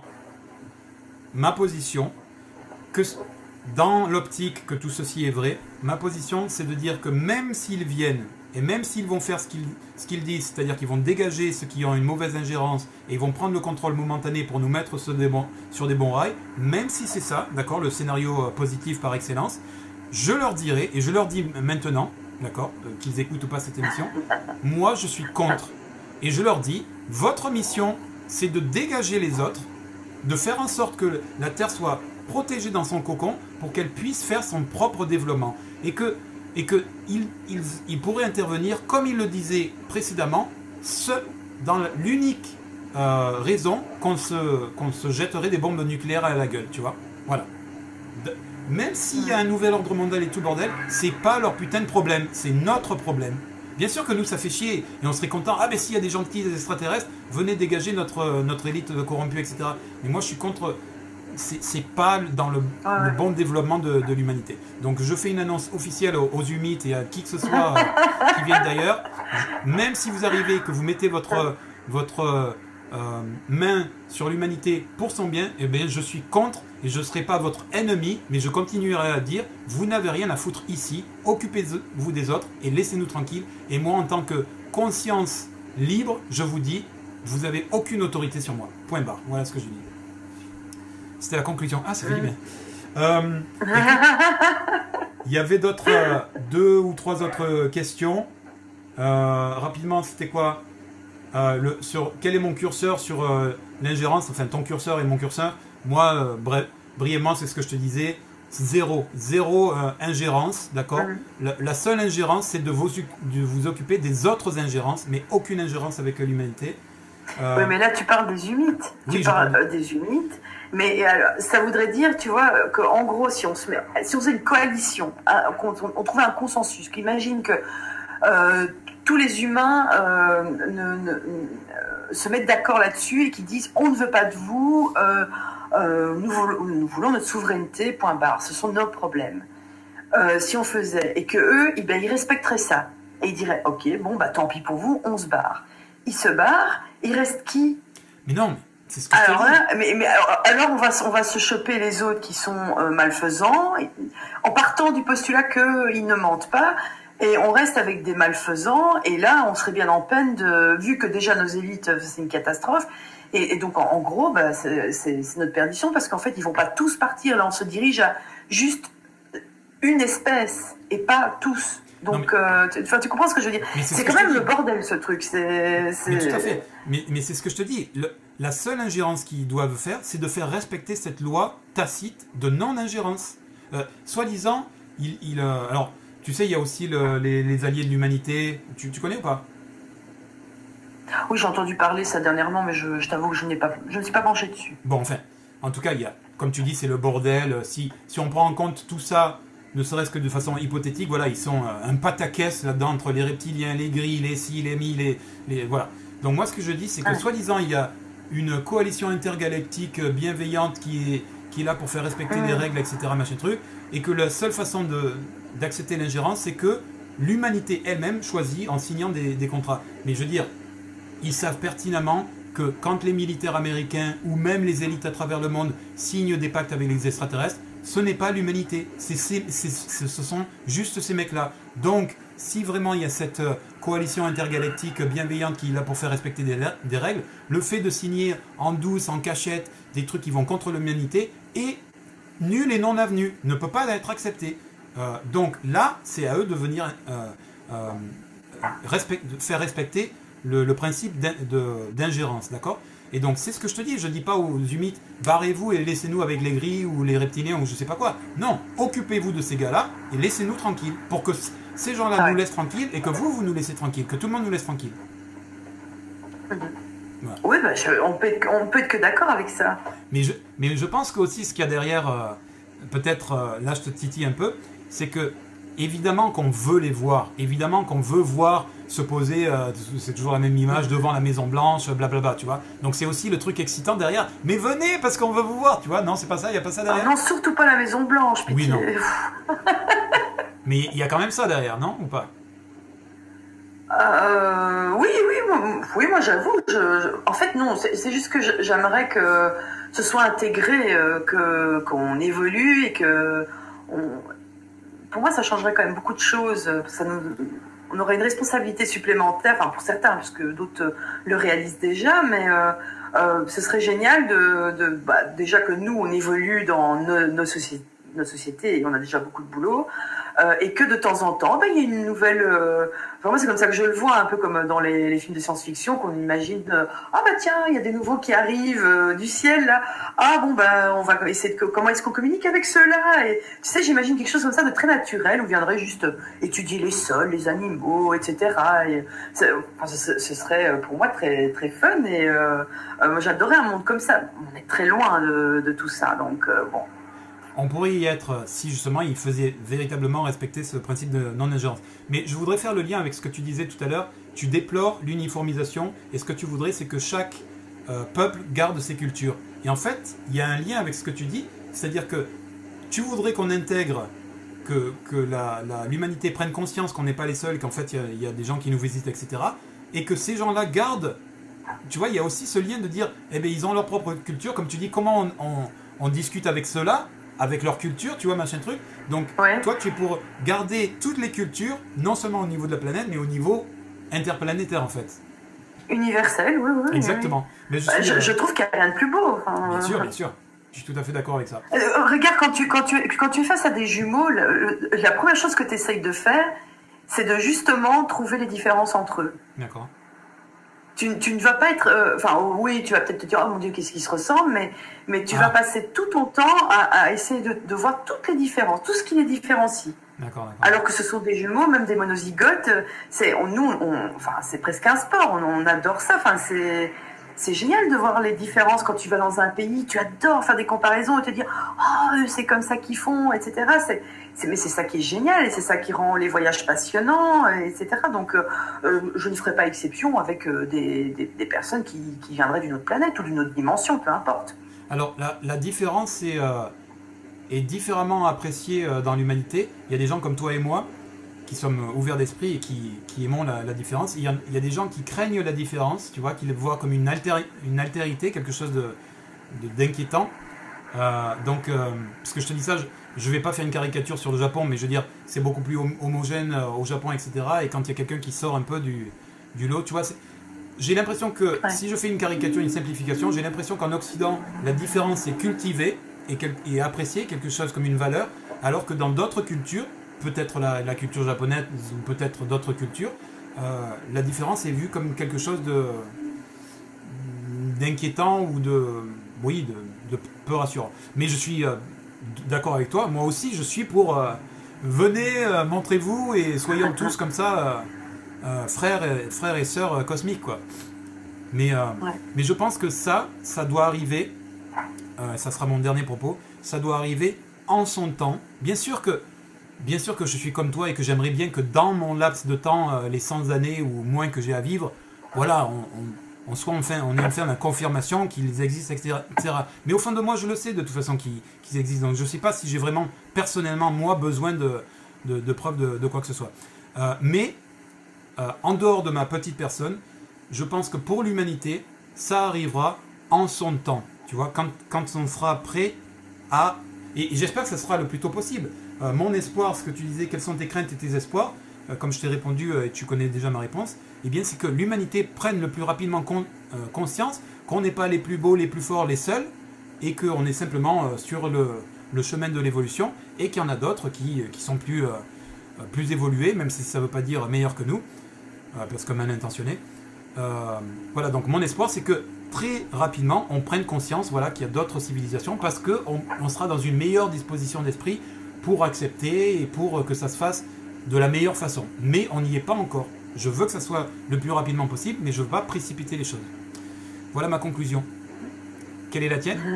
ma position, que... dans l'optique que tout ceci est vrai, ma position, c'est de dire que même s'ils viennent, et même s'ils vont faire ce qu'ils, ce qu'ils disent, c'est-à-dire qu'ils vont dégager ceux qui ont une mauvaise ingérence, et ils vont prendre le contrôle momentané pour nous mettre sur des bons, sur des bons rails, même si c'est ça, d'accord, le scénario positif par excellence, je leur dirai, et je leur dis maintenant, d'accord, qu'ils écoutent ou pas cette émission, moi je suis contre. Et je leur dis, votre mission, c'est de dégager les autres, de faire en sorte que la Terre soit protégée dans son cocon pour qu'elle puisse faire son propre développement et que et que il, il, il pourrait intervenir comme il le disait précédemment seul dans l'unique euh, raison qu'on se qu'on se jetterait des bombes nucléaires à la gueule, tu vois, voilà. De, même s'il y a un nouvel ordre mondial et tout le bordel, c'est pas leur putain de problème, c'est notre problème. Bien sûr que nous ça fait chier et on serait content, ah ben s'il y a des gentils des extraterrestres, venez dégager notre notre élite corrompue, et cetera. Mais moi je suis contre. C'est pas dans le, ah ouais. le bon développement de, de l'humanité. Donc je fais une annonce officielle aux, aux humites et à qui que ce soit euh, qui vienne d'ailleurs. Même si vous arrivez, que vous mettez votre, votre euh, main sur l'humanité pour son bien, eh bien je suis contre et je ne serai pas votre ennemi, mais je continuerai à dire, vous n'avez rien à foutre ici, occupez-vous des autres et laissez-nous tranquilles. Et moi, en tant que conscience libre, je vous dis, vous n'avez aucune autorité sur moi. Point barre. Voilà ce que je dis. C'était la conclusion. Ah, ça fait du bien. Euh, il y avait d'autres, euh, deux ou trois autres questions. Euh, rapidement, c'était quoi euh, le, sur, quel est mon curseur sur euh, l'ingérence? Enfin, ton curseur et mon curseur. Moi, euh, bref, brièvement, c'est ce que je te disais. Zéro. Zéro euh, ingérence, d'accord. Mm. la, la seule ingérence, c'est de vous, de vous occuper des autres ingérences, mais aucune ingérence avec l'humanité. Euh... Oui, mais là, tu parles des humites. Oui, tu parles parle... des humites. Mais alors, ça voudrait dire, tu vois, qu'en gros, si on se met, si on faisait une coalition, hein, qu'on on trouvait un consensus, qu'imagine que euh, tous les humains euh, ne, ne, ne, se mettent d'accord là-dessus et qui disent on ne veut pas de vous, euh, euh, nous, voulons, nous voulons notre souveraineté, point barre, ce sont nos problèmes. Euh, si on faisait, et que eux, eh ben, ils respecteraient ça. Et ils diraient ok, bon, bah tant pis pour vous, on se barre. Ils se barrent, il reste qui? Mais non, c'est ce que alors, je te dis. Là, mais, mais alors, alors on, va, on va se choper les autres qui sont euh, malfaisants, en partant du postulat qu'ils ne mentent pas, et on reste avec des malfaisants, et là, on serait bien en peine, de, vu que déjà nos élites, c'est une catastrophe, et, et donc en, en gros, bah, c'est notre perdition, parce qu'en fait, ils ne vont pas tous partir, là, on se dirige à juste une espèce, et pas tous. Donc, euh, tu, tu comprends ce que je veux dire? C'est quand même le bordel, ce truc. C'est. Tout à fait. Mais, mais c'est ce que je te dis. Le, la seule ingérence qu'ils doivent faire, c'est de faire respecter cette loi tacite de non-ingérence. Euh, Soi-disant, il, il, euh, alors, tu sais, il y a aussi le, les, les alliés de l'humanité. Tu, tu connais ou pas? Oui, j'ai entendu parler ça dernièrement, mais je, je t'avoue que je n'ai pas, je ne suis pas penché dessus. Bon, enfin, en tout cas, il y a, comme tu dis, c'est le bordel. Si, si on prend en compte tout ça, ne serait-ce que de façon hypothétique, voilà, ils sont euh, un pataquès là-dedans entre les reptiliens, les gris, les ci, les mi, les, les voilà. Donc moi, ce que je dis, c'est que ah. soi-disant, il y a une coalition intergalactique bienveillante qui est, qui est là pour faire respecter ah. les règles, et cetera, machin truc, et que la seule façon de d'accepter l'ingérence, c'est que l'humanité elle-même choisit en signant des, des contrats. Mais je veux dire, ils savent pertinemment que quand les militaires américains ou même les élites à travers le monde signent des pactes avec les extraterrestres, ce n'est pas l'humanité, ce sont juste ces mecs-là. Donc, si vraiment il y a cette coalition intergalactique bienveillante qui est là pour faire respecter des, des règles, le fait de signer en douce, en cachette, des trucs qui vont contre l'humanité est nul et non avenu, ne peut pas être accepté. Euh, donc là, c'est à eux de venir euh, euh, respect, de faire respecter le, le principe d'ingérence, d'accord ? Et donc, c'est ce que je te dis. Je ne dis pas aux humites, barrez-vous et laissez-nous avec les gris ou les reptiliens ou je ne sais pas quoi. Non, occupez-vous de ces gars-là et laissez-nous tranquilles. Pour que ces gens-là ah ouais. nous laissent tranquilles et que vous, vous nous laissez tranquilles. Que tout le monde nous laisse tranquilles. Mmh. Voilà. Oui, bah, je, on, peut être, on peut être que d'accord avec ça. Mais je, mais je pense qu'aussi, ce qu'il y a derrière, euh, peut-être, euh, là, je te titille un peu, c'est que, évidemment qu'on veut les voir. Évidemment qu'on veut voir se poser, euh, c'est toujours la même image, devant la Maison Blanche, blablabla, tu vois. Donc c'est aussi le truc excitant derrière. Mais venez, parce qu'on veut vous voir, tu vois. Non, c'est pas ça, il n'y a pas ça derrière. Ah non, surtout pas la Maison Blanche, pitié. Oui, non. Mais il y a quand même ça derrière, non? Ou pas? euh, Oui, oui, oui, moi j'avoue. Je, je, en fait, non, c'est juste que j'aimerais que ce soit intégré, euh, que qu'on évolue et que... On, pour moi, ça changerait quand même beaucoup de choses. Ça nous... On aurait une responsabilité supplémentaire, enfin pour certains, parce que d'autres le réalisent déjà, mais euh, euh, ce serait génial de, de bah, déjà que nous on évolue dans nos, nos, sociétés, nos sociétés et on a déjà beaucoup de boulot, euh, et que de temps en temps, bah, il y a une nouvelle. Euh, enfin, moi c'est comme ça que je le vois, un peu comme dans les, les films de science-fiction, qu'on imagine euh, ah bah tiens, il y a des nouveaux qui arrivent euh, du ciel là. Ah bon bah on va essayer de comment est-ce qu'on communique avec ceux-là, et tu sais, j'imagine quelque chose comme ça de très naturel, où on viendrait juste étudier les sols, les animaux, et cetera. Et enfin, ce, ce serait pour moi très très fun, et euh, euh, moi j'adorais un monde comme ça. On est très loin de, de tout ça, donc euh, bon. On pourrait y être si justement il faisait véritablement respecter ce principe de non-ingérence. Mais je voudrais faire le lien avec ce que tu disais tout à l'heure. Tu déplores l'uniformisation et ce que tu voudrais, c'est que chaque euh, peuple garde ses cultures. Et en fait, il y a un lien avec ce que tu dis, c'est-à-dire que tu voudrais qu'on intègre, que, que l'humanité prenne conscience qu'on n'est pas les seuls, qu'en fait il y, y a des gens qui nous visitent, et cetera. Et que ces gens-là gardent. Tu vois, il y a aussi ce lien de dire, eh bien, ils ont leur propre culture, comme tu dis, comment on, on, on discute avec ceux-là, avec leur culture, tu vois, machin truc. Donc, Ouais. toi, tu es pour garder toutes les cultures, non seulement au niveau de la planète, mais au niveau interplanétaire, en fait. Universel, oui, oui. Exactement. Oui. Mais je, Bah, suis, je, euh, je trouve qu'il n'y a rien de plus beau. Enfin, bien sûr, euh, bien sûr. Je suis tout à fait d'accord avec ça. Euh, regarde, quand tu, quand, tu, quand tu es face à des jumeaux, le- le- la première chose que tu essayes de faire, c'est de justement trouver les différences entre eux. D'accord. Tu, tu ne vas pas être... euh, Enfin, oui, tu vas peut-être te dire, oh mon Dieu, qu'est-ce qui se ressemble, mais, mais tu Ah. vas passer tout ton temps à, à essayer de, de voir toutes les différences, tout ce qui les différencie. D'accord, d'accord. Alors que ce sont des jumeaux, même des monozygotes, c'est, on, nous, on, enfin, c'est presque un sport, on, on adore ça. Enfin, c'est, c'est génial de voir les différences quand tu vas dans un pays, tu adores faire des comparaisons et te dire, oh, eux, c'est comme ça qu'ils font, et cetera. C'est, c'est, mais c'est ça qui est génial et c'est ça qui rend les voyages passionnants, et cetera. Donc, euh, euh, je ne ferai pas exception avec euh, des, des, des personnes qui, qui viendraient d'une autre planète ou d'une autre dimension, peu importe. Alors, la, la différence est, euh, est différemment appréciée euh, dans l'humanité. Il y a des gens comme toi et moi qui sommes ouverts d'esprit et qui, qui aimons la, la différence. Il y, a, il y a des gens qui craignent la différence, tu vois, qui le voient comme une, altéri, une altérité, quelque chose de, de, d'inquiétant. Euh, donc, euh, parce que je te dis ça, je ne vais pas faire une caricature sur le Japon, mais je veux dire, c'est beaucoup plus hom- homogène euh, au Japon, et cetera. Et quand il y a quelqu'un qui sort un peu du, du lot, tu vois, c'est, j'ai l'impression que Ouais. si je fais une caricature, une simplification, j'ai l'impression qu'en Occident, la différence est cultivée et, quel, et appréciée, quelque chose comme une valeur, alors que dans d'autres cultures, peut-être la, la culture japonaise ou peut-être d'autres cultures, euh, la différence est vue comme quelque chose de d'inquiétant ou de oui de, de peu rassurant. Mais je suis euh, d'accord avec toi. Moi aussi, je suis pour euh, venez, euh, montrez-vous et soyons tous comme ça euh, euh, frères et, frères et sœurs euh, cosmiques quoi. Mais euh, Ouais. mais je pense que ça, ça doit arriver. Euh, ça sera mon dernier propos. Ça doit arriver en son temps. Bien sûr que Bien sûr que je suis comme toi et que j'aimerais bien que dans mon laps de temps, euh, les cent années ou moins que j'ai à vivre, voilà, on, on, on soit enfin, on est enfin la confirmation qu'ils existent, et cetera, et cetera. Mais au fond de moi, je le sais de toute façon qu'ils, qu'ils existent. Donc je ne sais pas si j'ai vraiment personnellement, moi, besoin de, de, de preuves de, de quoi que ce soit. Euh, mais, euh, en dehors de ma petite personne, je pense que pour l'humanité, ça arrivera en son temps. Tu vois, quand, quand on sera prêt à... Et, et j'espère que ça sera le plus tôt possible. Euh, mon espoir, ce que tu disais, quelles sont tes craintes et tes espoirs, euh, comme je t'ai répondu euh, et tu connais déjà ma réponse, eh bien c'est que l'humanité prenne le plus rapidement con, euh, conscience qu'on n'est pas les plus beaux, les plus forts, les seuls, et qu'on est simplement euh, sur le, le chemin de l'évolution, et qu'il y en a d'autres qui, qui sont plus, euh, plus évolués, même si ça ne veut pas dire meilleurs que nous, euh, parce que mal intentionné. Euh, voilà, donc mon espoir c'est que très rapidement on prenne conscience voilà, qu'il y a d'autres civilisations, parce qu'on on sera dans une meilleure disposition d'esprit pour accepter et pour que ça se fasse de la meilleure façon. Mais on n'y est pas encore. Je veux que ça soit le plus rapidement possible, mais je ne veux pas précipiter les choses. Voilà ma conclusion. Quelle est la tienne?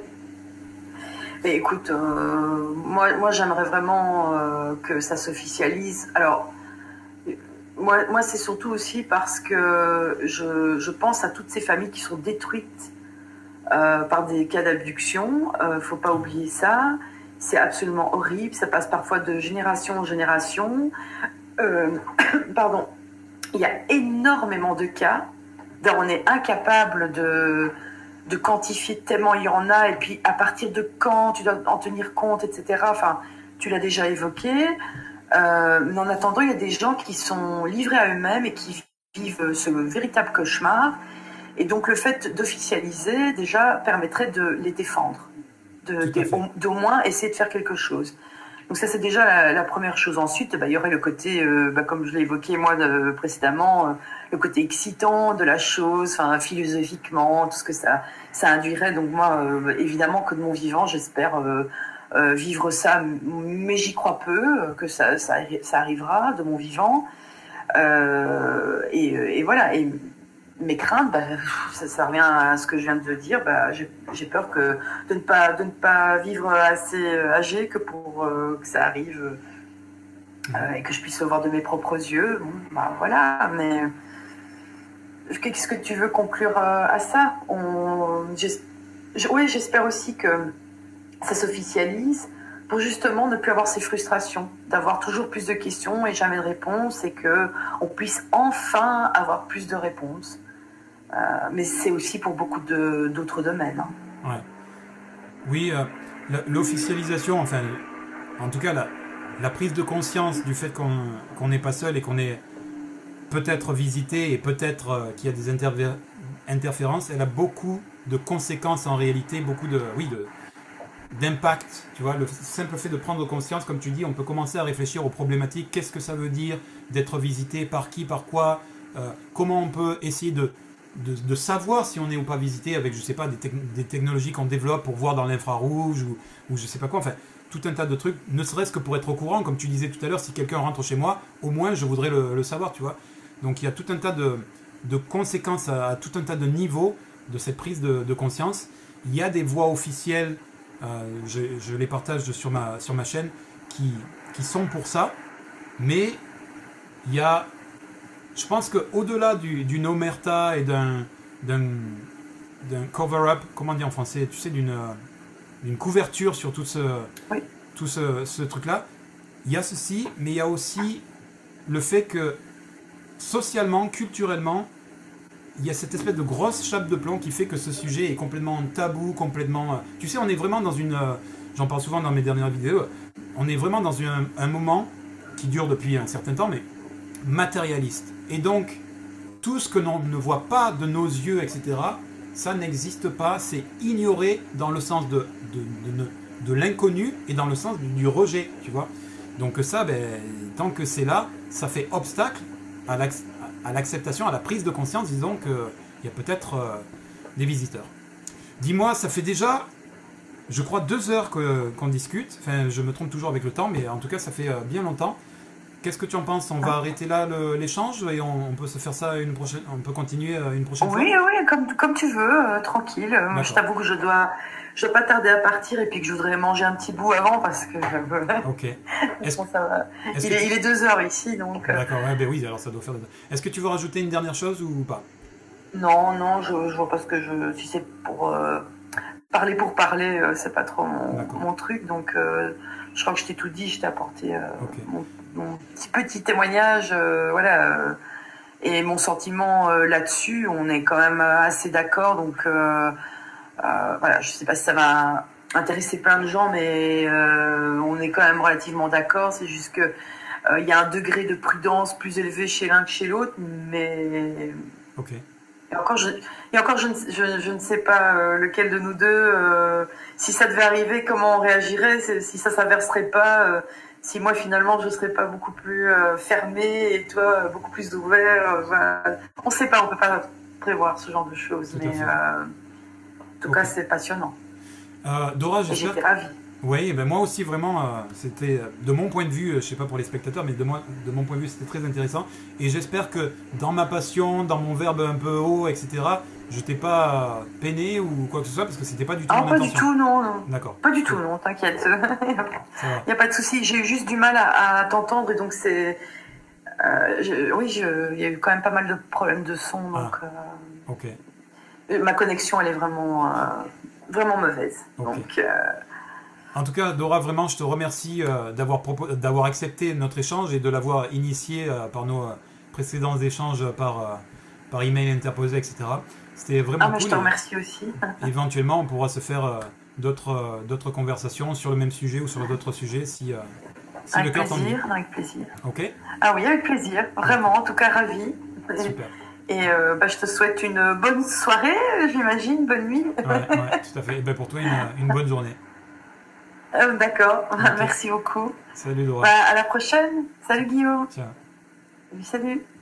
Mais écoute, euh, moi, moi j'aimerais vraiment euh, que ça s'officialise. Alors, moi, moi c'est surtout aussi parce que je, je pense à toutes ces familles qui sont détruites euh, par des cas d'abduction. Il ne faut pas oublier ça. C'est absolument horrible, ça passe parfois de génération en génération. Euh, pardon. Il y a énormément de cas dont on est incapable de, de quantifier tellement il y en a, et puis à partir de quand tu dois en tenir compte, et cetera. Enfin, tu l'as déjà évoqué. Euh, mais en attendant, il y a des gens qui sont livrés à eux-mêmes et qui vivent ce véritable cauchemar. Et donc le fait d'officialiser, déjà, permettrait de les défendre. De, de, d'au moins essayer de faire quelque chose. Donc ça c'est déjà la, la première chose. Ensuite, bah, il y aurait le côté, euh, bah, comme je l'ai évoqué moi de, précédemment, euh, le côté excitant de la chose, enfin philosophiquement, tout ce que ça, ça induirait. Donc moi, euh, évidemment que de mon vivant, j'espère euh, euh, vivre ça, mais j'y crois peu, que ça, ça, ça arrivera de mon vivant. Euh, et, et voilà. Et, mes craintes, bah, ça, ça revient à ce que je viens de dire. Bah, j'ai, j'ai peur que de ne pas de ne pas vivre assez âgé que pour euh, que ça arrive euh, et que je puisse le voir de mes propres yeux. Bon, bah voilà. Mais qu'est-ce que tu veux conclure euh, à ça? On, oui, j'espère aussi que ça s'officialise pour justement ne plus avoir ces frustrations, d'avoir toujours plus de questions et jamais de réponses, et que on puisse enfin avoir plus de réponses. Euh, mais c'est aussi pour beaucoup de, d'autres domaines. Hein. Ouais. Oui, euh, l'officialisation, enfin, en tout cas, la, la prise de conscience du fait qu'on qu'on n'est pas seul et qu'on est peut-être visité et peut-être euh, qu'il y a des intervé- interférences, elle a beaucoup de conséquences en réalité, beaucoup de, oui, de, d'impact. Tu vois, le simple fait de prendre conscience, comme tu dis, on peut commencer à réfléchir aux problématiques. Qu'est-ce que ça veut dire d'être visité, par qui, par quoi, euh, comment on peut essayer de, de, de savoir si on est ou pas visité avec, je sais pas, des, te- des technologies qu'on développe pour voir dans l'infrarouge ou, ou je sais pas quoi. Enfin, tout un tas de trucs, ne serait-ce que pour être au courant, comme tu disais tout à l'heure, si quelqu'un rentre chez moi, au moins je voudrais le, le savoir, tu vois. Donc il y a tout un tas de, de conséquences à, à tout un tas de niveaux de cette prise de, de conscience. Il y a des voix officielles, euh, je, je les partage sur ma, sur ma chaîne, qui, qui sont pour ça, mais il y a, je pense qu'au-delà du, d'une omerta et d'un, d'un, d'un cover-up, comment dire en français, tu sais, d'une, d'une couverture sur tout ce, Oui. tout ce, ce truc-là, il y a ceci, mais il y a aussi le fait que socialement, culturellement, il y a cette espèce de grosse chape de plomb qui fait que ce sujet est complètement tabou, complètement... euh, Tu sais, on est vraiment dans une... euh, J'en parle souvent dans mes dernières vidéos. On est vraiment dans une- un moment qui dure depuis un certain temps, mais matérialiste. Et donc, tout ce que l'on ne voit pas de nos yeux, et cetera, ça n'existe pas. C'est ignoré dans le sens de, de, de, de l'inconnu et dans le sens du, du rejet, tu vois. Donc ça, ben, tant que c'est là, ça fait obstacle à l'acc- à l'acceptation, à la prise de conscience, disons qu'il y a peut-être euh, des visiteurs. Dis-moi, ça fait déjà, je crois, deux heures que- qu'on discute. Enfin, je me trompe toujours avec le temps, mais en tout cas, ça fait euh, bien longtemps. Qu'est-ce que tu en penses? On va arrêter là le- l'échange et on, on peut se faire ça une prochaine, on peut continuer euh, une prochaine Oui, fois? oui, comme, comme tu veux, euh, tranquille. Euh, moi, je D'accord. t'avoue que je dois, je dois pas tarder à partir et puis que je voudrais manger un petit bout avant parce que euh, Ok. Est-ce bon, ça va. est-ce Il que est, tu- il est deux heures ici, donc euh, D'accord, ouais, ben oui, alors ça doit faire... Est-ce que tu veux rajouter une dernière chose ou pas? non, non, je, je vois pas ce que je, si c'est pour euh, parler pour parler, euh, c'est pas trop mon, D'accord. mon truc, donc euh, je crois que je t'ai tout dit, je t'ai apporté euh, Ok. mon, mon petit petit témoignage, euh, voilà, euh, et mon sentiment euh, là-dessus, on est quand même assez d'accord, donc euh, euh, voilà, je sais pas si ça va intéresser plein de gens, mais euh, on est quand même relativement d'accord, c'est juste que euh, il y a un degré de prudence plus élevé chez l'un que chez l'autre, mais Ok. et encore, je, et encore je, ne, je, je ne sais pas euh, lequel de nous deux, euh, si ça devait arriver, comment on réagirait, c'est- si ça s'inverserait pas, euh, si moi finalement je serais pas beaucoup plus euh, fermé et toi euh, beaucoup plus ouvert. Euh, voilà. On ne sait pas, on peut pas prévoir ce genre de choses, Tout à mais fait. euh, en tout Ok. cas c'est passionnant. Euh, Dora, Et j'espère... j'étais ravie. Oui, ben moi aussi vraiment, euh, c'était euh, de mon point de vue, euh, je sais pas pour les spectateurs, mais de moi, de mon point de vue, c'était très intéressant. Et j'espère que dans ma passion, dans mon verbe un peu haut, et cetera, je t'ai pas euh, peiné ou quoi que ce soit, parce que c'était pas du tout Ah, mon pas du intention. tout, non, non. D'accord. Pas du tout, non, t'inquiète. Ça va. Il n'y a pas de souci. J'ai eu juste du mal à, à t'entendre et donc c'est. Euh, je- oui, je- il y a eu quand même pas mal de problèmes de son, donc Ok. euh, ma connexion elle est vraiment, euh, vraiment mauvaise. Ok. Donc euh, En tout cas, Dora, vraiment, je te remercie euh, d'avoir propo- d'avoir accepté notre échange et de l'avoir initié euh, par nos euh, précédents échanges par, euh, par email interposé, et cetera. C'était vraiment ah, mais cool. je te et remercie aussi. éventuellement, on pourra se faire euh, d'autres euh, d'autres conversations sur le même sujet ou sur d'autres sujets si, euh, si le Avec cœur t'en dit. plaisir, avec plaisir. Ok, Ah oui, avec plaisir, vraiment, en tout cas ravie. super. Et euh, bah, je te souhaite une bonne soirée, j'imagine, bonne nuit. Ouais, ouais, tout à fait. Et ben pour toi, une, une bonne journée. Euh, D'accord, Ok. merci beaucoup. Salut Dora. Bah, à la prochaine. Salut Guillaume. Ciao. Salut.